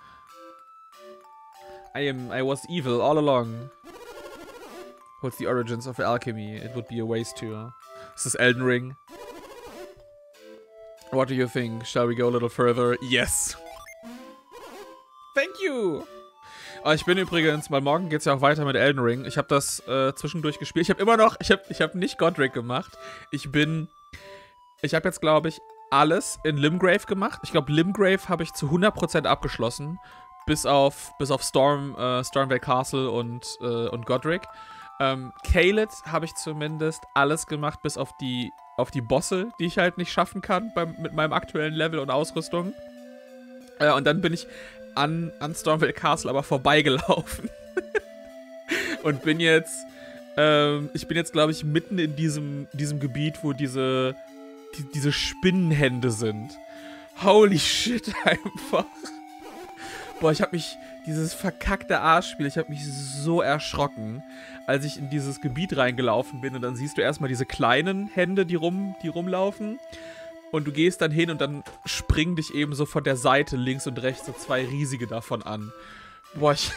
I am, I was evil all along. What's the origins of alchemy? It would be a waste to. Is this Elden Ring? What do you think? Shall we go a little further? Yes. Thank you. Oh, ich bin übrigens, weil morgen geht's ja auch weiter mit Elden Ring. Ich habe das äh, zwischendurch gespielt. Ich habe immer noch, ich habe ich hab nicht Godric gemacht. Ich bin, ich habe jetzt, glaube ich, alles in Limgrave gemacht. Ich glaube, Limgrave habe ich zu hundert Prozent abgeschlossen. Bis auf, bis auf Storm, äh, Stormvale Castle und, äh, und Godric. Ähm, Caelid habe ich zumindest alles gemacht, bis auf die, auf die Bosse, die ich halt nicht schaffen kann beim, mit meinem aktuellen Level und Ausrüstung. Äh, und dann bin ich an, an Stormvale Castle aber vorbeigelaufen. Und bin jetzt, ähm, ich bin jetzt, glaube ich, mitten in diesem, diesem Gebiet, wo diese, die, diese Spinnenhände sind. Holy shit, einfach. Boah, ich hab mich, dieses verkackte Arschspiel, ich hab mich so erschrocken, als ich in dieses Gebiet reingelaufen bin und dann siehst du erstmal diese kleinen Hände, die, rum, die rumlaufen und du gehst dann hin und dann springen dich eben so von der Seite links und rechts so zwei riesige davon an. Boah, ich...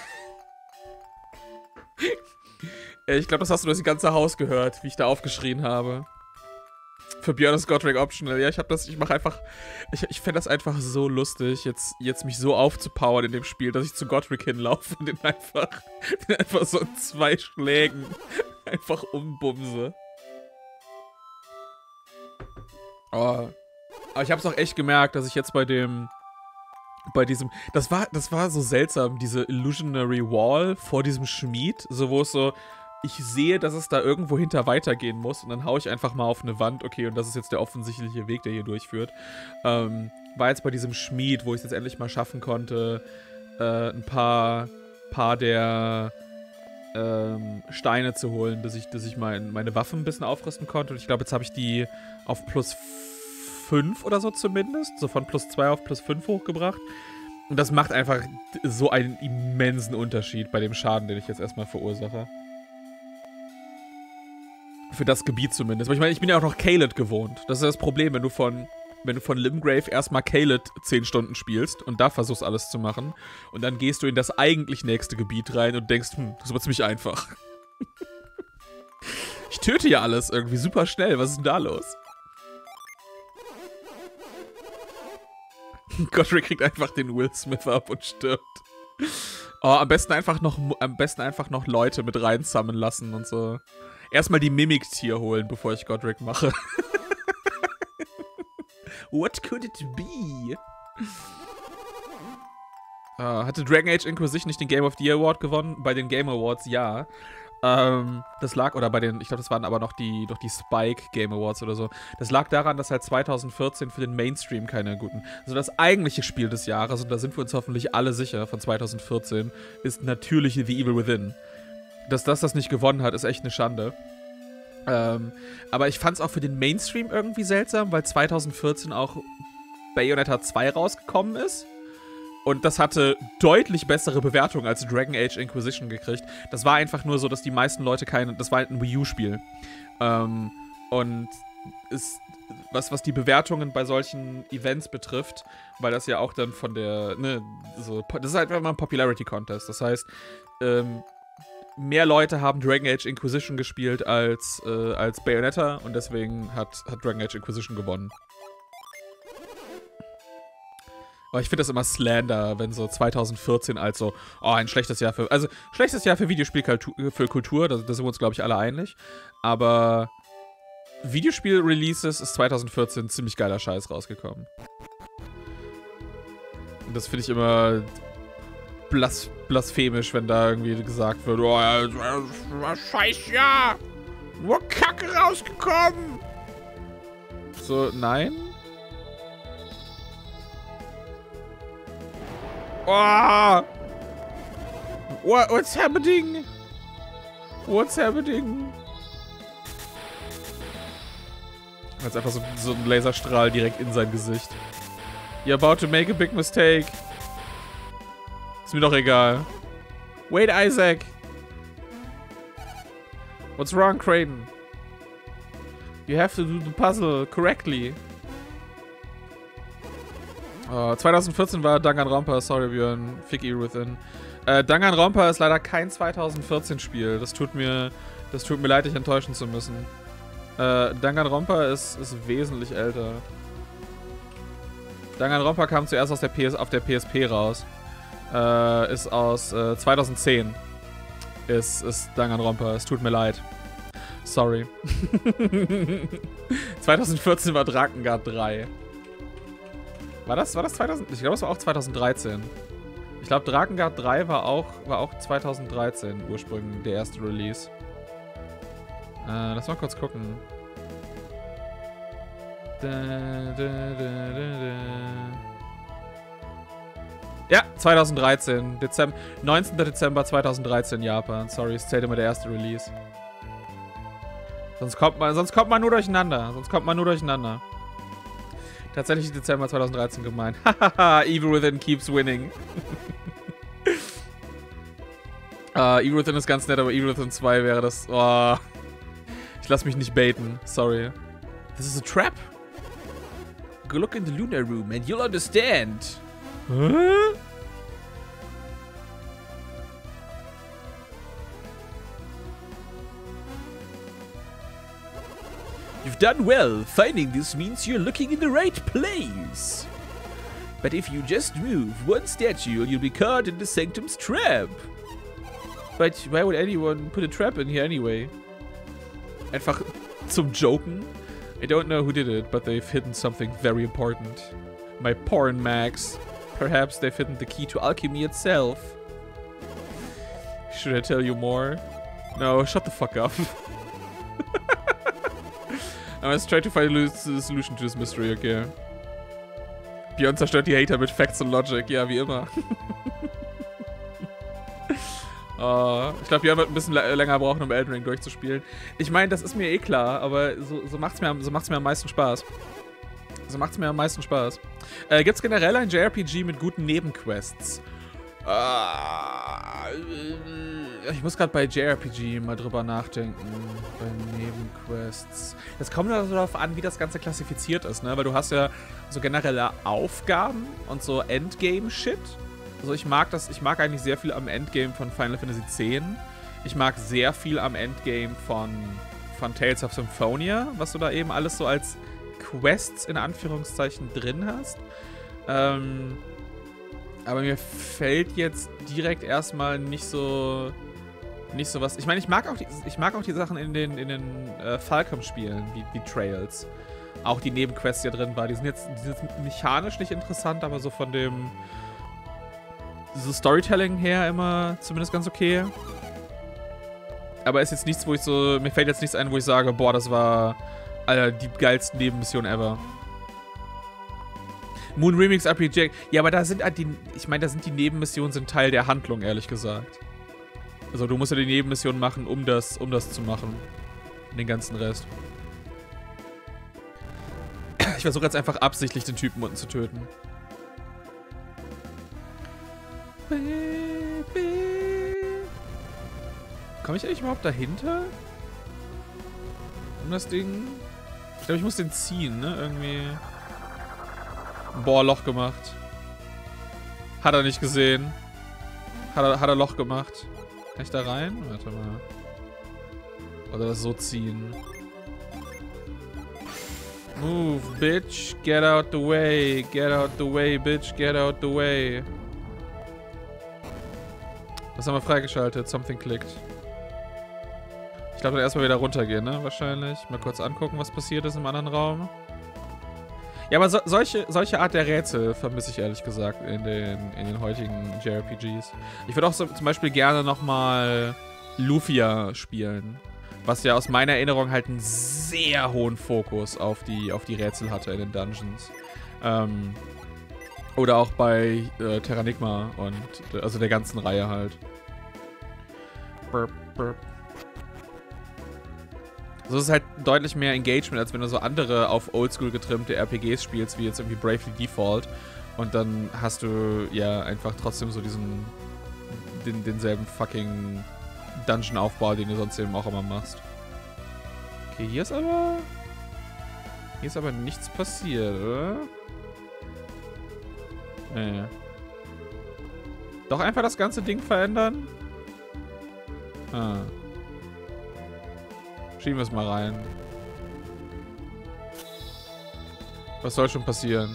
ich glaube, das hast du durch das ganze Haus gehört, wie ich da aufgeschrien habe. Für Björn ist Godric optional. Ja, ich hab das, ich mach einfach, ich, ich fände das einfach so lustig, jetzt, jetzt mich so aufzupowern in dem Spiel, dass ich zu Godric hinlaufe und den einfach, den einfach so in zwei Schlägen einfach umbumse. Oh. Aber ich hab's auch echt gemerkt, dass ich jetzt bei dem, bei diesem, das war, das war so seltsam, diese Illusionary Wall vor diesem Schmied, so wo es so, ich sehe, dass es da irgendwo hinter weitergehen muss und dann haue ich einfach mal auf eine Wand, okay, und das ist jetzt der offensichtliche Weg, der hier durchführt. Ähm, war jetzt bei diesem Schmied, wo ich es jetzt endlich mal schaffen konnte, äh, ein paar, paar der ähm, Steine zu holen, dass ich, dass ich mein, meine Waffen ein bisschen aufrüsten konnte. Und ich glaube, jetzt habe ich die auf plus fünf oder so zumindest, so von plus zwei auf plus fünf hochgebracht. Und das macht einfach so einen immensen Unterschied bei dem Schaden, den ich jetzt erstmal verursache. Für das Gebiet zumindest. Aber ich meine, ich bin ja auch noch Caelid gewohnt. Das ist das Problem, wenn du von, wenn du von Limgrave erstmal Caelid zehn Stunden spielst und da versuchst alles zu machen. Und dann gehst du in das eigentlich nächste Gebiet rein und denkst, hm, das wird ziemlich einfach. Ich töte ja alles irgendwie super schnell. Was ist denn da los? Godric kriegt einfach den Will Smith ab und stirbt. Oh, am besten einfach noch, am besten einfach noch Leute mit reinsammeln lassen und so. Erstmal die Mimik-Tier holen, bevor ich Godric mache. What could it be? Uh, hatte Dragon Age Inquisition nicht den Game of the Year Award gewonnen? Bei den Game Awards, ja. Ähm, das lag, oder bei den, ich glaube, das waren aber noch die, noch die Spike Game Awards oder so. Das lag daran, dass halt zwanzig vierzehn für den Mainstream keine guten... Also das eigentliche Spiel des Jahres, und da sind wir uns hoffentlich alle sicher, von zwanzig vierzehn, ist natürlich The Evil Within. Dass das das nicht gewonnen hat, ist echt eine Schande. Ähm, aber ich fand es auch für den Mainstream irgendwie seltsam, weil zwanzig vierzehn auch Bayonetta zwei rausgekommen ist. Und das hatte deutlich bessere Bewertungen als Dragon Age Inquisition gekriegt. Das war einfach nur so, dass die meisten Leute keine... Das war halt ein Wii U-Spiel. Ähm, und ist, was, was die Bewertungen bei solchen Events betrifft, weil das ja auch dann von der... Ne, so, das ist halt immer ein Popularity-Contest. Das heißt, ähm, mehr Leute haben Dragon Age Inquisition gespielt als, äh, als Bayonetta und deswegen hat, hat Dragon Age Inquisition gewonnen. Aber ich finde das immer Slander, wenn so zwanzig vierzehn als so, oh, ein schlechtes Jahr für, also, schlechtes Jahr für Videospielkultur, für Kultur, da, da sind wir uns, glaube ich, alle einig. Aber Videospiel-Releases ist zwanzig vierzehn ziemlich geiler Scheiß rausgekommen. Und das finde ich immer, blas blasphemisch, wenn da irgendwie gesagt wird, oh, ja, scheiß ja, nur Kacke rausgekommen. So, nein. Oh! What, what's happening? What's happening? Jetzt einfach so, so ein Laserstrahl direkt in sein Gesicht. You're about to make a big mistake. Ist mir doch egal. Wait, Isaac. What's wrong, Kraden? You have to do the puzzle correctly. Oh, zwanzig vierzehn war Danganronpa, sorry Björn, Fick Irwithin. Äh, Danganronpa ist leider kein zwanzig vierzehn Spiel. Das tut mir, das tut mir leid, dich enttäuschen zu müssen. Äh, Danganronpa ist, ist wesentlich älter. Danganronpa kam zuerst aus der P S, auf der P S P raus. Äh, ist aus äh, zwanzig zehn. Ist, ist Danganronpa, es tut mir leid. Sorry. zwanzig vierzehn war Drakengard drei. War das, war das zweitausend? Ich glaube, es war auch zwanzig dreizehn. Ich glaube, Drakengard drei war auch, war auch zwanzig dreizehn ursprünglich der erste Release. Äh, lass mal kurz gucken. Da, da, da, da, da. Ja, zwanzig dreizehn. Dezember, neunzehnter Dezember zweitausenddreizehn Japan. Sorry, es zählt immer der erste Release. Sonst kommt man, sonst kommt man nur durcheinander. Sonst kommt man nur durcheinander. Tatsächlich Dezember zweitausenddreizehn gemeint. Hahaha, Evil Within keeps winning. uh, Evil Within ist ganz nett, aber Evil Within zwei wäre das... Oh. Ich lass mich nicht baiten. Sorry. This is a trap? Go look in the lunar room and you'll understand. Huh? You've done well. Finding this means you're looking in the right place. But if you just move one statue, you'll be caught in the Sanctum's trap. But why would anyone put a trap in here anyway? Einfach zum Joken? I don't know who did it, but they've hidden something very important. My porn mags. Perhaps they've hidden the key to alchemy itself. Should I tell you more? No, shut the fuck up. I must try to find a solution to this mystery, okay. Björn zerstört die Hater mit Facts und Logic, ja, wie immer. uh, ich glaube, Björn wird ein bisschen länger brauchen, um Elden Ring durchzuspielen. Ich meine, das ist mir eh klar, aber so, so macht es mir, so macht's mir am meisten Spaß. So macht es mir am meisten Spaß. Äh, Gibt es generell ein J R P G mit guten Nebenquests? Uh, ich muss gerade bei J R P G mal drüber nachdenken. Bei Nebenquests. Es kommt nur darauf an, wie das Ganze klassifiziert ist, ne? Weil du hast ja so generelle Aufgaben und so Endgame-Shit. Also ich mag das, ich mag eigentlich sehr viel am Endgame von Final Fantasy X. Ich mag sehr viel am Endgame von, von Tales of Symphonia, was du da eben alles so als Quests in Anführungszeichen drin hast. Ähm... Aber mir fällt jetzt direkt erstmal nicht so nicht so was. Ich meine, ich mag auch die, ich mag auch die Sachen in den in den äh, Falcom-Spielen, wie die Trails. Auch die Nebenquests, die da drin waren, die sind jetzt, die sind jetzt mechanisch nicht interessant, aber so von dem so Storytelling her immer zumindest ganz okay. Aber ist jetzt nichts, wo ich so, mir fällt jetzt nichts ein, wo ich sage, boah, das war Alter, die geilste Nebenmission ever. Moon Remix R P G. Ja, aber da sind halt die, ich meine, da sind die Nebenmissionen sind Teil der Handlung, ehrlich gesagt. Also du musst ja die Nebenmissionen machen, um das, um das zu machen. Den ganzen Rest. Ich versuche jetzt einfach absichtlich den Typen unten zu töten. Komme ich eigentlich überhaupt dahinter? Um das Ding? Ich glaube, ich muss den ziehen, ne? Irgendwie. Boah, Loch gemacht. Hat er nicht gesehen. Hat er, hat er Loch gemacht. Kann ich da rein? Warte mal. Oder das so ziehen. Move, bitch. Get out the way. Get out the way, bitch. Get out the way. Das haben wir freigeschaltet. Something klickt. Ich glaube, dann erstmal wieder runtergehen, ne? Wahrscheinlich. Mal kurz angucken, was passiert ist im anderen Raum. Ja, aber so, solche, solche Art der Rätsel vermisse ich ehrlich gesagt in den, in den heutigen J R P Gs. Ich würde auch so, zum Beispiel gerne nochmal Lufia spielen. Was ja aus meiner Erinnerung halt einen sehr hohen Fokus auf die, auf die Rätsel hatte in den Dungeons. Ähm, oder auch bei äh, Terranigma und also der ganzen Reihe halt. Burp, burp. Also es ist halt deutlich mehr Engagement, als wenn du so andere auf Oldschool getrimmte R P Gs spielst, wie jetzt irgendwie Bravely Default. Und dann hast du ja einfach trotzdem so diesen den, denselben fucking Dungeon-Aufbau, den du sonst eben auch immer machst. Okay, hier ist aber... Hier ist aber nichts passiert, oder? Nee. Doch einfach das ganze Ding verändern? Ah. Schieben wir es mal rein. Was soll schon passieren?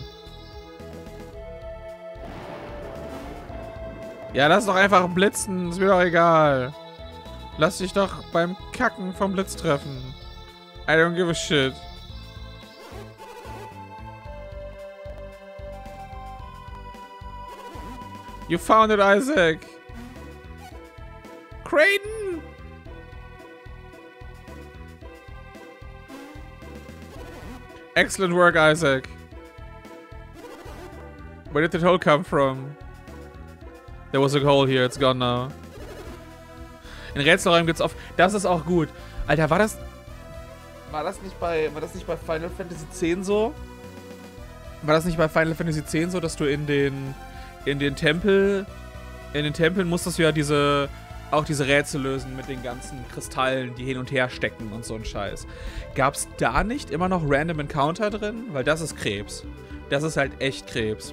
Ja, lass doch einfach blitzen. Ist mir doch egal. Lass dich doch beim Kacken vom Blitz treffen. I don't give a shit. You found it, Isaac. Kraden! Excellent work, Isaac. Where did the hole come from? There was a hole here, it's gone now. In Rätselräumen gibt's oft... Das ist auch gut. Alter, war das... War das nicht bei... War das nicht bei Final Fantasy X so? War das nicht bei Final Fantasy X so, dass du in den... In den Tempel... In den Tempeln musstest du ja diese... Auch diese Rätsel lösen mit den ganzen Kristallen, die hin und her stecken und so ein Scheiß. Gab's da nicht immer noch Random Encounter drin? Weil das ist Krebs. Das ist halt echt Krebs.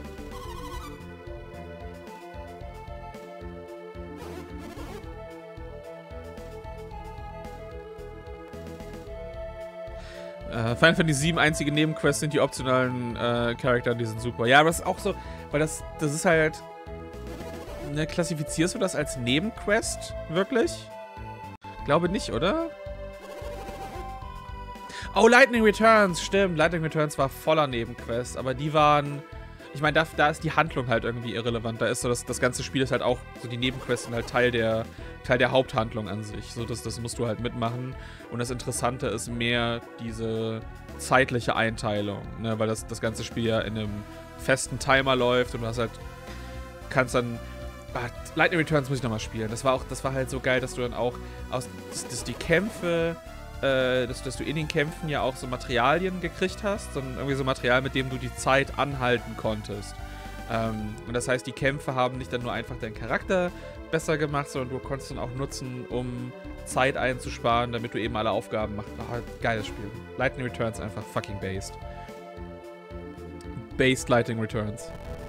Uh, Final Fantasy sieben einzige Nebenquests sind die optionalen äh, Charakter, die sind super. Ja, aber das ist auch so, weil das, das ist halt... Ne, klassifizierst du das als Nebenquest? Wirklich? Glaube nicht, oder? Oh, Lightning Returns, stimmt. Lightning Returns war voller Nebenquests, aber die waren... Ich meine, da, da ist die Handlung halt irgendwie irrelevant. Da ist so, das, das ganze Spiel ist halt auch, so die Nebenquests sind halt Teil der, Teil der Haupthandlung an sich. So, das, das musst du halt mitmachen. Und das Interessante ist mehr diese zeitliche Einteilung, ne? Weil das, das ganze Spiel ja in einem festen Timer läuft und du hast halt, kannst dann... Ah, Lightning Returns muss ich nochmal spielen. Das war auch, das war halt so geil, dass du dann auch aus, dass, dass die Kämpfe, äh, dass, dass du in den Kämpfen ja auch so Materialien gekriegt hast, sondern irgendwie so Material, mit dem du die Zeit anhalten konntest. Ähm, und das heißt, die Kämpfe haben nicht dann nur einfach deinen Charakter besser gemacht, sondern du konntest dann auch nutzen, um Zeit einzusparen, damit du eben alle Aufgaben machst. Oh, geiles Spiel. Lightning Returns einfach fucking based. Based Lightning Returns.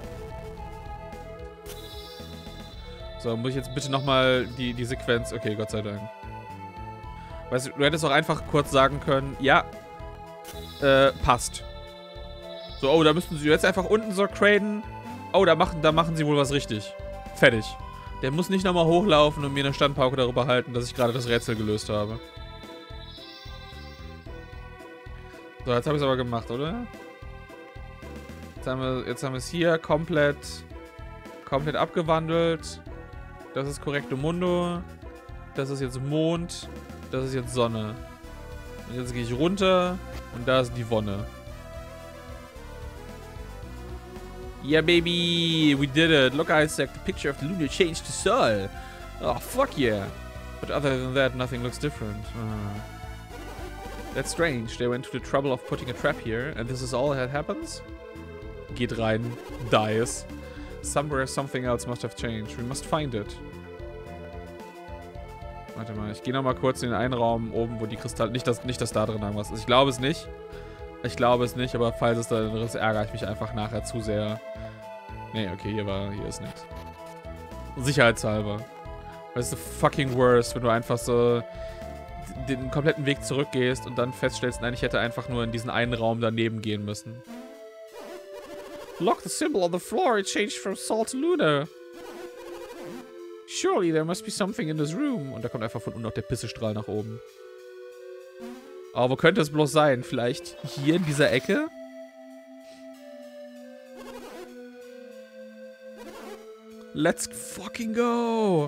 So, muss ich jetzt bitte nochmal die, die Sequenz... Okay, Gott sei Dank. Weißt du, du hättest auch einfach kurz sagen können, ja, äh, passt. So, oh, da müssten sie jetzt einfach unten so Kraden. Oh, da machen, da machen sie wohl was richtig. Fertig. Der muss nicht nochmal hochlaufen und mir eine Standpauke darüber halten, dass ich gerade das Rätsel gelöst habe. So, jetzt habe ich es aber gemacht, oder? Jetzt haben wir, jetzt haben wir es hier komplett, komplett abgewandelt. Das ist Correcto Mundo. Das ist jetzt Mond. Das ist jetzt Sonne. Und jetzt gehe ich runter. Und da ist die Wonne. Yeah, baby. We did it. Look, Isaac. The picture of the lunar changed to Sol. Oh, fuck yeah. But other than that, nothing looks different. Uh, that's strange. They went to the trouble of putting a trap here. And this is all that happens? Geht rein. Dies. Somewhere something else must have changed. We must find it. Warte mal, ich gehe nochmal kurz in den einen Raum oben, wo die Kristalle... Nicht, dass, nicht, dass da drin irgendwas ist. Ich glaube es nicht. Ich glaube es nicht, aber falls es da drin ist, ärgere ich mich einfach nachher zu sehr. Nee, okay, hier war... Hier ist nichts. Sicherheitshalber. Das ist the fucking worst, wenn du einfach so den kompletten Weg zurückgehst und dann feststellst, nein, ich hätte einfach nur in diesen einen Raum daneben gehen müssen. Look, the symbol on the floor, it changed from Sol to Luna. Surely there must be something in this room. Und da kommt einfach von unten noch der Pissestrahl nach oben. Aber wo könnte es bloß sein? Vielleicht hier in dieser Ecke? Let's fucking go!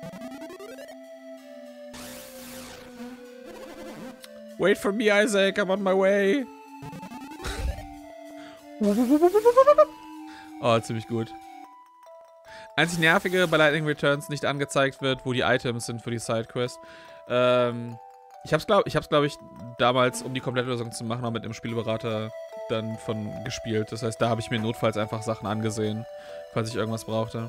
Wait for me, Isaac, I'm on my way. Oh, ziemlich gut. Einzig Nervige bei Lightning Returns nicht angezeigt wird, wo die Items sind für die Sidequest. Ähm, ich hab's, glaube ich, hab's, glaub ich, damals, um die Komplettlösung zu machen, auch mit dem Spielberater dann von gespielt. Das heißt, da habe ich mir notfalls einfach Sachen angesehen, falls ich irgendwas brauchte.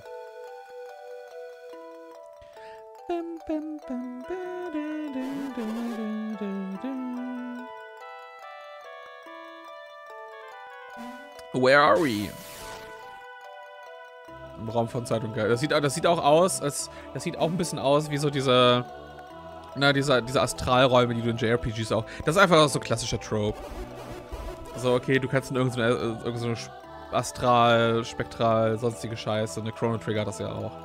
Where are we? Im Raum von Zeit und Geist. Das sieht, das sieht auch aus, als, das sieht auch ein bisschen aus wie so diese, na, diese, diese Astralräume, die du in J R P Gs auch. Das ist einfach so ein klassischer Trope. So, okay, du kannst in irgendeine, irgendeine Astral, Spektral, sonstige Scheiße. Eine Chrono Trigger hat das ja auch.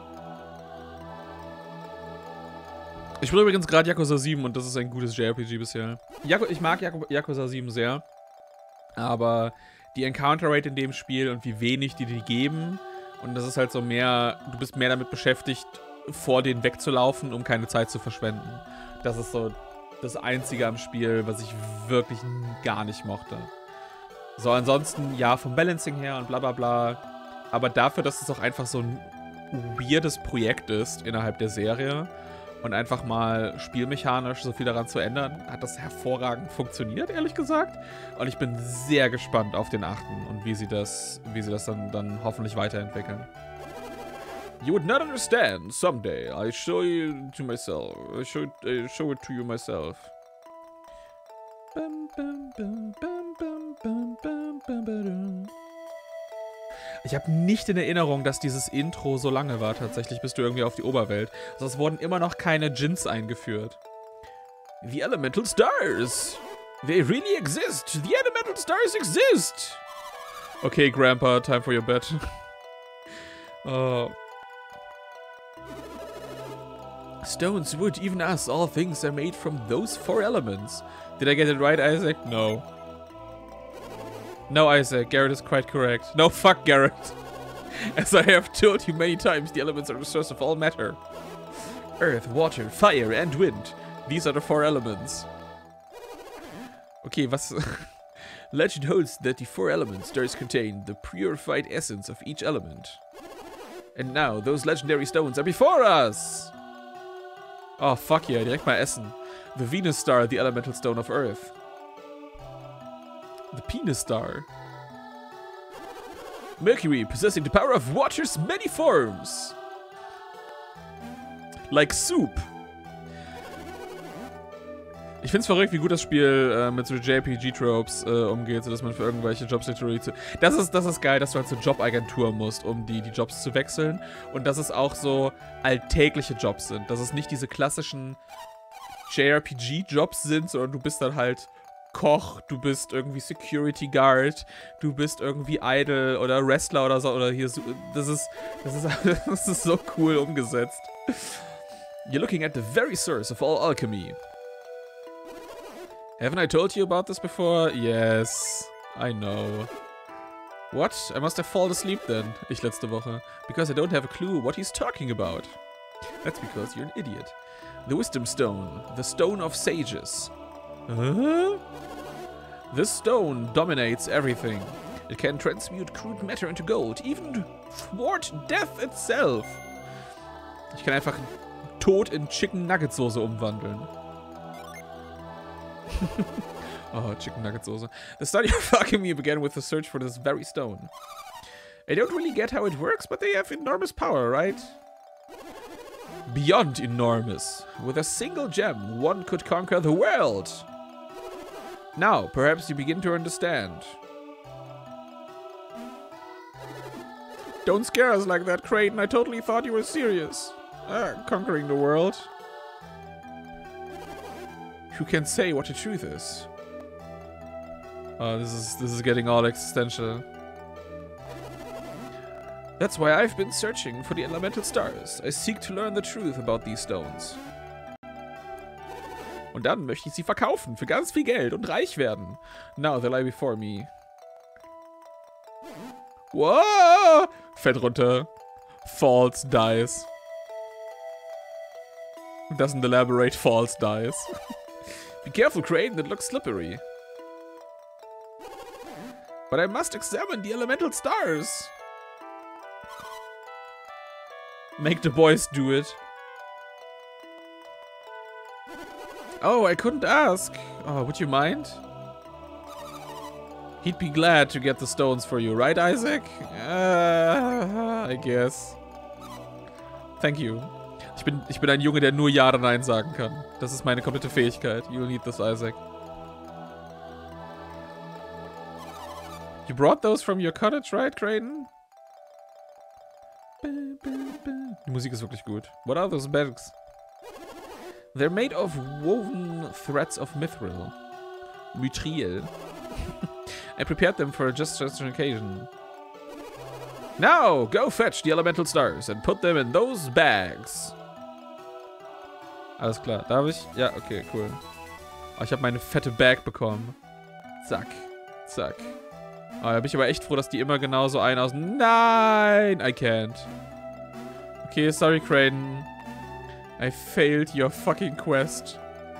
Ich spiele übrigens gerade Yakuza sieben und das ist ein gutes J R P G bisher. Yaku ich mag Yaku Yakuza sieben sehr. Aber die Encounter Rate in dem Spiel und wie wenig die dir geben. Und das ist halt so mehr, du bist mehr damit beschäftigt, vor denen wegzulaufen, um keine Zeit zu verschwenden. Das ist so das Einzige am Spiel, was ich wirklich gar nicht mochte. So, ansonsten, ja, vom Balancing her und bla bla bla. Aber dafür, dass es auch einfach so ein weirdes Projekt ist innerhalb der Serie und einfach mal spielmechanisch so viel daran zu ändern, hat das hervorragend funktioniert, ehrlich gesagt. Und ich bin sehr gespannt auf den achten und wie sie das, wie sie das dann, dann hoffentlich weiterentwickeln. You would not understand someday. I show you to myself. I show, I show it to you myself. Ich habe nicht in Erinnerung, dass dieses Intro so lange war, tatsächlich, bis du irgendwie auf die Oberwelt. Also es wurden immer noch keine Djinns eingeführt. The Elemental Stars! They really exist! The Elemental Stars exist! Okay, Grandpa, time for your bed. Oh. Stones, wood, even us, all things are made from those four elements. Did I get it right, Isaac? No. No, Isaac. Garrett is quite correct. No, fuck Garrett. As I have told you many times, the elements are the source of all matter. Earth, water, fire and wind. These are the four elements. Okay, was... Legend holds that the four element stars contain the purified essence of each element. And now, those legendary stones are before us! Oh, fuck yeah, direkt mal essen. The Venus Star, the elemental stone of Earth. The Penis Star. Mercury, possessing the power of water's many forms. Like soup. Ich find's verrückt, wie gut das Spiel äh, mit so J R P G-Tropes äh, umgeht, sodass man für irgendwelche Jobs literally zu... Das ist, das ist geil, dass du halt zur Jobagentur musst, um die, die Jobs zu wechseln. Und dass es auch so alltägliche Jobs sind. Dass es nicht diese klassischen J R P G-Jobs sind, sondern du bist dann halt Koch, du bist irgendwie Security Guard, du bist irgendwie Idol oder Wrestler oder so. Oder hier so... Das ist, das ist, das ist so cool umgesetzt. You're looking at the very source of all alchemy. Haven't I told you about this before? Yes, I know. What? I must have fallen asleep then, ich letzte Woche. Because I don't have a clue what he's talking about. That's because you're an idiot. The Wisdom Stone, the Stone of Sages. Huh? This stone dominates everything. It can transmute crude matter into gold, even thwart death itself. Ich kann einfach Tod in Chicken Nugget Soße umwandeln. Oh, Chicken Nugget Soße. The study of alchemy began with the search for this very stone. I don't really get how it works, but they have enormous power, right? Beyond enormous. With a single gem, one could conquer the world. Now, perhaps you begin to understand. Don't scare us like that, Creighton. I totally thought you were serious. Uh, conquering the world. Who can say what the truth is? Oh, this is this is getting all existential. That's why I've been searching for the elemental stars. I seek to learn the truth about these stones. Und dann möchte ich sie verkaufen für ganz viel Geld und reich werden. Now they lie before me. Wow! Fällt runter. False dice. Doesn't elaborate, false dice. Be careful, Crane, that looks slippery. But I must examine the elemental stars. Make the boys do it. Oh, I couldn't ask. Oh, would you mind? He'd be glad to get the stones for you, right, Isaac? Uh, I guess. Thank you. Ich bin, ich bin ein Junge, der nur Ja oder Nein sagen kann. Das ist meine komplette Fähigkeit. You'll need this, Isaac. You brought those from your cottage, right, Creighton? Die Musik ist wirklich gut. What are those bags? They're made of woven threads of mithril. Mithril. I prepared them for just such an occasion. Now, go fetch the elemental stars and put them in those bags. Alles klar. Darf ich? Ja, okay, cool. Oh, ich habe meine fette Bag bekommen. Zack. Zack. Oh, da bin ich aber echt froh, dass die immer genau so ein aus... Nein! I can't. Okay, sorry, Crane. I failed your fucking quest.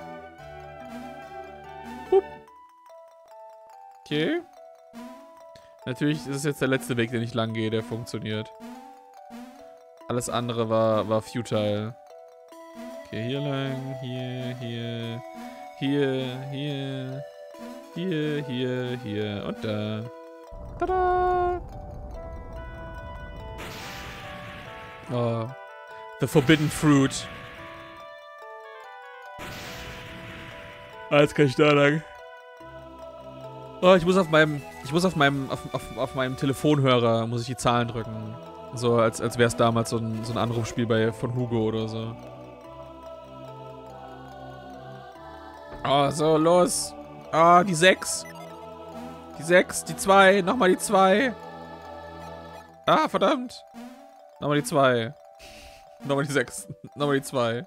Boop. Okay. Natürlich ist es jetzt der letzte Weg, den ich lang gehe, der funktioniert. Alles andere war, war futile. Okay, hier lang, hier, hier, hier, hier, hier, hier, hier und da. Tada! Oh. The Forbidden Fruit. Ah, jetzt kann ich da lang. Oh, ich muss auf meinem, ich muss auf meinem, auf, auf, auf meinem Telefonhörer, muss ich die Zahlen drücken. So, als, als wäre es damals so ein, so ein Anrufspiel bei, von Hugo oder so. Oh, so, los. Ah, die sechs. Die sechs, die zwei, nochmal die zwei. Ah, verdammt. Nochmal die zwei. Nochmal die sechs. Nochmal die zwei.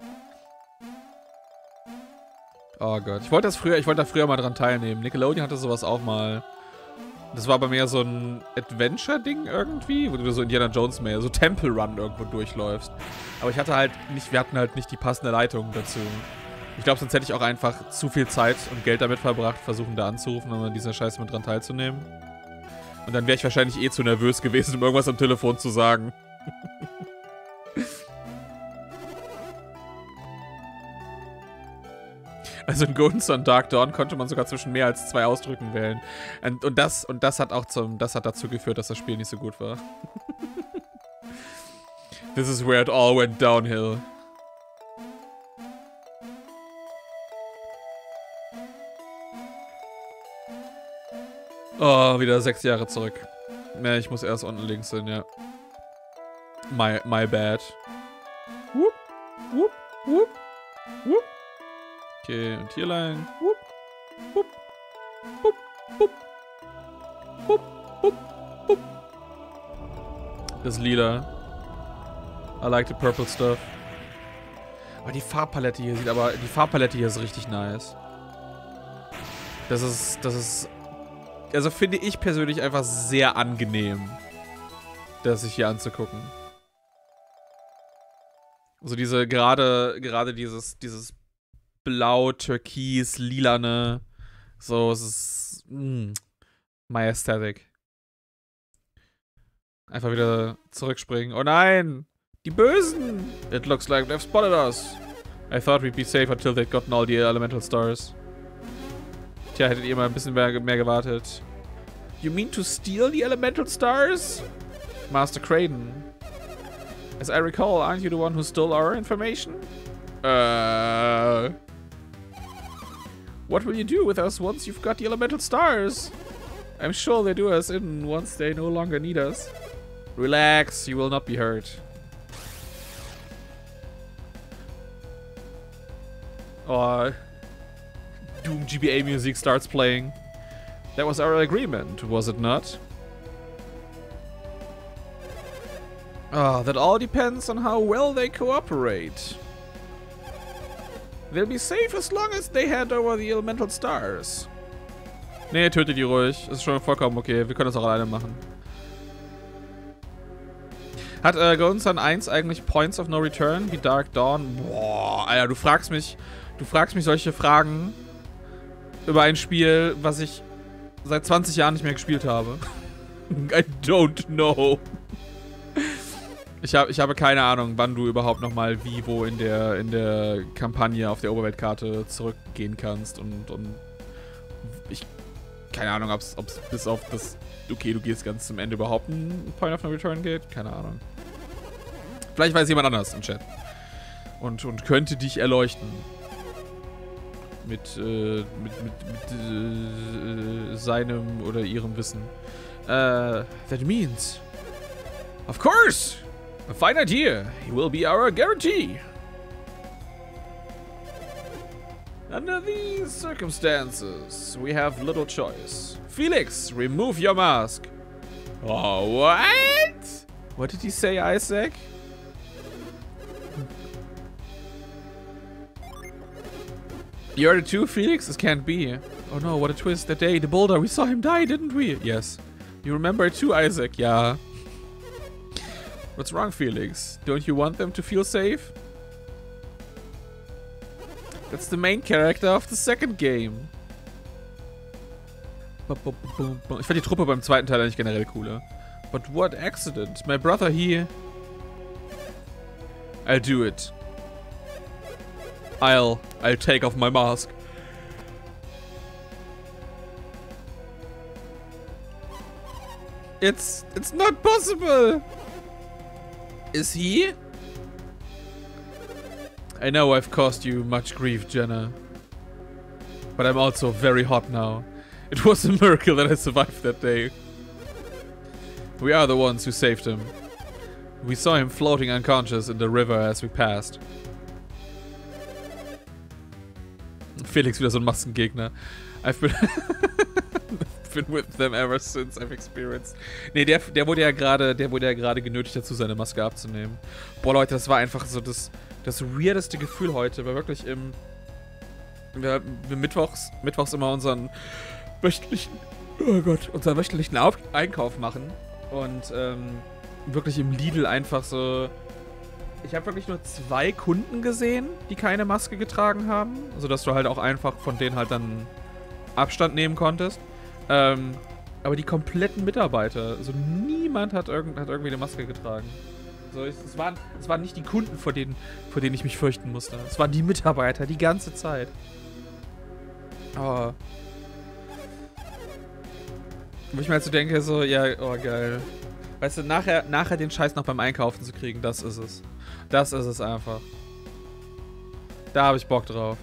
Oh Gott. Ich wollte das früher, ich wollte da früher mal dran teilnehmen. Nickelodeon hatte sowas auch mal. Das war bei mir so ein Adventure-Ding irgendwie, wo du so Indiana Jones mehr, so Temple Run irgendwo durchläufst. Aber ich hatte halt nicht, wir hatten halt nicht die passende Leitung dazu. Ich glaube, sonst hätte ich auch einfach zu viel Zeit und Geld damit verbracht, versuchen da anzurufen, um an dieser Scheiße mit dran teilzunehmen. Und dann wäre ich wahrscheinlich eh zu nervös gewesen, um irgendwas am Telefon zu sagen. Also in Golden Sun Dark Dawn konnte man sogar zwischen mehr als zwei Ausdrücken wählen. Und, und, das, und das hat auch zum, das hat dazu geführt, dass das Spiel nicht so gut war. This is where it all went downhill. Oh, wieder sechs Jahre zurück. Ja, ich muss erst unten links hin, ja. My, my bad. Whoop, whoop, whoop, whoop. Okay, und hier lang. Whoop, whoop, whoop, whoop, whoop, whoop, whoop. Das Lila. I like the purple stuff. Aber die Farbpalette hier sieht aber, die Farbpalette hier ist richtig nice. Das ist, das ist, also finde ich persönlich einfach sehr angenehm, das sich hier anzugucken. Also diese, gerade, gerade dieses, dieses Blau, Türkis, Lilane. So, es ist mm, my aesthetic. Einfach wieder zurückspringen. Oh nein! Die Bösen! It looks like they've spotted us. I thought we'd be safe until they'd gotten all the elemental stars. Tja, hättet ihr mal ein bisschen mehr, mehr gewartet. You mean to steal the elemental stars? Master Creighton. As I recall, aren't you the one who stole our information? Uh... What will you do with us once you've got the elemental stars? I'm sure they do us in once they no longer need us. Relax, you will not be hurt. Oh, Doom G B A music starts playing. That was our agreement, was it not? Ah, oh, that all depends on how well they cooperate. They'll be safe as long as they hand over the elemental stars. Nee, tötet die ruhig. Ist schon vollkommen okay. Wir können das auch alleine machen. Hat äh, Golden eins eigentlich Points of No Return wie Dark Dawn? Boah, Alter, du fragst mich, du fragst mich solche Fragen über ein Spiel, was ich seit zwanzig Jahren nicht mehr gespielt habe. I don't know. Ich, hab, ich habe keine Ahnung, wann du überhaupt nochmal wie, wo in der, in der Kampagne auf der Oberweltkarte zurückgehen kannst und, und ich, keine Ahnung, ob es bis auf das, okay, du gehst ganz zum Ende überhaupt ein Point of No Return geht, keine Ahnung. Vielleicht weiß jemand anders im Chat und, und könnte dich erleuchten. Mit, äh, mit, mit, mit äh, seinem oder ihrem Wissen. Uh, that means, of course, a fine idea. He will be our guarantee. Under these circumstances, we have little choice. Felix, remove your mask. Oh, what? What did he say, Isaac? You heard it too, Felix? This can't be. Oh no, what a twist. That day, the boulder, we saw him die, didn't we? Yes. You remember it too, Isaac? Yeah. What's wrong, Felix? Don't you want them to feel safe? That's the main character of the second game. Ich fand die Truppe beim zweiten Teil eigentlich generell cooler. But what accident? My brother, he... I'll do it. I'll... I'll take off my mask. It's... It's not possible! Is he? I know I've caused you much grief, Jenna. But I'm also very hot now. It was a miracle that I survived that day. We are the ones who saved him. We saw him floating unconscious in the river as we passed. Felix wieder so ein Maskengegner. I've been, been with them ever since I've experienced. Nee, der, der wurde ja gerade, der wurde ja gerade genötigt dazu, seine Maske abzunehmen. Boah, Leute, das war einfach so das, das weirdeste Gefühl heute. War wirklich im, wir, wir mittwochs, mittwochs immer unseren wöchentlichen, oh Gott, unseren wöchentlichen Auf Einkauf machen und ähm, wirklich im Lidl einfach so. Ich habe wirklich nur zwei Kunden gesehen, die keine Maske getragen haben. Sodass du halt auch einfach von denen halt dann Abstand nehmen konntest. Ähm, aber die kompletten Mitarbeiter, also niemand hat, irgend, hat irgendwie eine Maske getragen. So, es, es, waren, es waren nicht die Kunden, vor denen, vor denen ich mich fürchten musste. Es waren die Mitarbeiter, die ganze Zeit. Aber... Wo ich mir halt so denke, so, ja, oh geil. Weißt du, nachher, nachher den Scheiß noch beim Einkaufen zu kriegen, das ist es. Das ist es einfach. Da habe ich Bock drauf.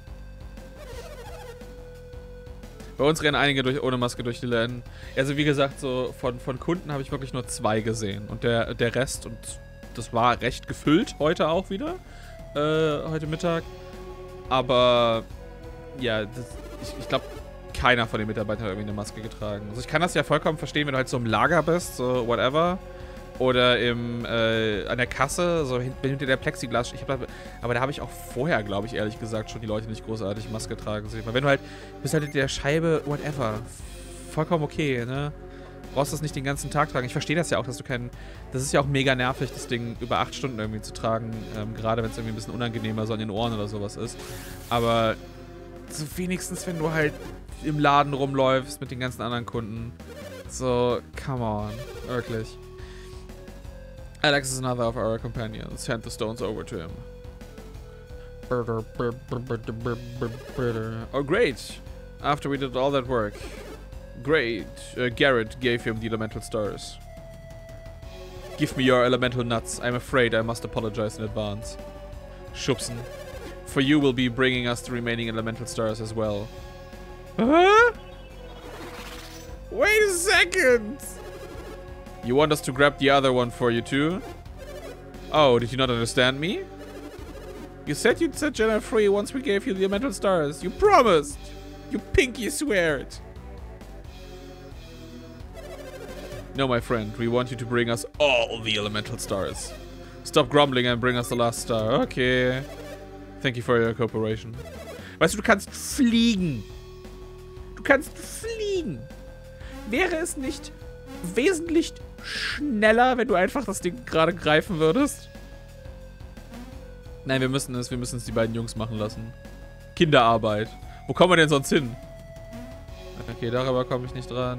Bei uns rennen einige durch, ohne Maske durch die Läden. Also wie gesagt, so von, von Kunden habe ich wirklich nur zwei gesehen. Und der, der Rest, und das war recht gefüllt heute auch wieder. Äh, heute Mittag. Aber ja, das, ich, ich glaube, keiner von den Mitarbeitern hat irgendwie eine Maske getragen. Also ich kann das ja vollkommen verstehen, wenn du halt so im Lager bist, so whatever. Oder im, äh, an der Kasse, so hinter der Plexiglas. Ich hab, aber da habe ich auch vorher, glaube ich, ehrlich gesagt, schon die Leute nicht großartig Maske tragen sehen. Weil wenn du halt, du bist halt in der Scheibe, whatever. Vollkommen okay, ne? Brauchst das nicht den ganzen Tag tragen. Ich verstehe das ja auch, dass du keinen, das ist ja auch mega nervig, das Ding über acht Stunden irgendwie zu tragen. Ähm, gerade wenn es irgendwie ein bisschen unangenehmer so an den Ohren oder sowas ist. Aber so wenigstens, wenn du halt im Laden rumläufst mit den ganzen anderen Kunden. So, come on. Wirklich. Alex is another of our companions. Hand the stones over to him. Oh, great. After we did all that work. Great. Uh, Garrett gave him the elemental stars. Give me your elemental nuts. I'm afraid I must apologize in advance. Schubsen. For you will be bringing us the remaining elemental stars as well. Huh? Wait a second! You want us to grab the other one for you too? Oh, did you not understand me? You said you'd set Jenna free once we gave you the elemental stars. You promised! You pinky swear it! No, my friend, we want you to bring us all the elemental stars. Stop grumbling and bring us the last star. Okay. Thank you for your cooperation. Weißt du, du kannst fliegen. Du kannst fliegen. Wäre es nicht wesentlich schneller, wenn du einfach das Ding gerade greifen würdest? Nein, wir müssen es, wir müssen es die beiden Jungs machen lassen. Kinderarbeit. Wo kommen wir denn sonst hin? Okay, darüber komme ich nicht dran.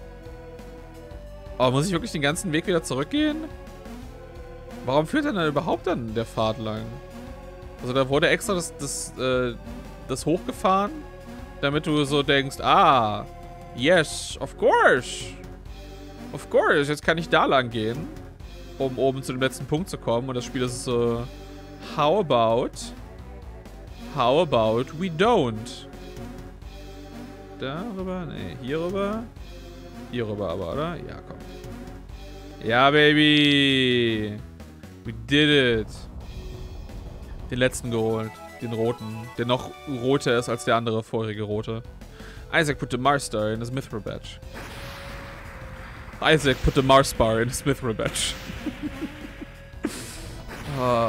Oh, muss ich wirklich den ganzen Weg wieder zurückgehen? Warum führt denn da überhaupt dann der Pfad lang? Also da wurde extra das, das, äh, das hochgefahren, damit du so denkst, ah, yes, of course. Of course, jetzt kann ich da lang gehen, um oben zu dem letzten Punkt zu kommen. Und das Spiel ist so, how about, how about we don't? Darüber, nee, hier rüber. Hier rüber aber, oder? Ja, komm. Ja, Baby. We did it. Den letzten geholt. Den roten. Der noch roter ist als der andere vorherige rote. Isaac put the Mars Star in his Mithril Badge. Isaac put the Mars Bar in his Mithril Badge. Oh.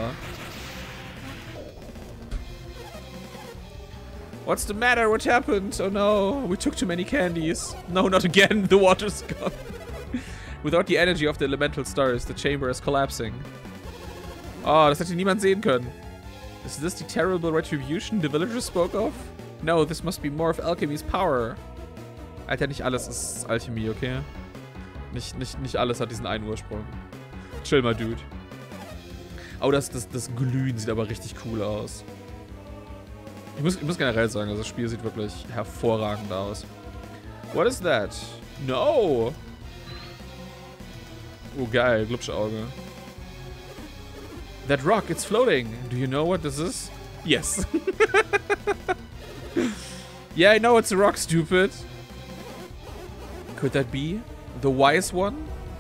What's the matter? What happened? Oh no, we took too many candies. No, not again. The water's gone. Without the energy of the elemental stars, the chamber is collapsing. Oh, das hätte niemand sehen können. Is this the terrible retribution the villagers spoke of? No, this must be more of alchemy's power. Alter, nicht alles ist Alchemie, okay? Nicht, nicht, nicht alles hat diesen einen Ursprung. Chill mal, Dude. Oh, das, das, das Glühen sieht aber richtig cool aus. Ich muss, ich muss generell sagen, also das Spiel sieht wirklich hervorragend aus. What is that? No! Oh, geil, Glubschauge. That rock, it's floating. Do you know what this is? Yes. Yeah, I know it's a rock, stupid. Could that be the wise one?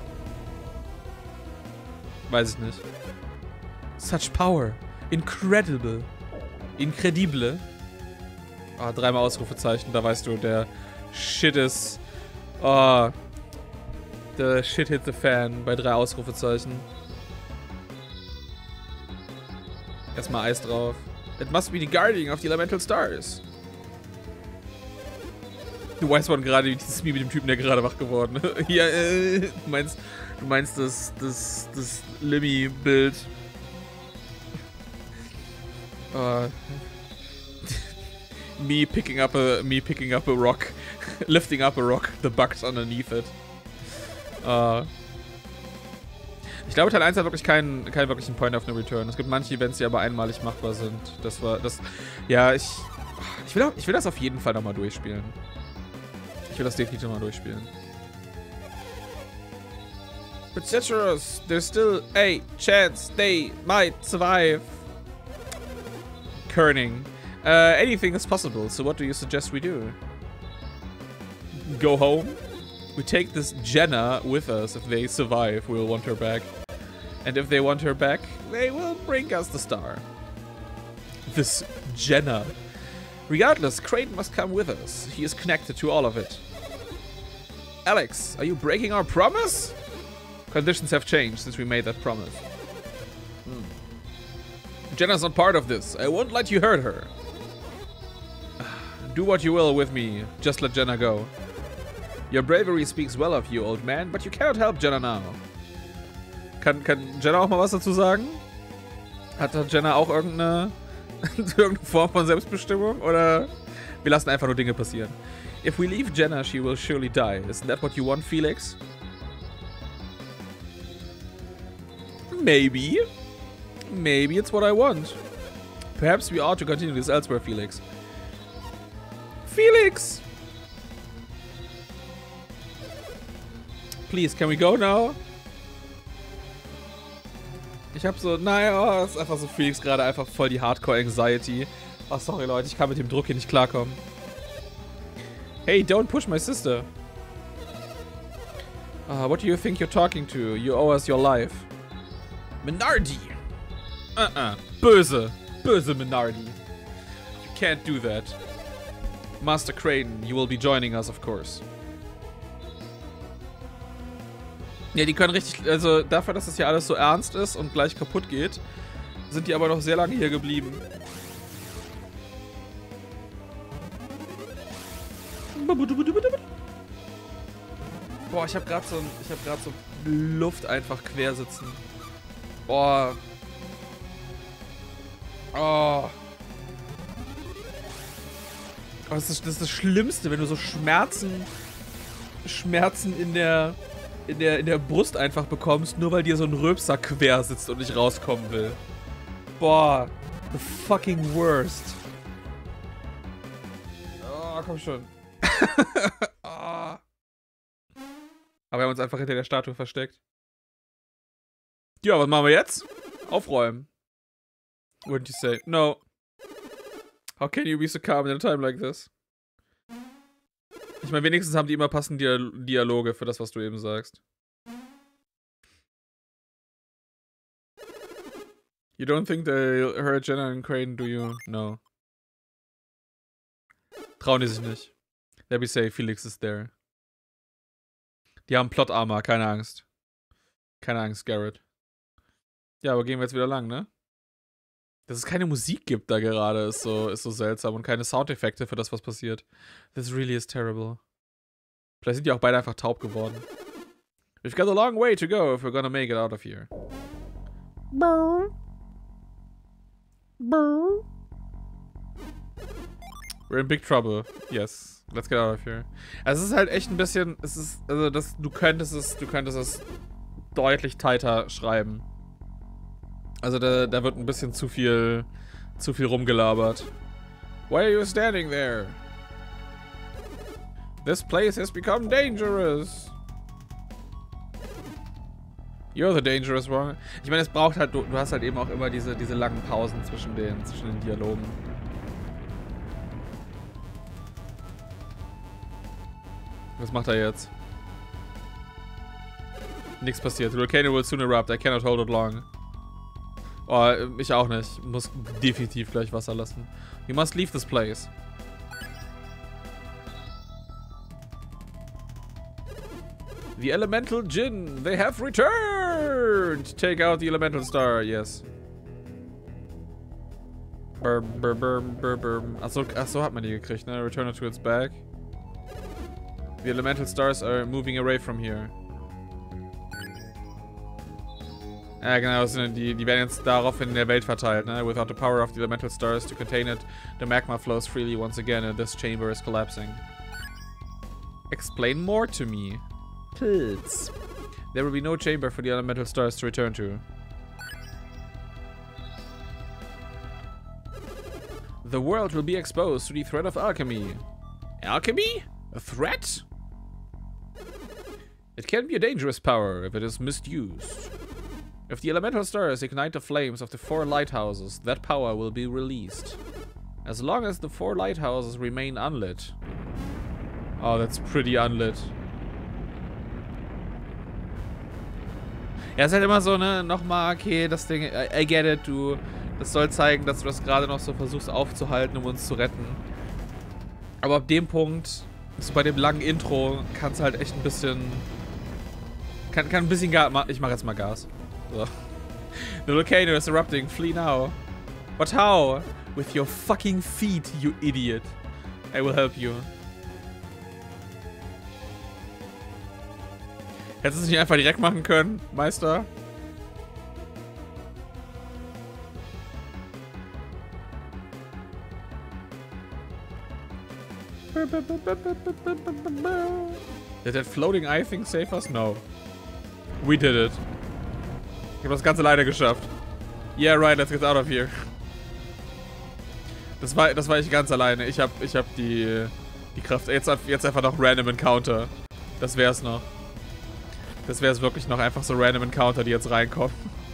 Weiß ich nicht. Such power. Incredible. Incredible. Ah, dreimal Ausrufezeichen, da weißt du, der Shit ist. Oh. Der Shit hit the fan bei drei Ausrufezeichen. Erstmal Eis drauf. It must be the guardian of the elemental stars. Du weißt man gerade, wie dieses Meme mit dem Typen, der gerade wach geworden ist. Ja, äh, du meinst, du meinst das, das, das Limmy-Bild. Uh, me picking up a, me picking up a rock, lifting up a rock, the bugs underneath it. Uh, ich glaube, Teil eins hat wirklich keinen, keinen wirklichen Point of No Return. Es gibt manche Events, die aber einmalig machbar sind. Das war, das, ja, ich, ich will, auch, ich will das auf jeden Fall nochmal durchspielen. Ich will das definitiv nochmal durchspielen. But Citrus, there's still a chance they might survive. Kerning. Uh, anything is possible, so what do you suggest we do? Go home? We take this Jenna with us. If they survive, we'll want her back. And if they want her back, they will bring us the star. This Jenna. Regardless, Kraden must come with us. He is connected to all of it. Alex, are you breaking our promise? Conditions have changed since we made that promise. Hmm. Jenna's not part of this. I won't let you hurt her. Do what you will with me. Just let Jenna go. Your bravery speaks well of you, old man, but you cannot help Jenna now. Kann, kann Jenna auch mal was dazu sagen? Hat Jenna auch irgendeine, irgendeine Form von Selbstbestimmung? Oder wir lassen einfach nur Dinge passieren? If we leave Jenna, she will surely die. Isn't that what you want, Felix? Maybe. Maybe it's what I want. Perhaps we ought to continue this elsewhere, Felix. Felix! Please, can we go now? Ich hab so, naja, ist einfach so Felix gerade einfach voll die Hardcore-Anxiety. Oh, sorry Leute, ich kann mit dem Druck hier nicht klarkommen. Hey, don't push my sister. Uh, what do you think you're talking to? You owe us your life. Minardi! Uh-uh. Böse. Böse Minardi. You can't do that. Master Kraden, you will be joining us, of course. Ja, die können richtig, also dafür, dass das hier alles so ernst ist und gleich kaputt geht, sind die aber noch sehr lange hier geblieben. Boah, ich habe gerade so, ich habe gerade so Luft einfach quer sitzen. Boah. Oh. Oh, das ist, das ist das Schlimmste, wenn du so Schmerzen, Schmerzen in der, in der, in der Brust einfach bekommst, nur weil dir so ein Rülpser quer sitzt und nicht rauskommen will. Boah. The fucking worst. Oh, komm schon. Oh. Aber wir haben uns einfach hinter der Statue versteckt. Ja, was machen wir jetzt? Aufräumen. Wouldn't you say? No. How can you be so calm in a time like this? Ich meine, wenigstens haben die immer passende Dialoge für das, was du eben sagst. You don't think they hurt Jenna and Crane, do you? No. Trauen die sich nicht. They'll be safe, Felix is there. Die haben Plot-Armor, keine Angst. Keine Angst, Garrett. Ja, aber gehen wir jetzt wieder lang, ne? Dass es keine Musik gibt da gerade, ist so, ist so seltsam. Und keine Soundeffekte für das, was passiert. This really is terrible. Vielleicht sind die auch beide einfach taub geworden. We've got a long way to go if we're gonna make it out of here. Boom. Boom. We're in big trouble. Yes. Let's get out of here. Also es ist halt echt ein bisschen, es ist, also das, du könntest es, du könntest es deutlich tighter schreiben. Also da, da wird ein bisschen zu viel, zu viel rumgelabert. Why are you standing there? This place has become dangerous. You're the dangerous one. Ich meine, es braucht halt, du, du hast halt eben auch immer diese, diese langen Pausen zwischen den, zwischen den Dialogen. Was macht er jetzt? Nichts passiert. The volcano will soon erupt. I cannot hold it long. Oh, ich auch nicht. Muss definitiv gleich Wasser lassen. You must leave this place. The elemental Djinn. They have returned. Take out the elemental star. Yes. Burr, burr, burr, burr, burr. Achso, achso, hat man die gekriegt, ne? Return it to its bag. The elemental stars are moving away from here. Ja, genau, die, die werden jetzt daraufhin in der Welt verteilt, ne? Without the power of the elemental stars to contain it, the magma flows freely once again and this chamber is collapsing. Explain more to me. Please. There will be no chamber for the elemental stars to return to. The world will be exposed to the threat of alchemy. Alchemy? A threat? It can be a dangerous power if it is misused. If the elemental stars ignite the flames of the four lighthouses, that power will be released. As long as the four lighthouses remain unlit. Oh, that's pretty unlit. Ja, ist halt immer so, ne, nochmal, okay, das Ding, I, I get it, du, das soll zeigen, dass du das gerade noch so versuchst aufzuhalten, um uns zu retten. Aber ab dem Punkt, so bei dem langen Intro, kann es halt echt ein bisschen, kann, kann ein bisschen Gas, ich mach jetzt mal Gas. So. The volcano is erupting, flee now. But how? With your fucking feet, you idiot. I will help you. Hättest du es nicht einfach direkt machen können, Meister? Did that floating eye thing save us? No. We did it. Ich habe das Ganze leider geschafft. Yeah, right, let's get out of here. Das war, das war ich ganz alleine. Ich hab, ich hab die, die Kraft. Jetzt, jetzt einfach noch Random Encounter. Das wär's noch. Das wär's wirklich noch. Einfach so Random Encounter, die jetzt reinkommen.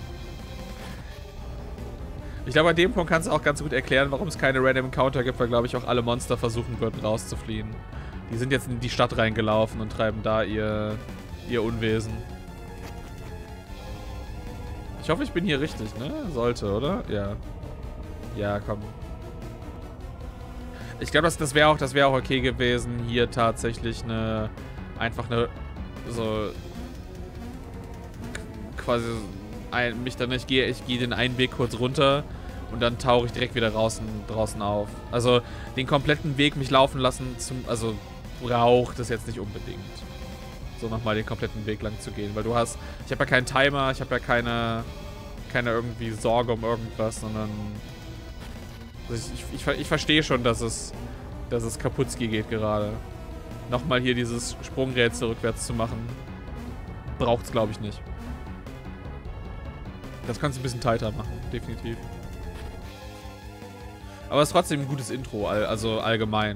Ich glaube, an dem Punkt kannst du auch ganz gut erklären, warum es keine Random Encounter gibt, weil, glaube ich, auch alle Monster versuchen würden, rauszufliehen. Die sind jetzt in die Stadt reingelaufen und treiben da ihr, ihr Unwesen. Ich hoffe, ich bin hier richtig, ne? Sollte, oder? Ja. Ja, komm. Ich glaube, das, das wäre auch, das wäre auch okay gewesen, hier tatsächlich eine, einfach eine, so, quasi, ein, mich dann, ich gehe, ich gehe den einen Weg kurz runter und dann tauche ich direkt wieder draußen, draußen auf. Also, den kompletten Weg mich laufen lassen, zum, also, braucht es jetzt nicht unbedingt. so nochmal den kompletten Weg lang zu gehen. Weil du hast, ich habe ja keinen Timer, ich habe ja keine, keine irgendwie Sorge um irgendwas, sondern also ich, ich, ich verstehe schon, dass es, dass es Kaputski geht gerade. Nochmal hier dieses Sprungrätsel rückwärts zu machen, braucht's glaube ich nicht. Das kannst du ein bisschen tighter machen, definitiv. Aber es ist trotzdem ein gutes Intro, also allgemein.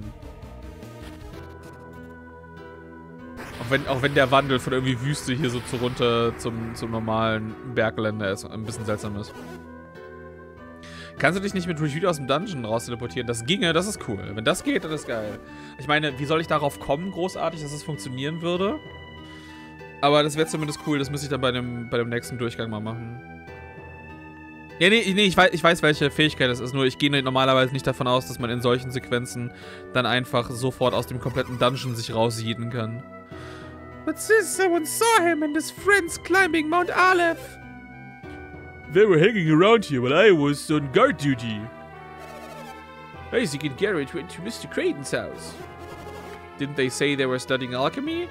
Auch wenn, auch wenn der Wandel von irgendwie Wüste hier so zu runter zum, zum normalen Bergländer ist, ein bisschen seltsam ist. Kannst du dich nicht mit Rashid aus dem Dungeon raus teleportieren? Das ginge, das ist cool. Wenn das geht, dann ist geil. Ich meine, wie soll ich darauf kommen, großartig, dass es funktionieren würde? Aber das wäre zumindest cool, das müsste ich dann bei dem, bei dem nächsten Durchgang mal machen. Ja, nee, nee ich, weiß, ich weiß, welche Fähigkeit das ist, nur ich gehe normalerweise nicht davon aus, dass man in solchen Sequenzen dann einfach sofort aus dem kompletten Dungeon sich rausjieden kann. But since someone saw him and his friends climbing Mount Aleph. They were hanging around here while I was on guard duty. Isaac and Garrett went to Mister Creighton's house. Didn't they say they were studying alchemy?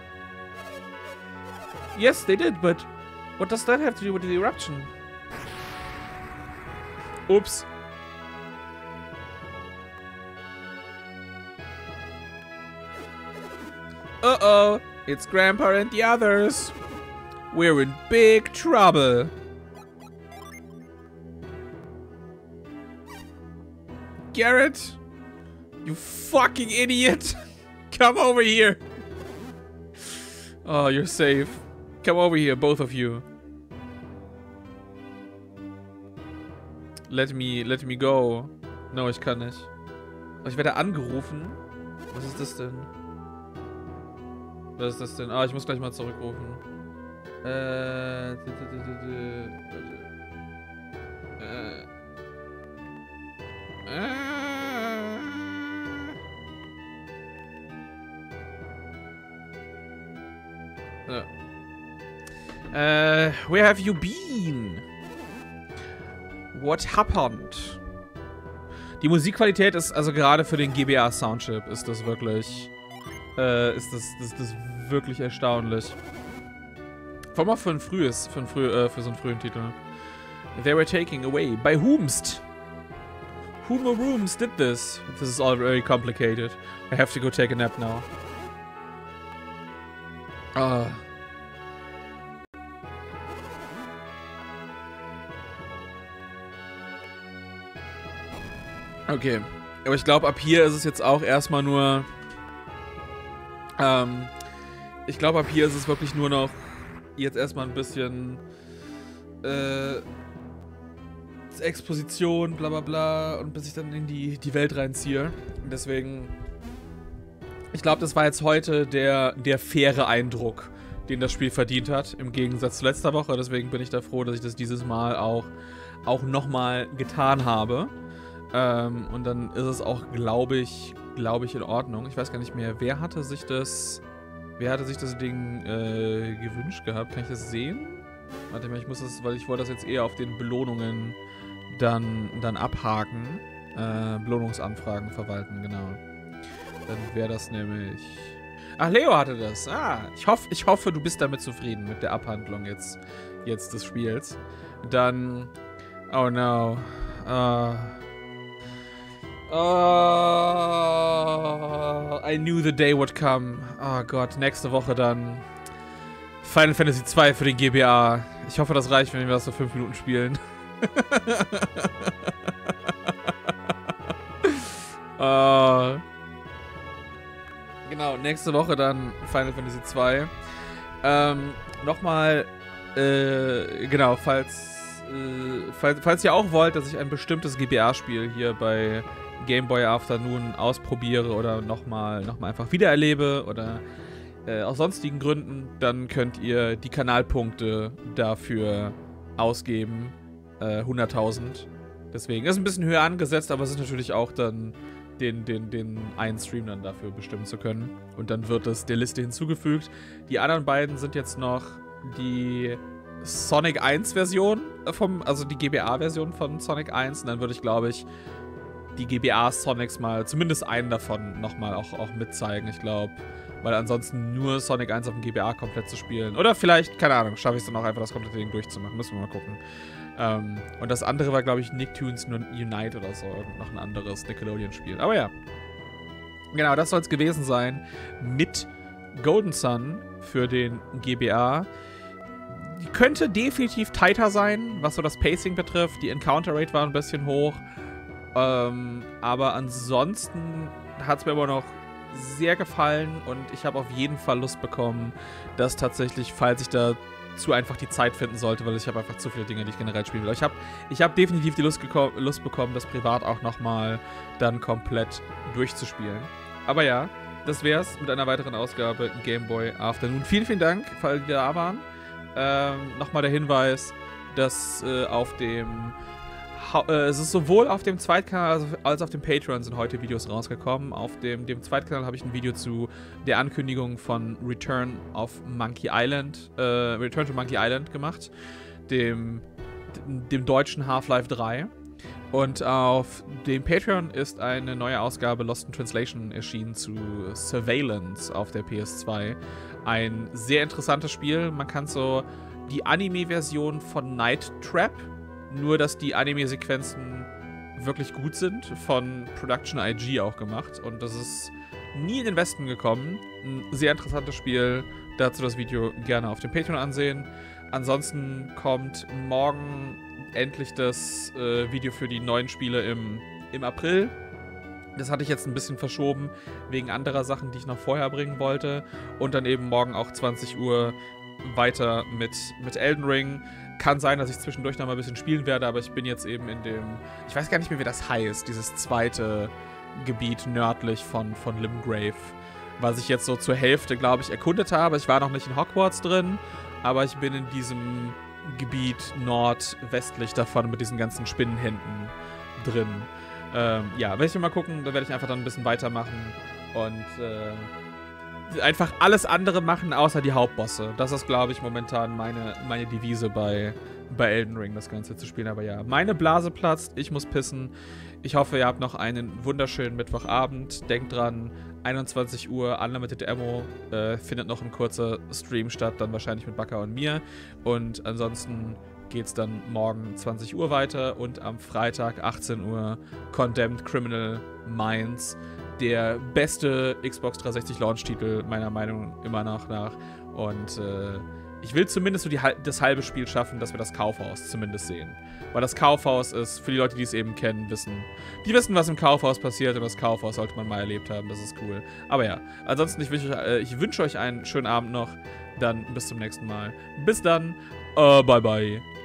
Yes, they did, but what does that have to do with the eruption? Oops. Uh-oh, it's Grandpa and the others. We're in big trouble. Garrett, you fucking idiot. Come over here. Oh, you're safe. Come over here, both of you. Let me, let me go. No, ich kann nicht. Oh, ich werde angerufen. Was ist das denn? Was ist das denn? Ah, ich muss gleich mal zurückrufen. Äh. Äh. Äh. Äh. Where have you been? What happened? Die Musikqualität ist, also gerade für den G B A Soundchip ist das wirklich, äh, ist das, das, das wirklich erstaunlich. Vor allem auch für ein frühes, für, ein früh, äh, für so einen frühen Titel. They were taking away. By whomst? Whom or rooms did this? This is all very complicated. I have to go take a nap now. Ah. Okay. Aber ich glaube, ab hier ist es jetzt auch erstmal nur... Ähm, ich glaube, ab hier ist es wirklich nur noch jetzt erstmal ein bisschen... Äh... Exposition, bla bla bla, und bis ich dann in die, die Welt reinziehe. Und deswegen... Ich glaube, das war jetzt heute der, der faire Eindruck, den das Spiel verdient hat, im Gegensatz zu letzter Woche. Deswegen bin ich da froh, dass ich das dieses Mal auch, auch nochmal getan habe. Ähm, und dann ist es auch, glaube ich, glaube ich, in Ordnung. Ich weiß gar nicht mehr, wer hatte sich das, wer hatte sich das Ding äh, gewünscht gehabt? Kann ich das sehen? Warte mal, ich muss das, weil ich wollte das jetzt eher auf den Belohnungen dann, dann abhaken. Äh, Belohnungsanfragen verwalten, genau. Dann wäre das nämlich... Ach, Leo hatte das. Ah, ich, hoff, ich hoffe, du bist damit zufrieden mit der Abhandlung jetzt, jetzt des Spiels. Dann... Oh no. Uh, Oh, I knew the day would come. Oh Gott, nächste Woche dann Final Fantasy zwei für den G B A. Ich hoffe, das reicht, wenn wir das so fünf Minuten spielen. uh, genau, nächste Woche dann Final Fantasy zwei. Ähm, nochmal, äh, genau, falls, äh, falls, falls ihr auch wollt, dass ich ein bestimmtes G B A-Spiel hier bei Game Boy Afternoon ausprobiere oder nochmal noch mal einfach wiedererlebe oder äh, aus sonstigen Gründen, dann könnt ihr die Kanalpunkte dafür ausgeben. Äh, hunderttausend. Deswegen ist ein bisschen höher angesetzt, aber es ist natürlich auch dann den, den, den einen Stream dann dafür bestimmen zu können. Und dann wird es der Liste hinzugefügt. Die anderen beiden sind jetzt noch die Sonic eins Version vom, also die G B A-Version von Sonic eins. Und dann würde ich, glaube ich, die G B A Sonics mal, zumindest einen davon, nochmal auch, auch mitzeigen. Ich glaube, weil ansonsten nur Sonic eins auf dem G B A komplett zu spielen. Oder vielleicht, keine Ahnung, schaffe ich es dann auch einfach, das komplette Ding durchzumachen. Müssen wir mal gucken. Ähm, und das andere war, glaube ich, Nicktoons Unite oder so. Noch ein anderes Nickelodeon-Spiel. Aber ja. Genau, das soll es gewesen sein mit Golden Sun für den G B A. Die könnte definitiv tighter sein, was so das Pacing betrifft. Die Encounter Rate war ein bisschen hoch. Ähm, aber ansonsten hat es mir immer noch sehr gefallen und ich habe auf jeden Fall Lust bekommen, dass tatsächlich, falls ich dazu einfach die Zeit finden sollte, weil ich habe einfach zu viele Dinge, die ich generell spielen will. Ich habe ich hab definitiv die Lust, Lust bekommen, das privat auch nochmal dann komplett durchzuspielen. Aber ja, das wär's mit einer weiteren Ausgabe Game Boy Afternoon. Vielen, vielen Dank, falls ihr da waren. Ähm, nochmal der Hinweis, dass äh, auf dem ha äh, es ist sowohl auf dem Zweitkanal als, als auf dem Patreon sind heute Videos rausgekommen. Auf dem, dem Zweitkanal habe ich ein Video zu der Ankündigung von Return of Monkey Island, äh, Return to Monkey Island gemacht, dem, dem deutschen Half-Life drei. Und auf dem Patreon ist eine neue Ausgabe Lost in Translation erschienen zu Surveillance auf der P S zwei. Ein sehr interessantes Spiel. Man kann so die Anime-Version von Night Trap, nur dass die Anime-Sequenzen wirklich gut sind, von Production I G auch gemacht. Und das ist nie in den Westen gekommen. Ein sehr interessantes Spiel. Dazu das Video gerne auf dem Patreon ansehen. Ansonsten kommt morgen endlich das äh, Video für die neuen Spiele im, im April. Das hatte ich jetzt ein bisschen verschoben, wegen anderer Sachen, die ich noch vorher bringen wollte. Und dann eben morgen auch zwanzig Uhr weiter mit, mit Elden Ring. Kann sein, dass ich zwischendurch noch mal ein bisschen spielen werde, aber ich bin jetzt eben in dem, ich weiß gar nicht mehr, wie das heißt, dieses zweite Gebiet nördlich von, von Limgrave, was ich jetzt so zur Hälfte, glaube ich, erkundet habe. Ich war noch nicht in Hogwarts drin, aber ich bin in diesem Gebiet nordwestlich davon mit diesen ganzen Spinnenhänden drin. Ähm, ja, werde ich mal gucken, da werde ich einfach dann ein bisschen weitermachen und äh, einfach alles andere machen, außer die Hauptbosse. Das ist, glaube ich, momentan meine, meine Devise bei, bei Elden Ring, das Ganze zu spielen. Aber ja, meine Blase platzt, ich muss pissen. Ich hoffe, ihr habt noch einen wunderschönen Mittwochabend. Denkt dran, einundzwanzig Uhr, Unlimited Ammo, äh, findet noch ein kurzer Stream statt, dann wahrscheinlich mit Baka und mir. Und ansonsten geht's dann morgen zwanzig Uhr weiter und am Freitag achtzehn Uhr Condemned Criminal Minds. Der beste Xbox dreihundertsechzig Launch-Titel, meiner Meinung immer noch nach. Und äh, ich will zumindest so die, das halbe Spiel schaffen, dass wir das Kaufhaus zumindest sehen. Weil das Kaufhaus ist, für die Leute, die es eben kennen, wissen, die wissen, was im Kaufhaus passiert und das Kaufhaus sollte man mal erlebt haben, das ist cool. Aber ja, ansonsten, ich wünsche äh, ich wünsch euch einen schönen Abend noch, dann bis zum nächsten Mal. Bis dann, uh, bye bye.